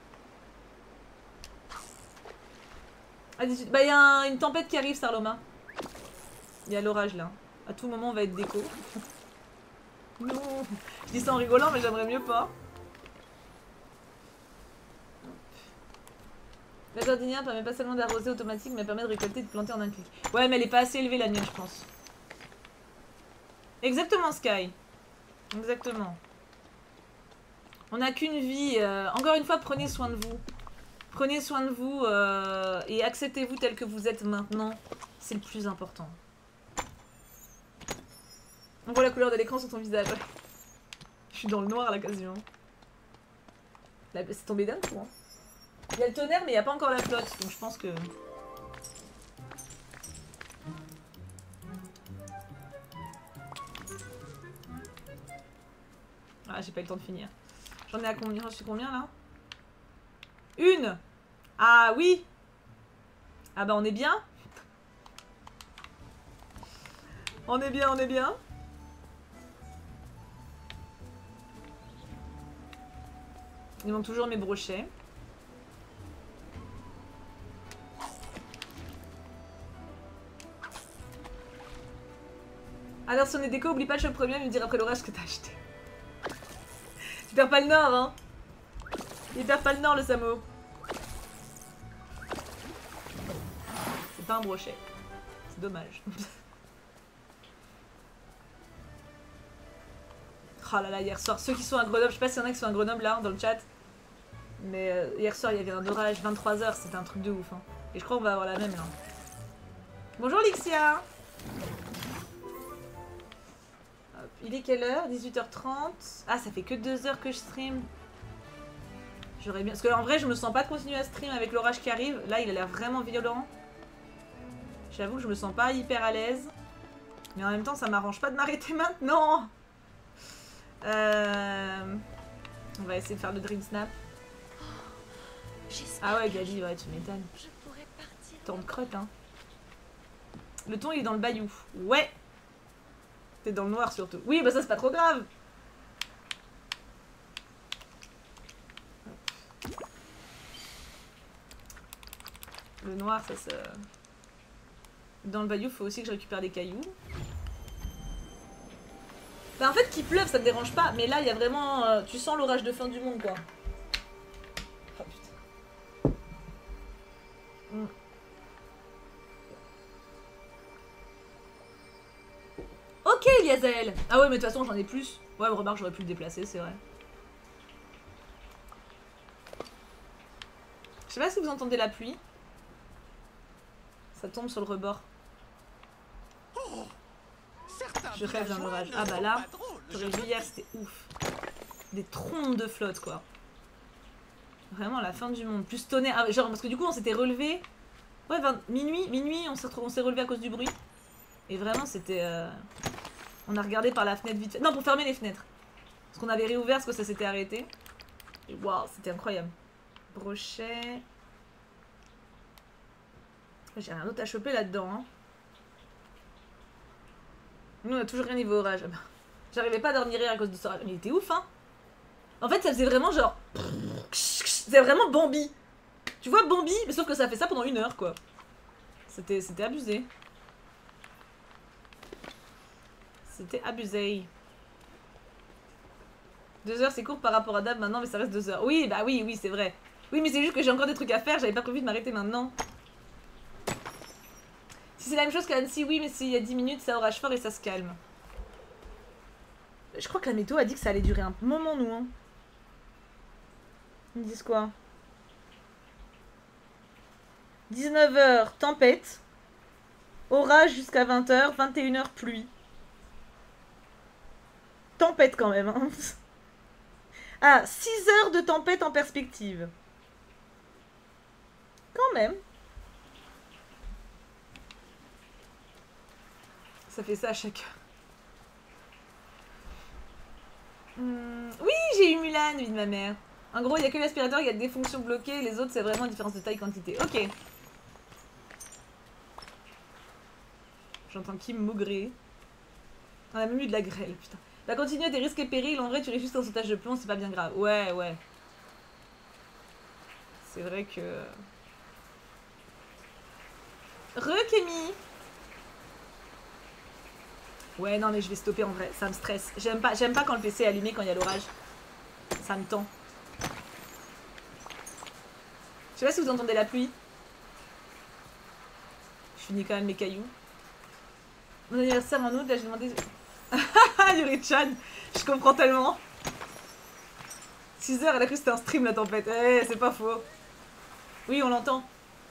Ah, bah, il y a un, une tempête qui arrive, Sarloma. Il y a l'orage là. À tout moment, on va être déco. Non. Je dis ça en rigolant, mais j'aimerais mieux pas. La jardinière permet pas seulement d'arroser automatique, mais permet de récolter et de planter en un clic. Ouais, mais elle est pas assez élevée la mienne, je pense. Exactement, Sky. Exactement. On n'a qu'une vie. Euh... Encore une fois, prenez soin de vous. Prenez soin de vous euh, et acceptez-vous tel que vous êtes maintenant. C'est le plus important. On voit la couleur de l'écran sur ton visage. Je suis dans le noir là quasiment. C'est tombé d'un coup. Hein. Il y a le tonnerre mais il n'y a pas encore la flotte. Donc je pense que... Ah j'ai pas eu le temps de finir. J'en ai à combien? Je suis combien là? Une. Ah oui. Ah bah on est bien. On est bien, on est bien. Il manque toujours mes brochets. Alors si on est déco, oublie pas le shop premier, me dire après l'orage ce que t'as acheté. Tu perds pas le nord hein. Il perd pas le nord le Samo. C'est pas un brochet. C'est dommage. Oh là là, hier soir, ceux qui sont à Grenoble, je sais pas s'il y en a qui sont à Grenoble là, dans le chat. Mais euh, hier soir, il y avait un orage, vingt-trois heures, c'était un truc de ouf. Hein. Et je crois qu'on va avoir la même là. Bonjour Lixia. Il est quelle heure? dix-huit heures trente. Ah, ça fait que deux heures que je stream. J'aurais bien... Parce qu'en vrai, je me sens pas de continuer à stream avec l'orage qui arrive. Là, il a l'air vraiment violent. J'avoue que je me sens pas hyper à l'aise. Mais en même temps, ça m'arrange pas de m'arrêter maintenant. Euh... On va essayer de faire le Dream Snap. Ah ouais, Gali, ouais, tu m'étonnes. Tant de crotte, hein. Le ton, il est dans le bayou. Ouais. T'es dans le noir, surtout. Oui, bah ça, c'est pas trop grave. Le noir, ça se... Dans le bayou, faut aussi que je récupère des cailloux. Bah en fait, qu'il pleuve, ça te dérange pas. Mais là, il y a vraiment... Euh, tu sens l'orage de fin du monde, quoi. Oh, putain. Mm. Ok, Yazel. Ah ouais, mais de toute façon, j'en ai plus. Ouais, remarque, j'aurais pu le déplacer, c'est vrai. Je sais pas si vous entendez la pluie. Ça tombe sur le rebord. Oh, Je rêve d'un orage. Ah bah là, j'aurais vu hier, c'était ouf. Des trompes de flotte, quoi. Vraiment la fin du monde. Plus tonnerre. Ah, genre, parce que du coup, on s'était relevé. Ouais, vingt... minuit, minuit, on s'est retrouvé... relevé à cause du bruit. Et vraiment, c'était... Euh... On a regardé par la fenêtre vite fait. Non, pour fermer les fenêtres. Parce qu'on avait réouvert parce que ça s'était arrêté. Et waouh, c'était incroyable. Brochet. J'ai rien d'autre à choper là-dedans. Hein. Nous, on a toujours rien niveau orage. J'arrivais pas à dormir à cause de ça. Mais il était ouf, hein. En fait, ça faisait vraiment genre... C'était vraiment Bambi. Tu vois Bambi, mais sauf que ça fait ça pendant une heure, quoi. C'était c'était abusé. C'était abusé. Deux heures, c'est court par rapport à Dab maintenant, mais ça reste deux heures. Oui, bah oui, oui, c'est vrai. Oui, mais c'est juste que j'ai encore des trucs à faire, j'avais pas prévu de m'arrêter maintenant. Si c'est la même chose qu'à Annecy, oui, mais s'il y a dix minutes, ça orage fort et ça se calme. Je crois que la météo a dit que ça allait durer un moment, nous. Hein. Ils disent quoi? dix-neuf heures, tempête. Orage jusqu'à vingt heures, vingt et une heures, pluie. Tempête quand même. Hein. Ah, six heures de tempête en perspective. Quand même. Ça fait ça à chaque heure. Hum, oui, j'ai eu Mulan, oui, de ma mère. En gros, il n'y a que l'aspirateur, il y a des fonctions bloquées, les autres, c'est vraiment une différence de taille-quantité. Ok. J'entends Kim maugrer. On a même eu de la grêle, putain. Bah, continue à tes risques et périls, en vrai, tu risques juste un sautage de plomb, c'est pas bien grave. Ouais, ouais. C'est vrai que... Re-Kémy. Ouais, non, mais je vais stopper en vrai, ça me stresse. J'aime pas, j'aime pas quand le P C est allumé quand il y a l'orage. Ça me tend. Je sais pas si vous entendez la pluie. Je finis quand même mes cailloux. Mon anniversaire en août, là j'ai demandé... Yuri-chan, je comprends tellement. six heures, elle a cru que c'était un stream la tempête. Eh, c'est pas faux. Oui, on l'entend.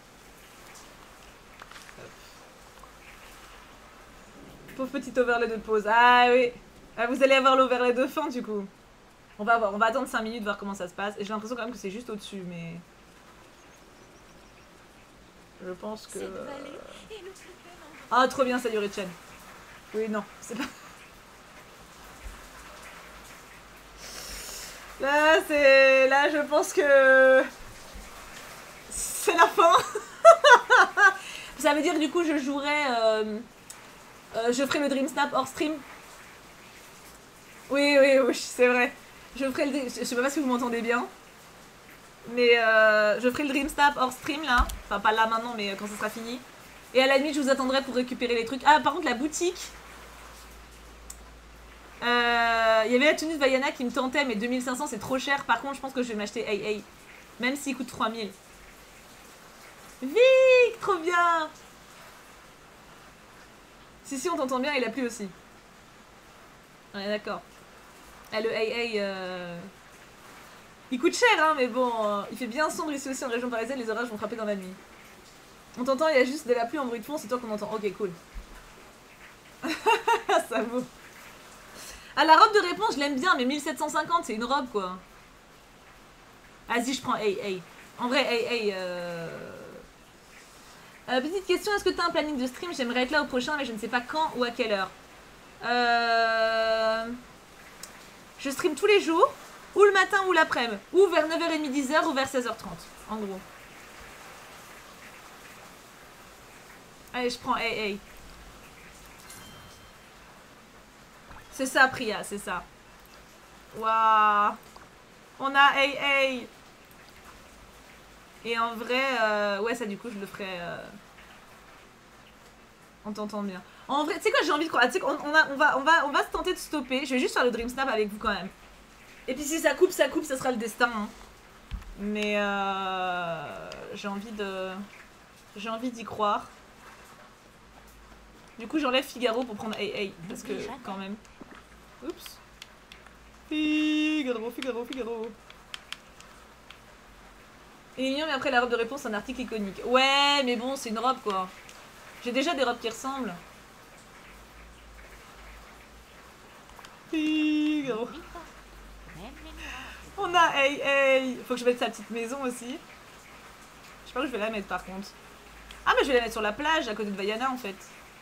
Pauvre petit overlay de pause. Ah oui. Ah, vous allez avoir l'overlay de fin du coup. On va voir, on va attendre cinq minutes, voir comment ça se passe. Et j'ai l'impression quand même que c'est juste au-dessus, mais... Je pense que... Ah, trop bien ça, Yuri-chan. Oui, non, c'est pas... Là, c'est... Là, je pense que... C'est la fin. Ça veut dire, du coup, je jouerai... Euh... Euh, je ferai le Dream Snap hors stream. Oui, oui, oui, c'est vrai. Je ferai le... Je sais pas si vous m'entendez bien. Mais euh, je ferai le Dream Snap hors stream, là. Enfin, pas là maintenant, mais quand ça sera fini. Et à la nuit, je vous attendrai pour récupérer les trucs. Ah, par contre, la boutique... Il euh, y avait la tenue de Vaiana qui me tentait, mais deux mille cinq cents c'est trop cher. Par contre, je pense que je vais m'acheter A A. Même s'il coûte trois mille. Vic, trop bien. Si, si, on t'entend bien, il a plu aussi. Ouais, d'accord. Ah, le A A, euh... il coûte cher, hein, mais bon, euh, il fait bien sombre ici aussi en région parisienne, les orages vont frapper dans la nuit. On t'entend, il y a juste de la pluie en bruit de fond, c'est toi qu'on entend. Ok, cool. Ça vaut. Ah, la robe de réponse, je l'aime bien, mais mille sept cent cinquante, c'est une robe, quoi. Vas-y, je prends hey, hey. En vrai, hey, hey, euh... euh, petite question, est-ce que t'as un planning de stream? J'aimerais être là au prochain, mais je ne sais pas quand ou à quelle heure. Euh... Je stream tous les jours, ou le matin ou l'après-midi. Ou vers neuf heures trente, dix heures, ou vers seize heures trente, en gros. Allez, je prends hey, hey. C'est ça, Priya, c'est ça. Waouh. On a hey, hey. Et en vrai, euh, ouais, ça du coup, je le ferai. Euh... On t'entend bien. En vrai, tu sais quoi, j'ai envie de croire. Tu sais qu'on on, a- on va, on, va, on va se tenter de stopper. Je vais juste faire le Dream Snap avec vous quand même. Et puis si ça coupe, ça coupe, ça sera le destin. Hein. Mais euh, j'ai envie de. J'ai envie d'y croire. Du coup, j'enlève Figaro pour prendre hey, hey. Parce que, quand même. Oups. Figaro, Figaro, Figaro. Et mignon, mais après la robe de réponse, c'est un article iconique. Ouais, mais bon, c'est une robe quoi. J'ai déjà des robes qui ressemblent. Figaro. On a hey hey. Faut que je mette sa petite maison aussi. Je sais pas où je vais la mettre par contre. Ah, mais je vais la mettre sur la plage à côté de Vaiana en fait.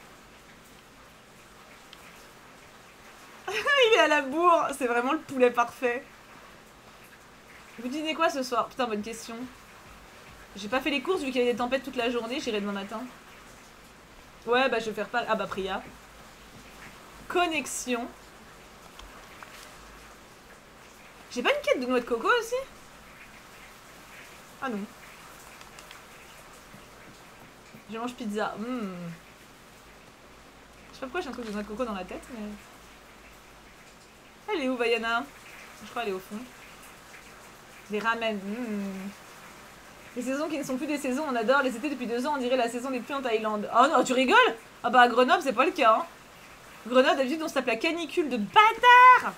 Il est à la bourre. C'est vraiment le poulet parfait. Vous dînez quoi ce soir? Putain, bonne question. J'ai pas fait les courses vu qu'il y avait des tempêtes toute la journée, j'irai demain matin. Ouais, bah je vais faire pas... Ah bah Priya. Connexion. J'ai pas une quête de noix de coco aussi? Ah non. Je mange pizza. Mmh. Je sais pas pourquoi j'ai un truc de noix de coco dans la tête, mais... Elle est où, Vaiana? Je crois qu'elle est au fond. Les ramen. Mmh. Les saisons qui ne sont plus des saisons, on adore les étés depuis deux ans, on dirait la saison des pluies en Thaïlande. Oh non, tu rigoles? Ah bah à Grenoble, c'est pas le cas. Hein. Grenoble, d'habitude, on se tape la canicule de bâtard.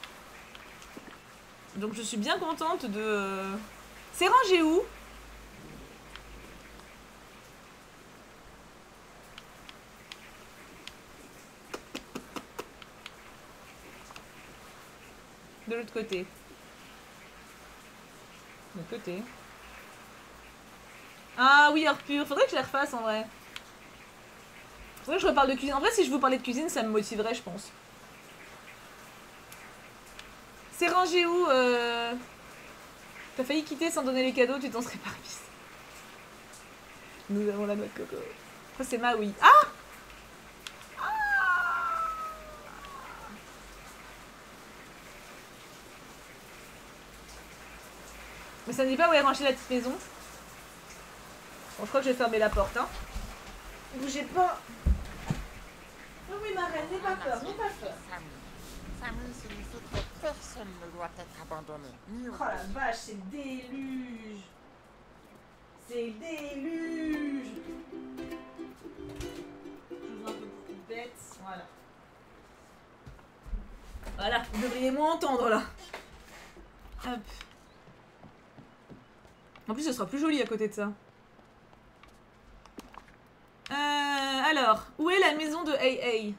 Donc je suis bien contente de... C'est rangé où? De l'autre côté. De l'autre côté. Ah oui, heure pure. Faudrait que je la refasse en vrai. Faudrait que je reparle de cuisine. En vrai, si je vous parlais de cuisine, ça me motiverait, je pense. C'est rangé où euh... T'as failli quitter sans donner les cadeaux, tu t'en serais pas remise. Nous avons la noix de coco. Ça, c'est Maui. Ah, ah Mais ça ne dit pas où est rangée la petite maison. Bon, je crois que je vais fermer la porte. Hein. Bougez pas. Oh oui, ma reine, n'aie pas peur, n'aie pas peur. Famille signifie que personne ne doit être abandonné. Ni Oh la vache, c'est le déluge. C'est le déluge. J'ouvre un peu pour une bête. Voilà. Voilà, vous devriez moins entendre là. Hop. En plus, ce sera plus joli à côté de ça. Euh, alors, où est la maison de Hey Hey?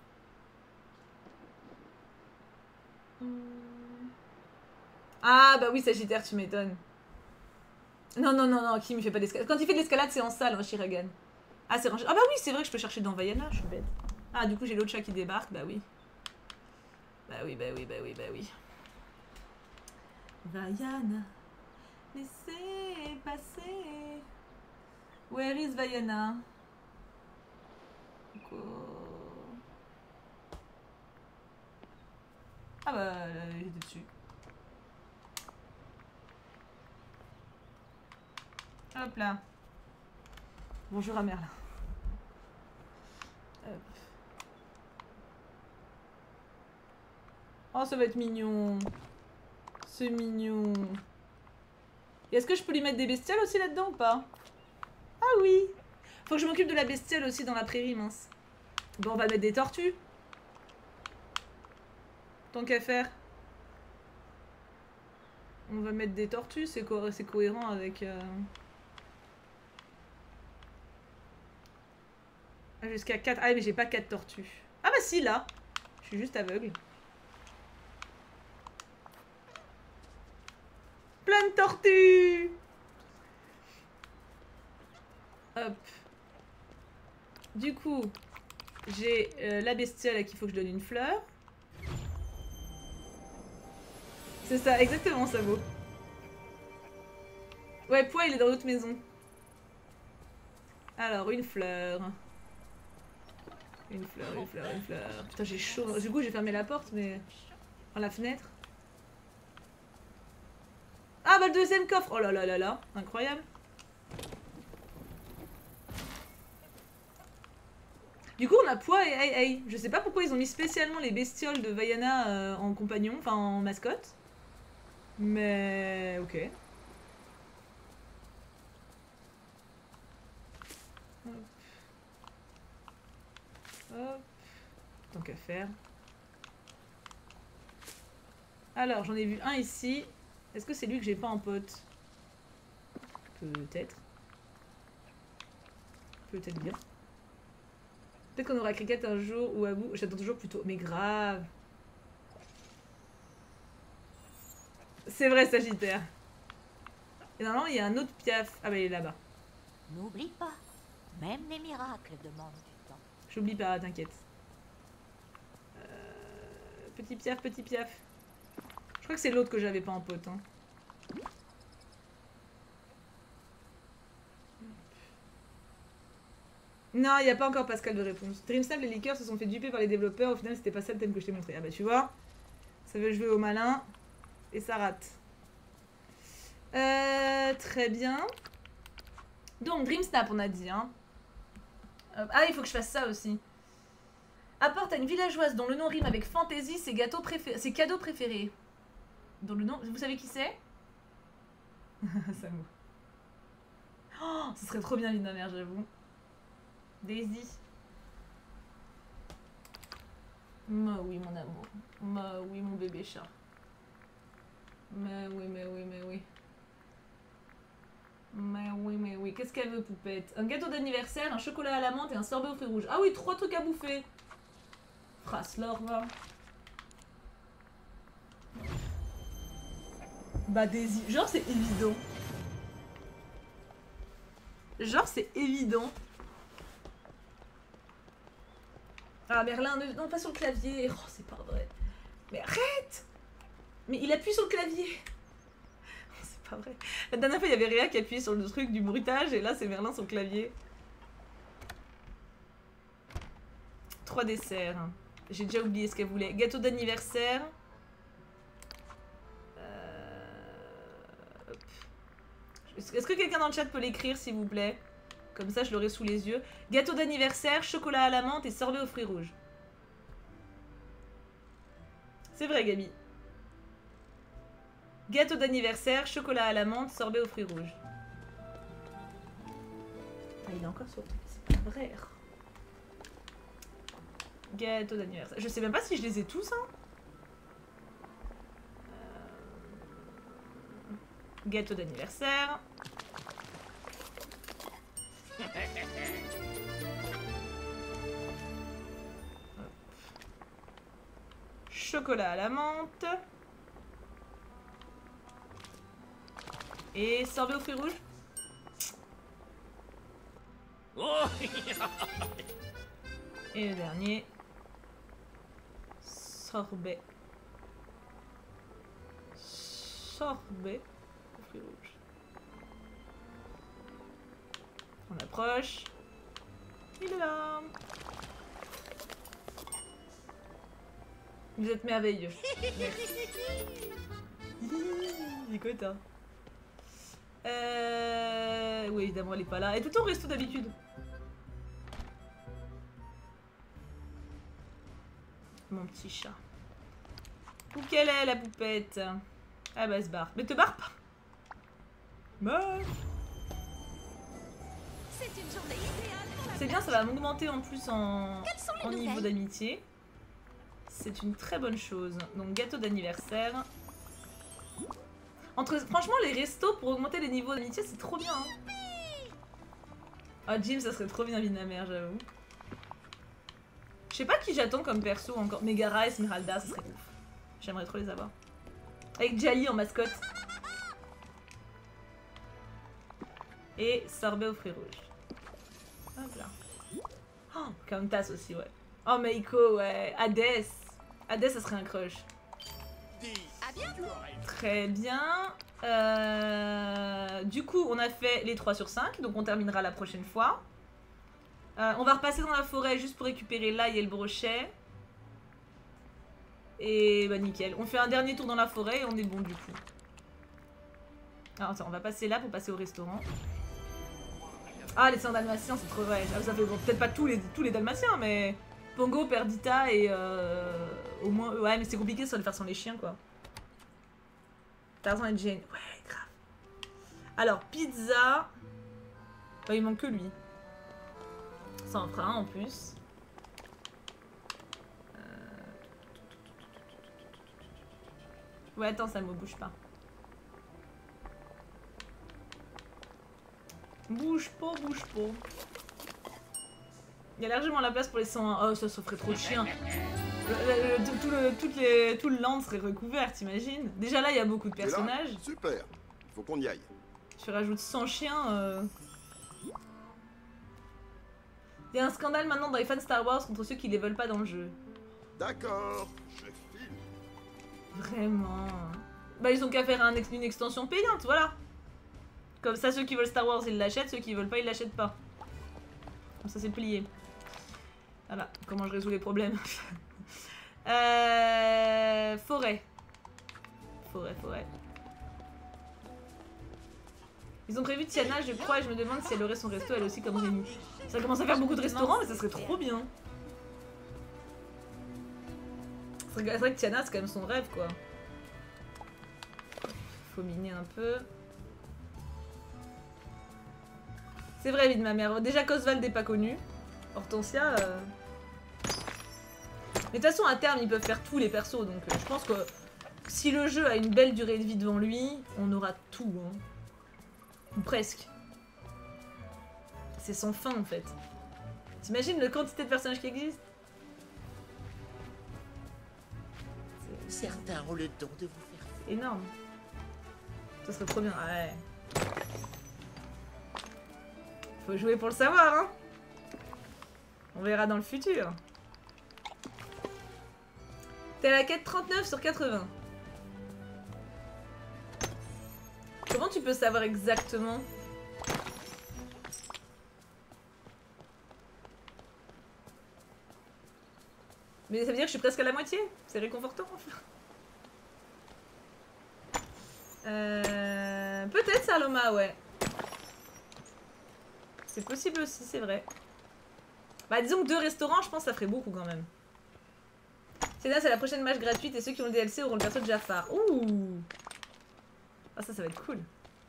Ah bah oui, Sagittaire, tu m'étonnes. Non, non, non, non, Kim il fait pas d'escalade. Quand il fait de l'escalade, c'est en salle, hein, Shiragan. Ah, c'est rangé. Ah bah oui, c'est vrai que je peux chercher dans Vaiana, je suis bête. Ah, du coup, j'ai l'autre chat qui débarque, bah oui. Bah oui, bah oui, bah oui, bah oui. Vaiana, laissez passer. Where is Vaiana? Ah bah, il était dessus. Hop là. Bonjour à Merlin. Hop. Oh, ça va être mignon. C'est mignon. Et est-ce que je peux lui mettre des bestioles aussi là-dedans ou pas? Ah oui. Faut que je m'occupe de la bestiole aussi dans la prairie, mince. Bon, on va mettre des tortues. Tant qu'à faire. On va mettre des tortues, c'est co cohérent avec... Euh... Jusqu'à quatre. Ah mais j'ai pas quatre tortues. Ah bah si, là. Je suis juste aveugle. Plein de tortues. Hop. Du coup, j'ai euh, la bestiole à qui il faut que je donne une fleur. C'est ça, exactement, ça vaut. Ouais, Pois, il est dans l'autre maison. Alors, une fleur. Une fleur, une fleur, une fleur. Putain, j'ai chaud. Du coup, j'ai fermé la porte, mais... Enfin, la fenêtre. Ah, bah le deuxième coffre. Oh là là là là. Incroyable. Du coup, on a Pois et Hey Hey. Je sais pas pourquoi ils ont mis spécialement les bestioles de Vaiana euh, en compagnon, enfin en mascotte. Mais... ok. Hop. Hop. Tant qu'à faire. Alors, j'en ai vu un ici. Est-ce que c'est lui que j'ai pas en pote? Peut-être. Peut-être bien. Peut-être qu'on aura Cricket un jour ou Abou. J'attends toujours plutôt. Mais grave. C'est vrai, Sagittaire. Et normalement, il y a un autre Piaf. Ah bah, il est là-bas. N'oublie pas, même les miracles demandent du temps. J'oublie pas, t'inquiète. Euh... Petit Piaf, petit Piaf. Je crois que c'est l'autre que j'avais pas en pote. Hein. Non, il n'y a pas encore Pascal de réponse. Dreamsnap, les liqueurs se sont fait duper par les développeurs. Au final, c'était pas ça le thème que je t'ai montré. Ah bah tu vois, ça veut jouer au malin. Et ça rate. Euh, très bien. Donc, Dreamsnap, on a dit. Hein. Ah, il faut que je fasse ça aussi. Apporte à une villageoise dont le nom rime avec fantasy ses, gâteaux préférés, ses cadeaux préférés. Dont le nom... Vous savez qui c'est? Samu. Oh, ce serait trop bien, vie de ma mère, j'avoue. Daisy. Ma oui, mon amour. Ma oui, mon bébé chat. Mais oui, mais oui, mais oui. Mais oui, mais oui. Qu'est-ce qu'elle veut, poupette? Un gâteau d'anniversaire, un chocolat à la menthe et un sorbet aux fruits rouges. Ah oui, trois trucs à bouffer. Fraslor, va. Bah, Daisy. Genre, c'est évident. Genre, c'est évident. Ah, Merlin, ne... non, pas sur le clavier. Oh, c'est pas vrai. Mais arrête! Mais il appuie sur le clavier. Oh, c'est pas vrai. La dernière fois, il y avait Réa qui appuyait sur le truc du bruitage, et là, c'est Merlin sur le clavier. Trois desserts. J'ai déjà oublié ce qu'elle voulait. Gâteau d'anniversaire. Euh... Est-ce que quelqu'un dans le chat peut l'écrire, s'il vous plaît? Comme ça, je l'aurai sous les yeux. Gâteau d'anniversaire, chocolat à la menthe et sorbet aux fruits rouges. C'est vrai, Gabi. Gâteau d'anniversaire, chocolat à la menthe, sorbet aux fruits rouges. Ah, il est encore sur... C'est pas vrai. Gâteau d'anniversaire. Je sais même pas si je les ai tous, hein. Euh... Gâteau d'anniversaire. Chocolat à la menthe. Et sorbet aux fruits rouges. Et le dernier. Sorbet. Sorbet aux fruits rouges. On approche. Il est là. Vous êtes merveilleux. Merci. Nicotin. Euh... Oui, évidemment, elle est pas là. Elle est tout le temps au resto d'habitude. Mon petit chat. Où qu'elle est, la poupette? Ah bah, elle se barre. Mais te barre pas. Meuf. C'est une journée idéale pour la... C'est bien, ça va m'augmenter en plus en, Quelles sont les en niveau nouvelles? d'amitié. C'est une très bonne chose. Donc gâteau d'anniversaire. Entre, franchement, les restos pour augmenter les niveaux d'amitié, c'est trop bien. Hein. Ah, Jim, ça serait trop bien, vie de ma mère, j'avoue. Je sais pas qui j'attends comme perso encore. Megara, Esmeralda, ça serait ouf. J'aimerais trop les avoir. Avec Jali en mascotte. Et sorbet aux fruits rouges. Hop là. Oh, Countess aussi, ouais. Oh, Meiko, ouais. Hades. Hades, ça serait un crush. À bientôt. Très bien. Euh, du coup, on a fait les trois sur cinq, donc on terminera la prochaine fois. Euh, on va repasser dans la forêt juste pour récupérer l'ail et le brochet. Et bah nickel. On fait un dernier tour dans la forêt et on est bon du coup. Alors attends, on va passer là pour passer au restaurant. Ah, les cent dalmatiens, c'est trop vrai. Ah, ça fait bon, peut-être pas tous les, tous les dalmatiens, mais Pongo, Perdita et euh, au moins... Ouais, mais c'est compliqué ça de le faire sans les chiens, quoi. Tarzan et Jane. Ouais, grave. Alors, pizza... Bah, il manque que lui. Ça en fera un en plus. Euh... Ouais, attends, ça me bouge pas. Bouge pas, bouge pas. Il y a largement la place pour les cent un. Oh, ça, ça ferait trop de chiens. Le, le, le, tout, le, toutes les, tout le land serait recouvert, t'imagines? Déjà là, il y a beaucoup de personnages. Super, il faut qu'on y aille. Tu rajoutes cent chiens. Euh... Il y a un scandale maintenant dans les fans Star Wars contre ceux qui les veulent pas dans le jeu. D'accord, je file. Vraiment. Bah, ils ont qu'à faire un ex une extension payante, voilà. Comme ça, ceux qui veulent Star Wars, ils l'achètent. Ceux qui veulent pas, ils l'achètent pas. Comme ça, c'est plié. Voilà, comment je résous les problèmes. euh... Forêt. Forêt, forêt. Ils ont prévu Tiana, je crois, et je me demande si elle aurait son resto, elle aussi, comme Rémi. Ça commence à faire beaucoup de restaurants, mais ça serait trop bien. C'est vrai que Tiana, c'est quand même son rêve, quoi. Faut miner un peu. C'est vrai, vie de ma mère. Déjà qu'Oswald n'est pas connu. Hortensia... Euh... Mais de toute façon, à terme, ils peuvent faire tous les persos. Donc euh, je pense que si le jeu a une belle durée de vie devant lui, on aura tout. Hein. Ou presque. C'est sans fin, en fait. T'imagines la quantité de personnages qui existent? Certains ont le don de vous faire... Énorme. Ça serait trop bien. Ouais. Faut jouer pour le savoir, hein. On verra dans le futur. T'es à la quête trente-neuf sur quatre-vingts. Comment tu peux savoir exactement? Mais ça veut dire que je suis presque à la moitié. C'est réconfortant. euh... Peut-être Saloma, ouais. C'est possible aussi, c'est vrai. Bah disons que deux restaurants, je pense que ça ferait beaucoup quand même. C'est là, c'est la prochaine match gratuite et ceux qui ont le D L C auront le perso de Jafar. Ouh. Ah ça, ça va être cool.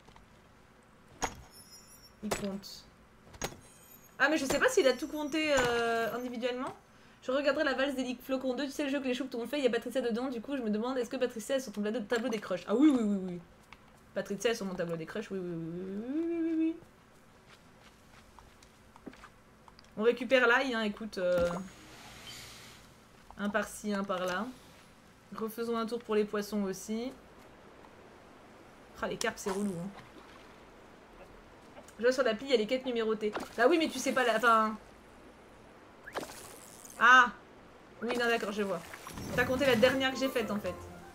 Il compte. Ah mais je sais pas s'il a tout compté euh, individuellement. Je regarderai la valse d'Elic Flocon deux, tu sais le jeu que les choux t'ont fait, il y a Patricia dedans, du coup je me demande est-ce que Patricia est sur ton tableau des crushs? Ah oui oui oui oui. Patricia est sur mon tableau des crushs, oui oui oui oui oui oui oui oui. On récupère l'ail, hein, écoute. Euh... Un par-ci, un par-là. Refaisons un tour pour les poissons aussi. Ah, les carpes, c'est relou. Hein. Je vois sur l'appli, il y a les quêtes numérotées. Bah oui, mais tu sais pas la... Enfin... Ah! Oui, non, d'accord, je vois. T'as compté la dernière que j'ai faite, en fait.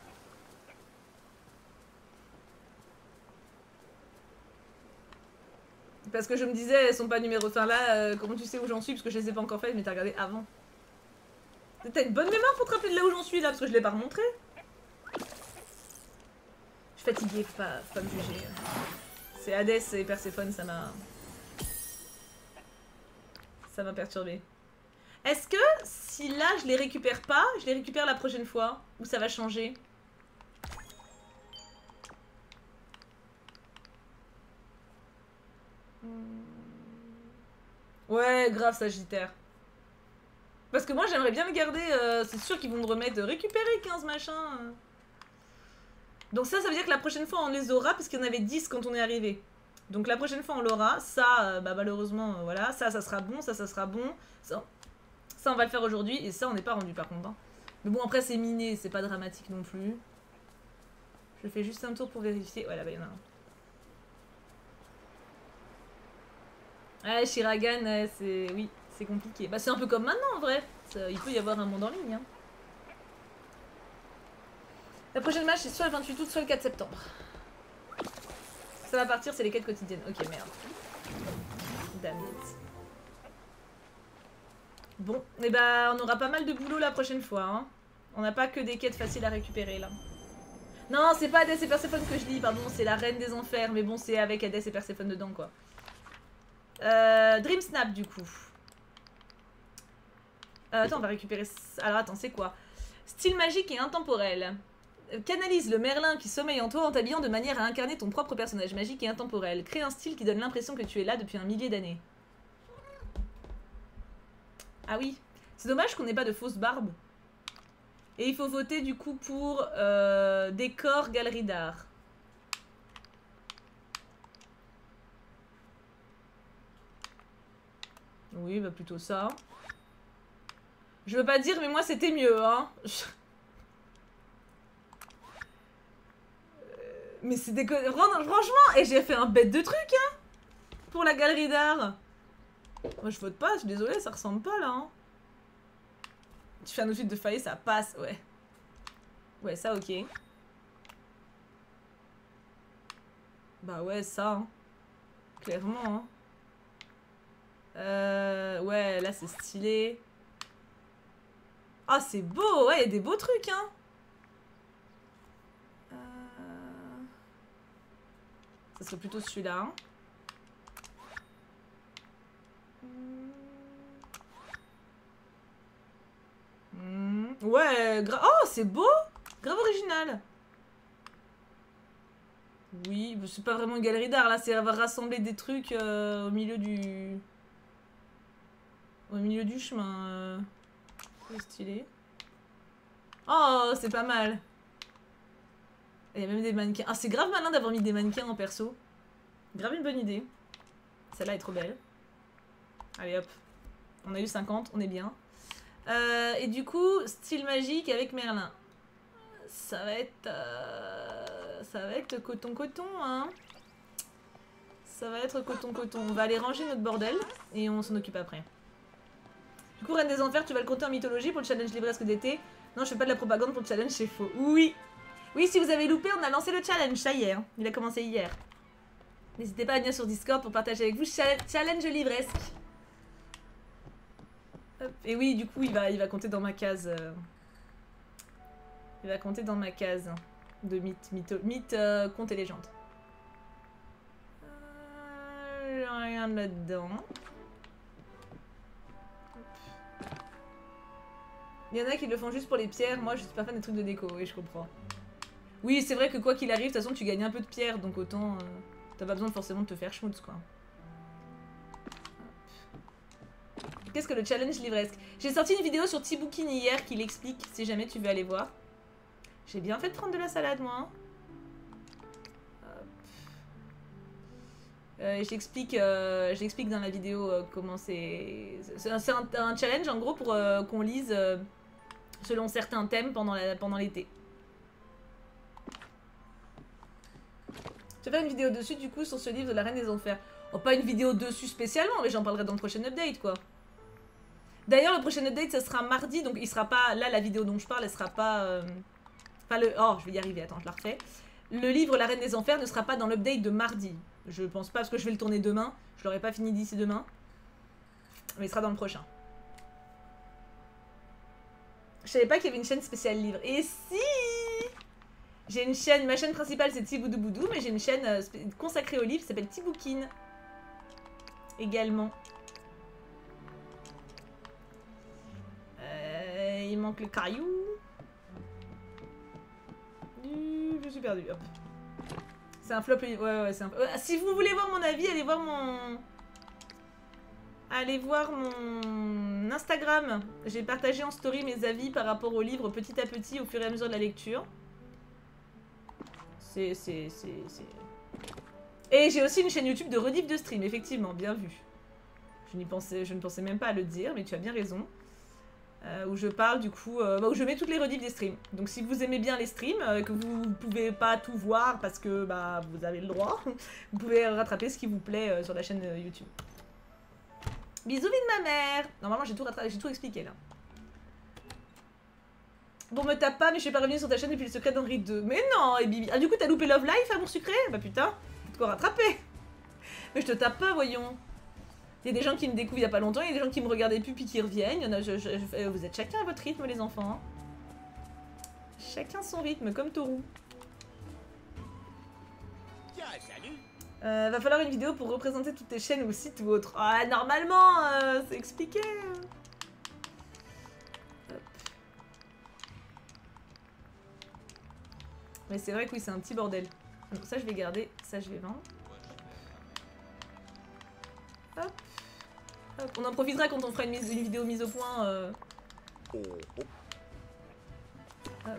Parce que je me disais, elles sont pas numéro... Enfin là, euh, comment tu sais où j'en suis? Parce que je les ai pas encore faites, mais t'as regardé avant. T'as une bonne mémoire pour te rappeler de là où j'en suis, là, parce que je l'ai pas remontré. Je suis fatiguée, faut pas, faut pas me juger. C'est Hadès et Perséphone, ça m'a... Ça m'a perturbé. Est-ce que, si là, je les récupère pas, je les récupère la prochaine fois? Ou ça va changer? Ouais, grave Sagittaire. Parce que moi j'aimerais bien le garder, euh, c'est sûr qu'ils vont me remettre récupérer quinze machins. Donc ça, ça veut dire que la prochaine fois on les aura, parce qu'il y en avait dix quand on est arrivé. Donc la prochaine fois on l'aura, ça, euh, bah malheureusement, euh, voilà, ça, ça sera bon, ça, ça sera bon. Ça, ça on va le faire aujourd'hui, et ça on n'est pas rendu par contre. Hein. Mais bon après c'est miné, c'est pas dramatique non plus. Je fais juste un tour pour vérifier, ouais là-bas il y en a un. Ouais, Shiragan, ouais, c'est... Oui, c'est compliqué. Bah c'est un peu comme maintenant en vrai. Ça, il peut y avoir un monde en ligne. Hein. La prochaine match c'est soit le vingt-huit août, soit le quatre septembre. Ça va partir, c'est les quêtes quotidiennes. Ok, merde. Damn it. Bon, et bah on aura pas mal de boulot la prochaine fois. Hein. On n'a pas que des quêtes faciles à récupérer là. Non, c'est pas Hadès et Perséphone que je dis, pardon, c'est la Reine des Enfers, mais bon, c'est avec Hadès et Perséphone dedans, quoi. Euh, Dream Snap, du coup. Euh, attends, on va récupérer... Alors, attends, c'est quoi? Style magique et intemporel. Canalise le Merlin qui sommeille en toi en t'habillant de manière à incarner ton propre personnage magique et intemporel. Crée un style qui donne l'impression que tu es là depuis un millier d'années. Ah oui. C'est dommage qu'on n'ait pas de fausse barbe. Et il faut voter du coup pour euh, décor, galerie d'art. Oui, bah plutôt ça. Je veux pas dire, mais moi c'était mieux, hein. Mais c'est déco... Franchement, et j'ai fait un bête de truc, hein. Pour la galerie d'art. Moi je vote pas, je suis désolée, ça ressemble pas là, hein. Tu fais un outfit de faillé, ça passe, ouais. Ouais, ça, ok. Bah ouais, ça, hein. Clairement, hein. Euh... Ouais, là, c'est stylé. Ah, c'est beau, ouais, il y a des beaux trucs, hein. Euh... Ça serait plutôt celui-là, hein. Mmh. Ouais, gra... Oh, c'est beau! Grave original! Oui, c'est pas vraiment une galerie d'art, là, c'est rassembler des trucs euh, au milieu du... Au milieu du chemin. Euh... C'est stylé. Oh, c'est pas mal! Il y a même des mannequins. Ah, c'est grave malin d'avoir mis des mannequins en perso. Grave une bonne idée. Celle-là est trop belle. Allez, hop. On a eu cinquante, on est bien. Euh, et du coup, style magique avec Merlin. Ça va être... Euh, ça va être coton-coton, hein. Ça va être coton-coton. On va aller ranger notre bordel et on s'en occupe après. Du coup, Reine des Enfers, tu vas le compter en mythologie pour le challenge livresque d'été. Non, je fais pas de la propagande pour le challenge, c'est faux. Oui. Oui, si vous avez loupé, on a lancé le challenge, ça y est. Hein. Il a commencé hier. N'hésitez pas à venir sur Discord pour partager avec vous challenge livresque. Et oui, du coup, il va, il va compter dans ma case. Euh... Il va compter dans ma case de mythe, mytho, mythe, euh, conte et légende. Euh, rien là-dedans. Il y en a qui le font juste pour les pierres. Moi, je suis pas fan des trucs de déco. Oui, je comprends. Oui, c'est vrai que quoi qu'il arrive, de toute façon, tu gagnes un peu de pierres, donc autant. Euh, T'as pas besoin forcément de te faire schmutz, quoi. Qu'est-ce que le challenge livresque? J'ai sorti une vidéo sur Tibookin hier qui l'explique, si jamais tu veux aller voir. J'ai bien fait de prendre de la salade, moi. Euh, J'explique euh, j'explique dans la vidéo euh, comment c'est... C'est un, un challenge, en gros, pour euh, qu'on lise euh, selon certains thèmes pendant l'été. Pendant Je vais faire une vidéo dessus, du coup, sur ce livre de la Reine des Enfers. Oh, pas une vidéo dessus spécialement, mais j'en parlerai dans le prochain update, quoi. D'ailleurs, le prochain update, ça sera mardi, donc il sera pas... Là, la vidéo dont je parle, elle sera pas... Euh... Enfin, le... Oh, je vais y arriver, attends, je la refais. Le livre La Reine des Enfers ne sera pas dans l'update de mardi. Je pense pas, parce que je vais le tourner demain. Je l'aurai pas fini d'ici demain. Mais il sera dans le prochain. Je savais pas qu'il y avait une chaîne spéciale livre. Et si! J'ai une chaîne... Ma chaîne principale, c'est Tiboudou Boudou, mais j'ai une chaîne euh, consacrée aux livres qui s'appelle Tibookin. Également. Euh, il manque le caillou. Je suis perdue. Hop. C'est un flop. Ouais, ouais, c'est un... Euh, si vous voulez voir mon avis, allez voir mon... Allez voir mon Instagram. J'ai partagé en story mes avis par rapport au livre petit à petit au fur et à mesure de la lecture. C'est... c'est... c'est... Et j'ai aussi une chaîne YouTube de rediff de stream, effectivement, bien vu. Je, n'y pensais, je ne pensais même pas à le dire, mais tu as bien raison. Euh, où je parle du coup, euh, où je mets toutes les rediffs des streams. Donc si vous aimez bien les streams, euh, que vous pouvez pas tout voir parce que bah vous avez le droit, vous pouvez rattraper ce qui vous plaît euh, sur la chaîne euh, YouTube. Bisous, vie de ma mère. Normalement, j'ai tout, rattra- j'ai tout expliqué là. Bon, me tape pas, mais je suis pas revenue sur ta chaîne depuis le secret d'Henri deux. Mais non, et Bibi. Ah, du coup, t'as loupé Love Life, amour sucré? Bah putain, faut te quoi rattraper. Mais je te tape pas, voyons. Il y a des gens qui me découvrent il y a pas longtemps, il y a des gens qui me regardaient plus puis qui reviennent. Il y en a, je, je, je, vous êtes chacun à votre rythme, les enfants. Chacun son rythme, comme Toru. Tiens, salut. Euh, va falloir une vidéo pour représenter toutes tes chaînes ou sites ou autres. Ah, normalement, euh, c'est expliqué. Hop. Mais c'est vrai que oui, c'est un petit bordel. Donc ça, je vais garder. Ça, je vais vendre. Hop. Hop. On en profitera quand on fera une, mise, une vidéo mise au point. Euh... Oh, oh. Hop.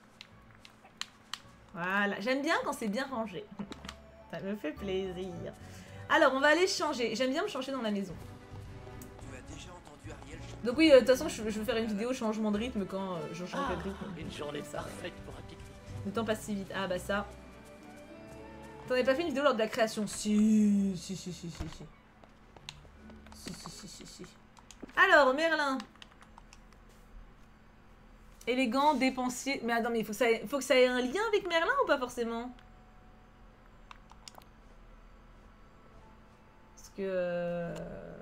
Voilà. J'aime bien quand c'est bien rangé. Ça me fait plaisir. Alors, on va aller changer. J'aime bien me changer dans la maison. Tu as déjà entendu Ariel chanter? Donc oui, euh, de toute façon, je, je vais faire une vidéo changement de rythme quand euh, je changerai de rythme. Une journée parfaite pour un pique-nique. Le temps passe si vite. Ah bah ça. T'en avais pas fait une vidéo lors de la création? Si, si, si, si, si, si. Si, si, si, si, si. Alors, Merlin. Élégant, dépensier. Mais attends, mais il faut que ça ait, faut que ça ait un lien avec Merlin ou pas forcément? Parce que... euh,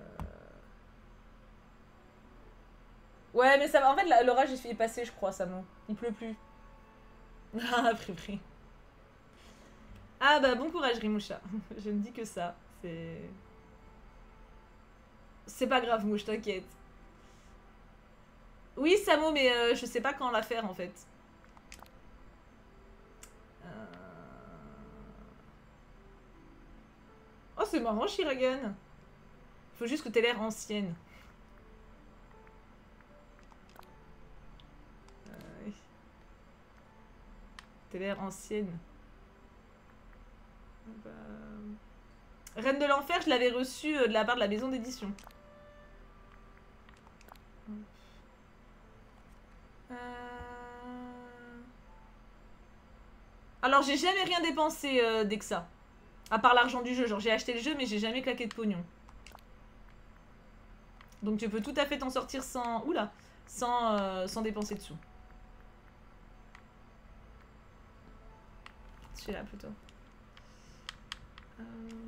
ouais, mais ça va. En fait, l'orage est passé, je crois, Samo. Il pleut plus. Ah, Pripri. Ah bah, bon courage, Rimoucha. Je ne dis que ça. C'est... C'est pas grave, Mouche, t'inquiète. Oui, Samo, mais euh, je sais pas quand la faire, en fait. Euh... Oh, c'est marrant, Shiragan. Faut juste que t'aies l'air ancienne. Euh, oui. T'aies l'air ancienne. Bah... Reine de l'Enfer, je l'avais reçue euh, de la part de la maison d'édition. Euh... Alors, j'ai jamais rien dépensé euh, dès que ça. À part l'argent du jeu. Genre, j'ai acheté le jeu, mais j'ai jamais claqué de pognon. Donc, tu peux tout à fait t'en sortir sans... Oula, sans, euh, sans dépenser dessous. Celui-là, plutôt. Euh...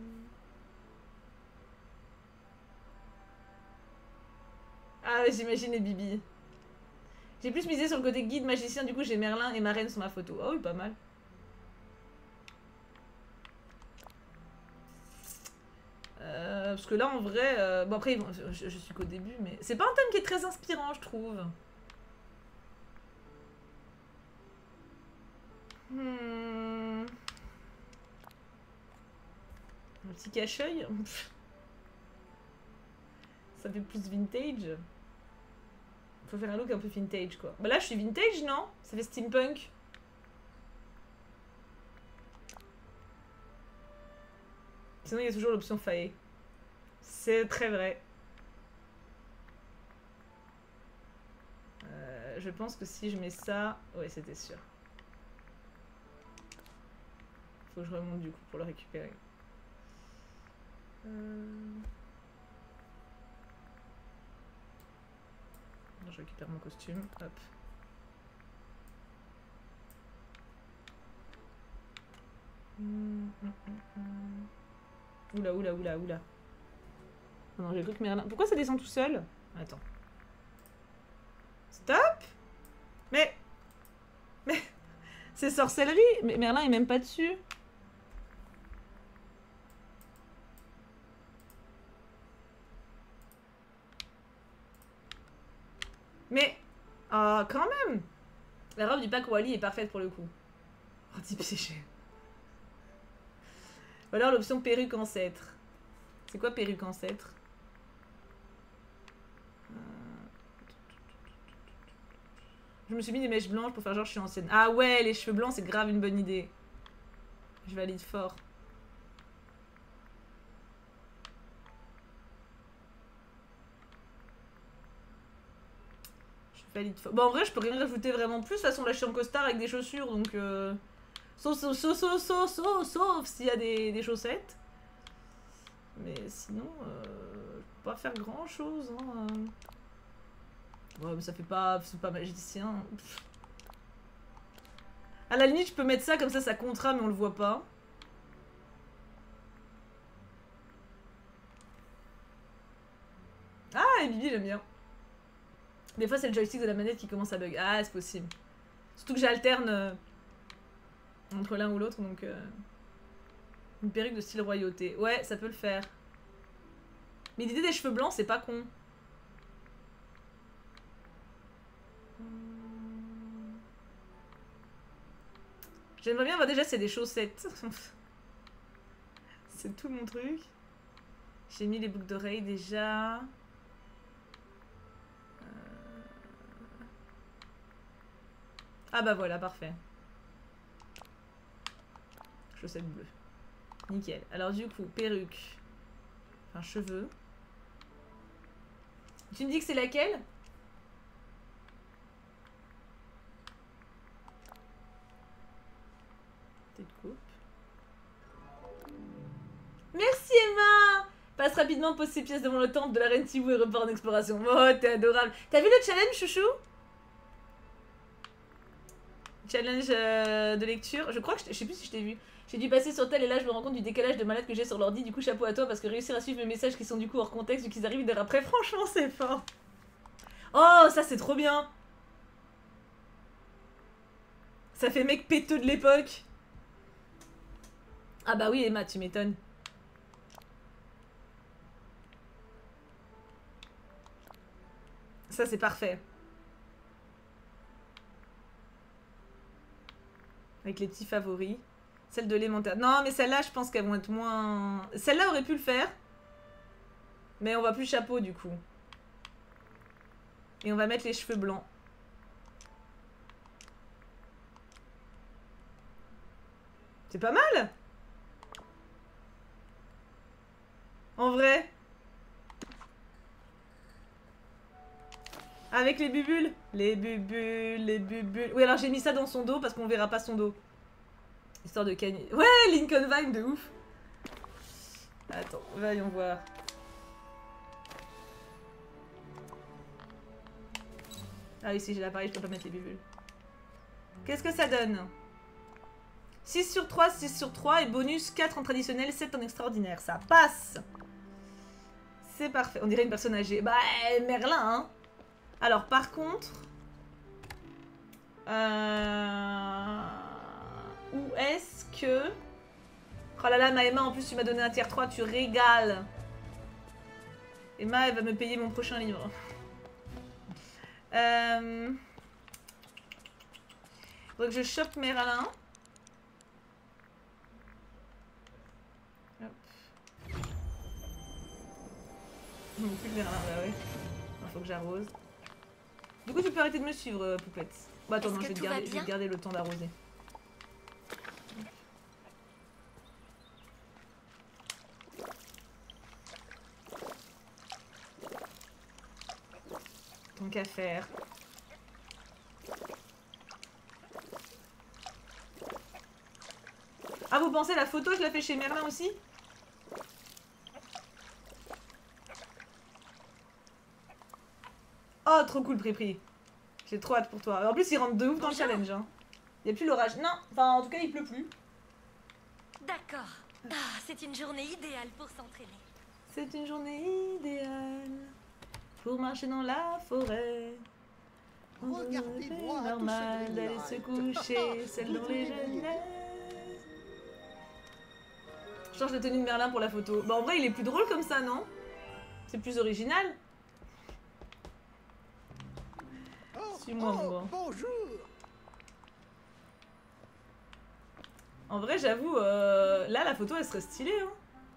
Ah ouais, j'imagine les Bibi. J'ai plus misé sur le côté guide magicien, du coup j'ai Merlin et ma reine sur ma photo. Oh oui, pas mal. Euh, parce que là, en vrai... Euh, bon, après, je, je suis qu'au début, mais... C'est pas un thème qui est très inspirant, je trouve. Hmm... Un petit cache-œil. Ça fait plus vintage. Faut faire un look un peu vintage, quoi. Bah là, je suis vintage, non? Ça fait steampunk. Sinon, il y a toujours l'option faé. C'est très vrai. Euh, je pense que si je mets ça... Ouais, c'était sûr. Faut que je remonte, du coup, pour le récupérer. Euh... Je récupère mon costume, hop. Mmh, mmh, mmh. Oula, oula, oula, oula. Oh non, j'ai cru que Merlin... Pourquoi ça descend tout seul? Attends. Stop! Mais... Mais... C'est sorcellerie! Mais Merlin est même pas dessus. Mais... Ah, oh, quand même! La robe du pack Wally est parfaite pour le coup. Oh, type séché. Ou alors l'option perruque ancêtre. C'est quoi perruque ancêtre? euh... Je me suis mis des mèches blanches pour faire genre je suis ancienne. Ah ouais, les cheveux blancs c'est grave une bonne idée. Je valide fort. Valide. Bon, en vrai, je peux rien rajouter vraiment plus. De toute façon, là, je suis en costard avec des chaussures, donc... Euh... Sauf, sauf, sauf, sauf, sauf, sauf, sauf s'il y a des, des chaussettes. Mais sinon, euh... pas faire grand chose. Hein. Ouais, mais ça fait pas. C'est pas magicien. Pff. À la limite, je peux mettre ça, comme ça, ça comptera, mais on le voit pas. Ah, et Bibi, j'aime bien. Des fois, c'est le joystick de la manette qui commence à bug. Ah, c'est possible. Surtout que j'alterne euh, entre l'un ou l'autre, donc... Euh... Une perruque de style royauté. Ouais, ça peut le faire. Mais l'idée des cheveux blancs, c'est pas con. J'aimerais bien voir déjà, c'est des chaussettes. C'est tout mon truc. J'ai mis les boucles d'oreilles déjà. Euh... Ah bah voilà, parfait. Chaussettes bleues. Nickel. Alors du coup, perruque. Enfin, cheveux. Tu me dis que c'est laquelle? Tête coupe. Merci Emma! Passe rapidement, pose ses pièces devant le temple de la reine Tibou et repart en exploration. Oh, t'es adorable. T'as vu le challenge, chouchou? Challenge euh, de lecture. Je crois que je, je sais plus si je t'ai vu. J'ai dû passer sur tel et là je me rends compte du décalage de malade que j'ai sur l'ordi. Du coup, chapeau à toi parce que réussir à suivre mes messages qui sont du coup hors contexte vu qu'ils arrivent une heure après. Franchement, c'est fort. Oh, ça c'est trop bien. Ça fait mec péteux de l'époque. Ah bah oui, Emma, tu m'étonnes. Ça c'est parfait. Avec les petits favoris. Celle de l'élémentaire. Non, mais celle-là, je pense qu'elles vont être moins... Celle-là aurait pu le faire. Mais on va plus chapeau, du coup. Et on va mettre les cheveux blancs. C'est pas mal. En vrai. Avec les bubules. Les bubules, les bubules. Oui, alors j'ai mis ça dans son dos parce qu'on verra pas son dos. Histoire de Kanye. Ouais, Lincoln Vine de ouf. Attends, voyons voir. Ah oui, si j'ai l'appareil, je peux pas mettre les bubules. Qu'est-ce que ça donne? six sur trois, six sur trois et bonus quatre en traditionnel, sept en extraordinaire. Ça passe. C'est parfait. On dirait une personne âgée. Bah, Merlin, hein. Alors, par contre... Euh... Où est-ce que... Oh là là, ma Emma, en plus, tu m'as donné un tiers trois, tu régales. Emma, elle va me payer mon prochain livre. Euh... Faudrait que je chope Merlin. Hop. Non, plus de Merlin, bah ouais. Il faut que j'arrose. Du coup, tu peux arrêter de me suivre, euh, Poupette. Bah attends, non, je vais, te garder, je vais te garder le temps d'arroser. Tant qu'à faire. Ah, vous pensez la photo, je la fais chez Merlin aussi? Oh, trop cool, Pripri. J'ai trop hâte pour toi. En plus, il rentre de ouf dans le challenge. Hein. Il n'y a plus l'orage. Non, enfin, en tout cas, il pleut plus. D'accord. Ah, c'est une journée idéale pour s'entraîner. C'est une journée idéale pour marcher dans la forêt. Regardez-moi, normal tout ce d'aller se greenlight. coucher, celle dans les jeunesses. Je change de tenue de Merlin pour la photo. Bah en vrai il est plus drôle comme ça, non? C'est plus original. Oh, Suis-moi, mon oh, gars. bonjour. En vrai j'avoue, euh, là la photo elle serait stylée. Hein.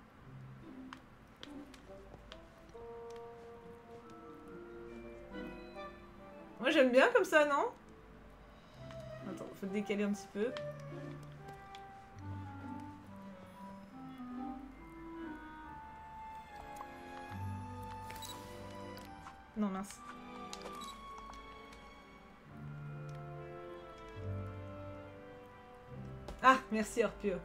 Moi j'aime bien comme ça, non? Attends, faut décaler un petit peu. Non, mince. Ah, merci Orpio.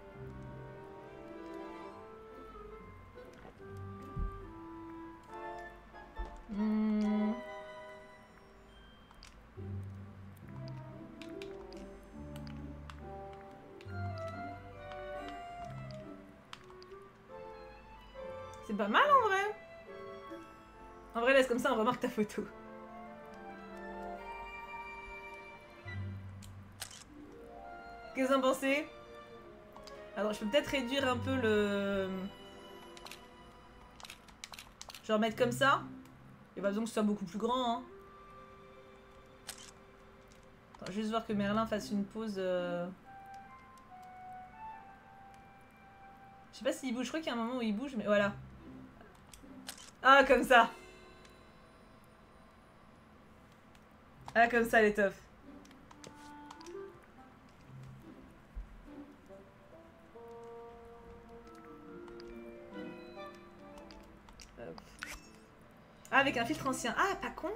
C'est pas mal en vrai. En vrai, laisse comme ça, on remarque ta photo. Qu'est-ce que vous en pensez? Alors, je peux peut-être réduire un peu le... Genre mettre comme ça. Il n'y a pas besoin que ce soit beaucoup plus grand. Hein. Attends, juste voir que Merlin fasse une pause. Euh... Je sais pas s'il bouge. Je crois qu'il y a un moment où il bouge, mais voilà. Ah, comme ça. Ah, comme ça, l'étoffe. Ah, avec un filtre ancien. Ah, pas con.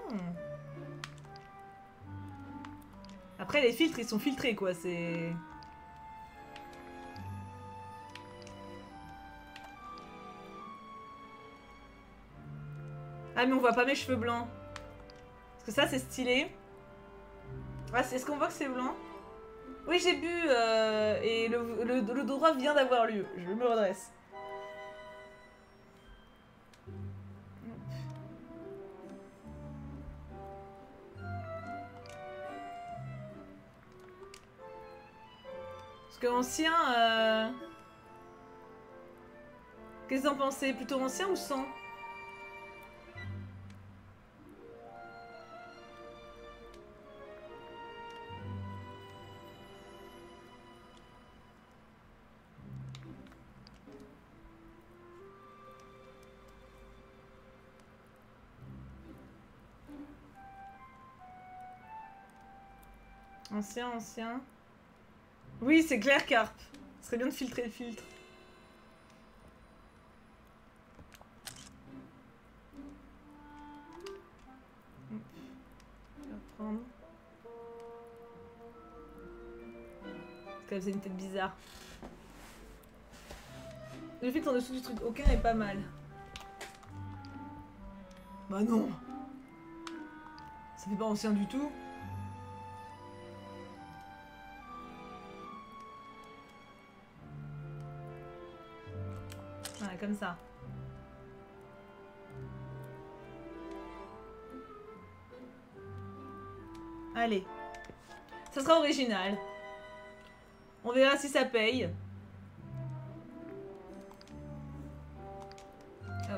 Après, les filtres, ils sont filtrés, quoi. C'est... Ah, mais on voit pas mes cheveux blancs. Parce que ça, c'est stylé. Ah, est-ce qu'on voit que c'est blanc? Oui, j'ai bu. Euh, et le, le, le droit vient d'avoir lieu. Je me redresse. Parce que ancien... Euh... Qu'est-ce que vous en pensez? Plutôt ancien ou sans? Ancien, ancien. Oui, c'est clair, Carp. Ce serait bien de filtrer le filtre. Je vais reprendre. Parce qu'elle faisait une tête bizarre. Le filtre en dessous du truc, aucun est pas mal. Bah non. Ça fait pas ancien du tout. Voilà, comme ça. Allez. Ça sera original. On verra si ça paye. Hop.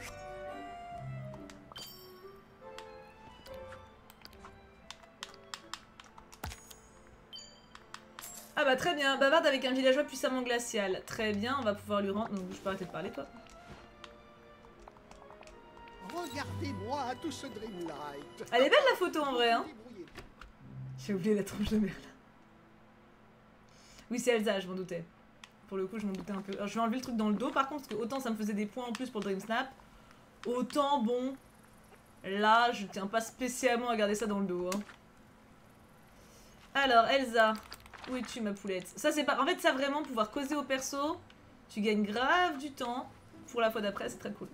Ah bah très bien, bavarde avec un villageois puissamment glacial. Très bien, on va pouvoir lui rendre... Donc je peux arrêter de parler toi. Regardez-moi tout ce Dreamlight. Elle est belle la photo en vrai hein. J'ai oublié la tronche de Merlin. Oui c'est Elsa, je m'en doutais. Pour le coup je m'en doutais un peu. Alors je vais enlever le truc dans le dos par contre, parce que autant ça me faisait des points en plus pour Dream Snap. Autant bon... Là je tiens pas spécialement à garder ça dans le dos. Hein. Alors Elsa... Où es-tu ma poulette? Ça c'est pas... En fait ça vraiment pouvoir causer au perso, tu gagnes grave du temps. Pour la fois d'après c'est très cool.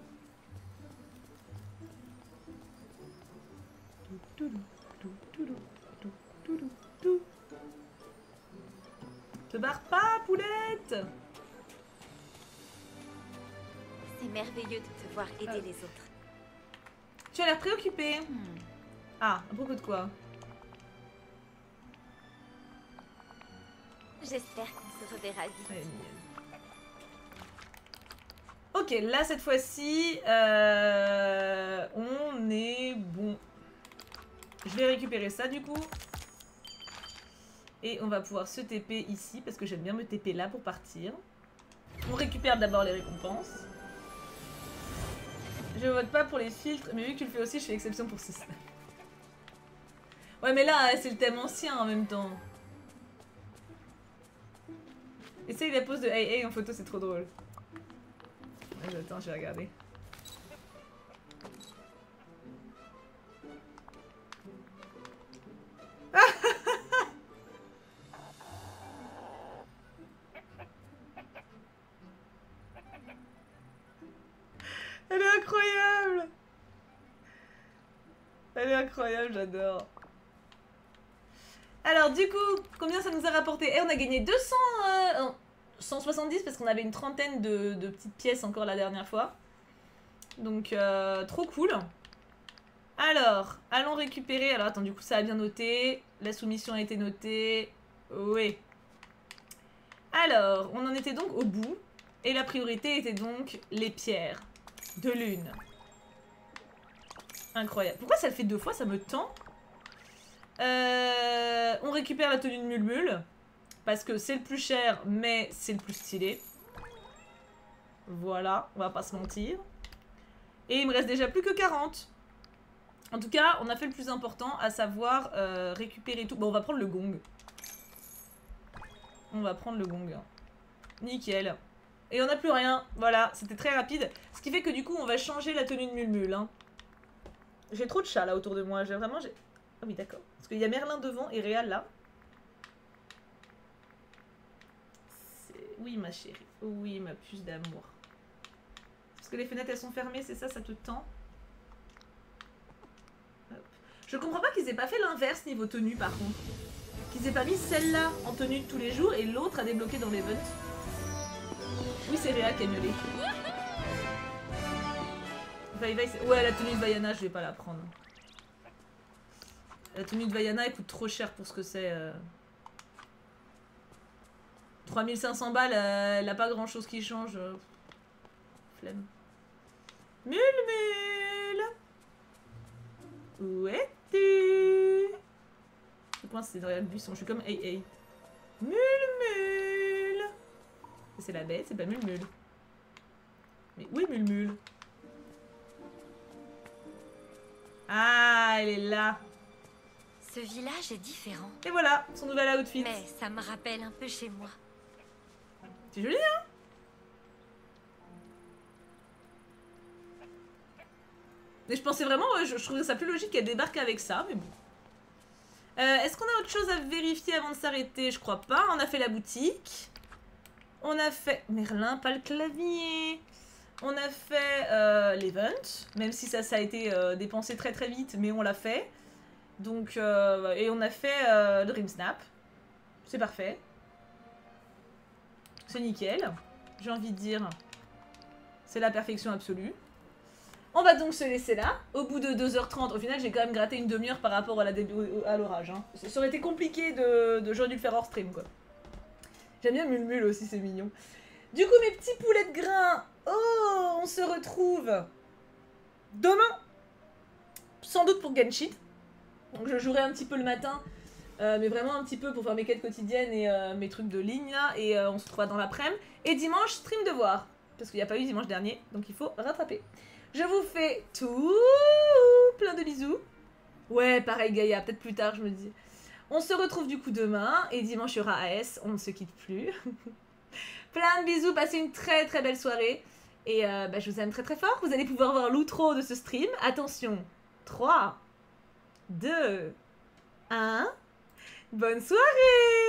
Te barre pas poulette. C'est merveilleux de te voir aider Ah. les autres. Tu as l'air préoccupée. Hmm. Ah, à propos de quoi? J'espère qu'on se reverra vite. Elle est mignonne. Ok, là cette fois-ci, euh, on est bon. Je vais récupérer ça du coup. Et on va pouvoir se T P ici, parce que j'aime bien me T P là pour partir. On récupère d'abord les récompenses. Je vote pas pour les filtres, mais vu que tu le fais aussi, je fais exception pour ce snap. Ouais mais là, c'est le thème ancien en même temps. Essaye la pose de Hey Hey en photo, c'est trop drôle. Attends, je vais regarder. Elle est incroyable. Elle est incroyable, j'adore. Alors du coup, combien ça nous a rapporté? Et on a gagné deux cents... Euh, cent soixante-dix parce qu'on avait une trentaine de, de petites pièces encore la dernière fois. Donc, euh, trop cool. Alors, allons récupérer. Alors, attends, du coup, ça a bien noté. La soumission a été notée. Oui. Alors, on en était donc au bout. Et la priorité était donc les pierres de lune. Incroyable. Pourquoi ça le fait deux fois? Ça me tend. Euh, on récupère la tenue de Mulmul. Parce que c'est le plus cher, mais c'est le plus stylé. Voilà, on va pas se mentir. Et il me reste déjà plus que quarante. En tout cas, on a fait le plus important, à savoir euh, récupérer tout. Bon, on va prendre le gong. On va prendre le gong. Nickel. Et on n'a plus rien. Voilà, c'était très rapide. Ce qui fait que du coup, on va changer la tenue de Mulmul. Hein. J'ai trop de chats là autour de moi. J'ai vraiment... Ah oui, d'accord. Parce qu'il y a Merlin devant et Réal là. Oui, ma chérie. Oui, ma puce d'amour. Parce que les fenêtres, elles sont fermées, c'est ça, ça te tend. Hop. Je comprends pas qu'ils aient pas fait l'inverse niveau tenue, par contre. Qu'ils aient pas mis celle-là en tenue de tous les jours et l'autre à débloquer dans l'event. Oui, c'est Réa qui a miaulé. Ouais, la tenue de Vaiana, je vais pas la prendre. La tenue de Vaiana, elle coûte trop cher pour ce que c'est. Euh... trois mille cinq cents balles, euh, elle a pas grand chose qui change. Euh... Flemme. Mulmul! Où es-tu? Je suis coincée derrière le buisson, je suis comme hey hey. Mulmul! C'est la bête, c'est pas Mulmul. Mais où est Mulmul? Ah, elle est là. Ce village est différent. Et voilà, son nouvel outfit. Mais ça me rappelle un peu chez moi. C'est joli, hein? Mais je pensais vraiment, ouais, je, je trouvais ça plus logique qu'elle débarque avec ça, mais bon. Euh, Est-ce qu'on a autre chose à vérifier avant de s'arrêter? Je crois pas. On a fait la boutique. On a fait... Merlin, pas le clavier. On a fait euh, l'event. Même si ça, ça a été euh, dépensé très très vite, mais on l'a fait. Donc, euh, et on a fait euh, Dream Snap. C'est parfait. C'est nickel. J'ai envie de dire. C'est la perfection absolue. On va donc se laisser là. Au bout de deux heures trente, au final, j'ai quand même gratté une demi-heure par rapport à l'orage. Hein. Ça aurait été compliqué de, de j'aurais dû le faire hors stream, quoi. J'aime bien Mulmul aussi, c'est mignon. Du coup, mes petits poulets de grain. Oh, on se retrouve demain. Sans doute pour Genshin. Donc je jouerai un petit peu le matin. Euh, mais vraiment un petit peu pour faire mes quêtes quotidiennes et euh, mes trucs de ligne là. Et euh, on se retrouvera dans l'après-midi. Et dimanche, stream devoir. Parce qu'il n'y a pas eu dimanche dernier. Donc il faut rattraper. Je vous fais tout plein de bisous. Ouais, pareil Gaïa, peut-être plus tard, je me dis. On se retrouve du coup demain. Et dimanche, il y aura A S. On ne se quitte plus. Plein de bisous. Passez une très très belle soirée. Et euh, bah, je vous aime très très fort. Vous allez pouvoir voir l'outro de ce stream. Attention. trois, deux, un. Bonne soirée!